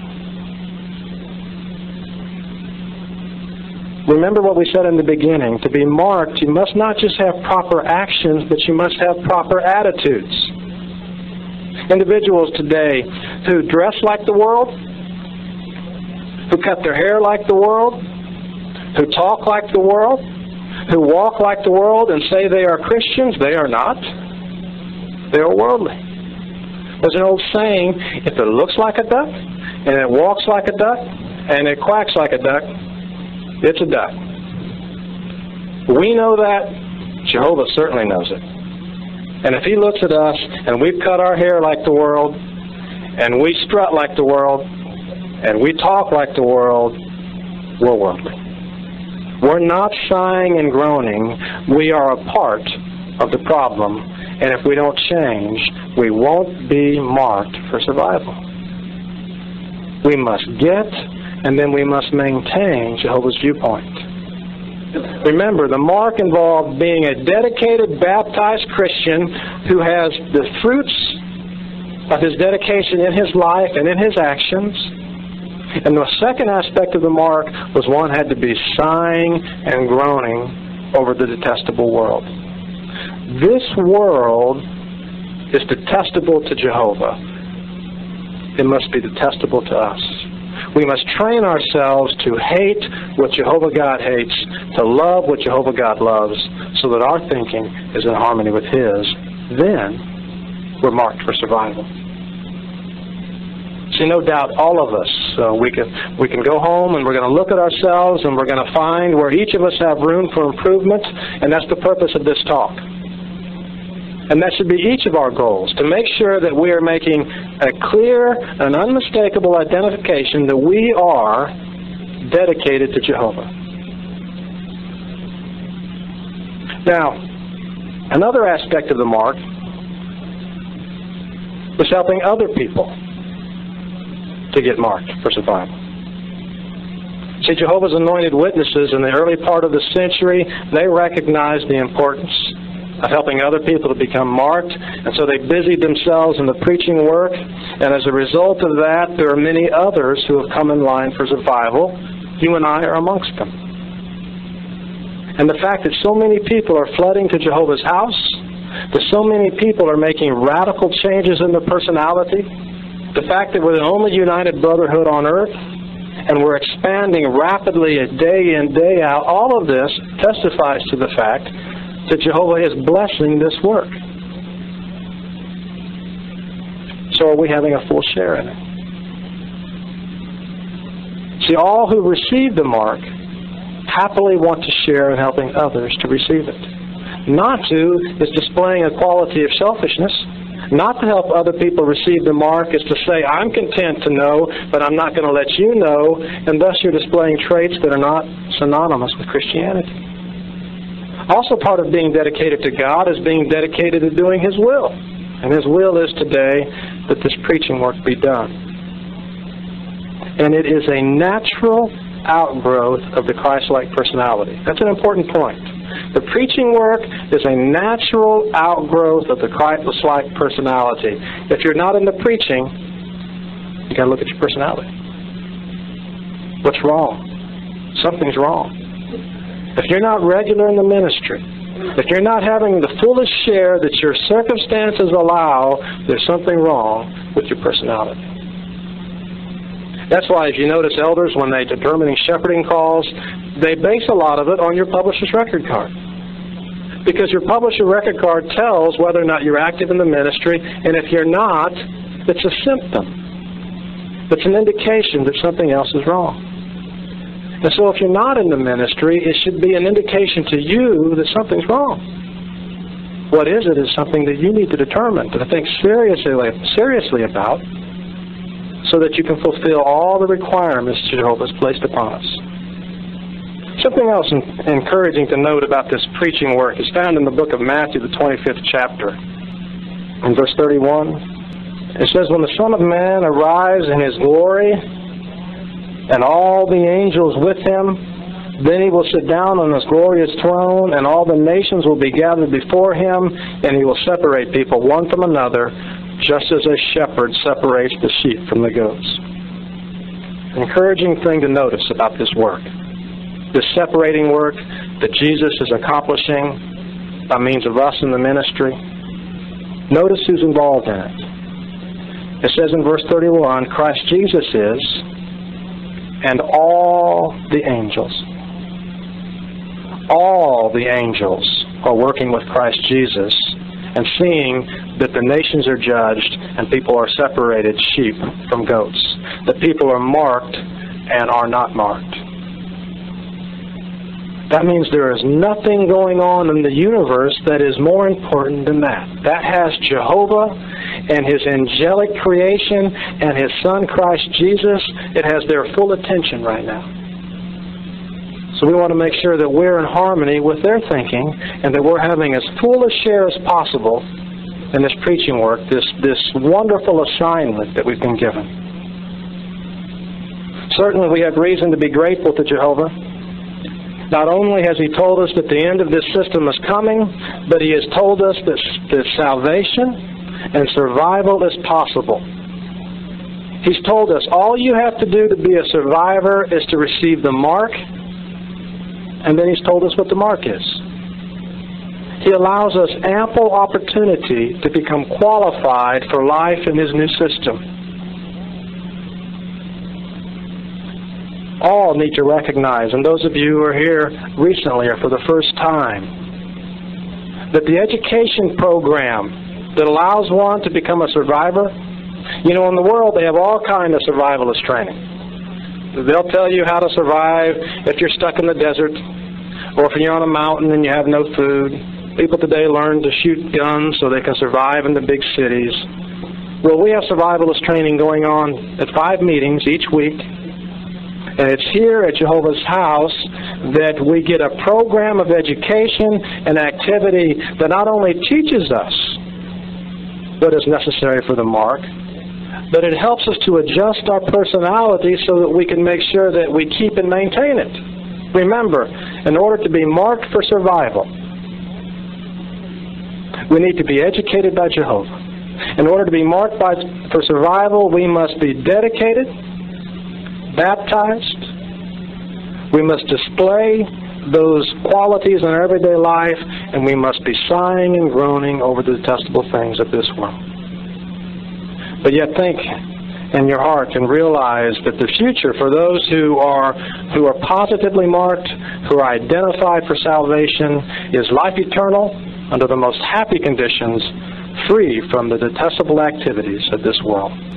Remember what we said in the beginning. To be marked, you must not just have proper actions, but you must have proper attitudes. Individuals today who dress like the world, who cut their hair like the world, who talk like the world, who walk like the world and say they are Christians, they are not. They are worldly. There's an old saying, if it looks like a duck, and it walks like a duck, and it quacks like a duck, it's a duck. We know that. Jehovah certainly knows it. And if he looks at us and we've cut our hair like the world, and we strut like the world, and we talk like the world, we're worldly. We're not sighing and groaning. We are a part of the problem. And if we don't change, we won't be marked for survival. We must get, and then we must maintain Jehovah's viewpoint. Remember, the mark involved being a dedicated, baptized Christian who has the fruits of his dedication in his life and in his actions. And the second aspect of the mark was one had to be sighing and groaning over the detestable world. This world is detestable to Jehovah. It must be detestable to us. We must train ourselves to hate what Jehovah God hates, to love what Jehovah God loves, so that our thinking is in harmony with his. Then we're marked for survival. See, no doubt all of us, we can go home and we're going to look at ourselves and we're going to find where each of us have room for improvement, and that's the purpose of this talk. And that should be each of our goals, to make sure that we are making a clear and unmistakable identification that we are dedicated to Jehovah. Now, another aspect of the mark was helping other people. to get marked for survival. See, Jehovah's Anointed Witnesses in the early part of the century, they recognized the importance of helping other people to become marked, and so they busied themselves in the preaching work, and as a result of that, there are many others who have come in line for survival. You and I are amongst them. And the fact that so many people are flooding to Jehovah's house, that so many people are making radical changes in their personality, the fact that we're the only united brotherhood on earth, and we're expanding rapidly day in, day out, all of this testifies to the fact that Jehovah is blessing this work. So are we having a full share in it? See, all who receive the mark happily want to share in helping others to receive it. Not to is displaying a quality of selfishness. Not to help other people receive the mark is to say, I'm content to know, but I'm not going to let you know, and thus you're displaying traits that are not synonymous with Christianity. Also part of being dedicated to God is being dedicated to doing His will. And His will is today that this preaching work be done. And it is a natural outgrowth of the Christ-like personality. That's an important point. The preaching work is a natural outgrowth of the Christ-like personality. If you're not in the preaching, you got to look at your personality. What's wrong? Something's wrong. If you're not regular in the ministry, if you're not having the fullest share that your circumstances allow, there's something wrong with your personality. That's why, if you notice, elders, when they're determining shepherding calls, they base a lot of it on your publisher's record card. Because your publisher record card tells whether or not you're active in the ministry, and if you're not, it's a symptom. It's an indication that something else is wrong. And so if you're not in the ministry, it should be an indication to you that something's wrong. What is it is something that you need to determine, to think seriously about, so that you can fulfill all the requirements Jehovah has placed upon us. Something else encouraging to note about this preaching work is found in the book of Matthew, the 25th chapter. In verse 31, it says, When the Son of Man arrives in His glory, and all the angels with Him, then He will sit down on His glorious throne, and all the nations will be gathered before Him, and He will separate people one from another, just as a shepherd separates the sheep from the goats. An encouraging thing to notice about this work, this separating work that Jesus is accomplishing by means of us in the ministry. Notice who's involved in it. It says in verse 31, Christ Jesus is, and all the angels. All the angels are working with Christ Jesus and seeing that the nations are judged and people are separated, sheep from goats. That people are marked and are not marked. That means there is nothing going on in the universe that is more important than that. That has Jehovah and His angelic creation and His Son Christ Jesus. It has their full attention right now. So we want to make sure that we're in harmony with their thinking and that we're having as full a share as possible in this preaching work, this wonderful assignment that we've been given. Certainly we have reason to be grateful to Jehovah. Not only has He told us that the end of this system is coming, but He has told us that salvation and survival is possible. He's told us all you have to do to be a survivor is to receive the mark. And then He's told us what the mark is. He allows us ample opportunity to become qualified for life in His new system. All need to recognize, and those of you who are here recently or for the first time, that the education program that allows one to become a survivor, you know, in the world they have all kinds of survivalist training. They'll tell you how to survive if you're stuck in the desert, or if you're on a mountain and you have no food. People today learn to shoot guns so they can survive in the big cities. Well, we have survivalist training going on at 5 meetings each week. And it's here at Jehovah's house that we get a program of education and activity that not only teaches us what is necessary for the mark, but it helps us to adjust our personality so that we can make sure that we keep and maintain it. Remember, in order to be marked for survival, we need to be educated by Jehovah. In order to be marked for survival, we must be dedicated, baptized. We must display those qualities in our everyday life, and we must be sighing and groaning over the detestable things of this world. But yet think in your heart and realize that the future for those who are positively marked, who are identified for salvation, is life eternal under the most happy conditions, free from the detestable activities of this world.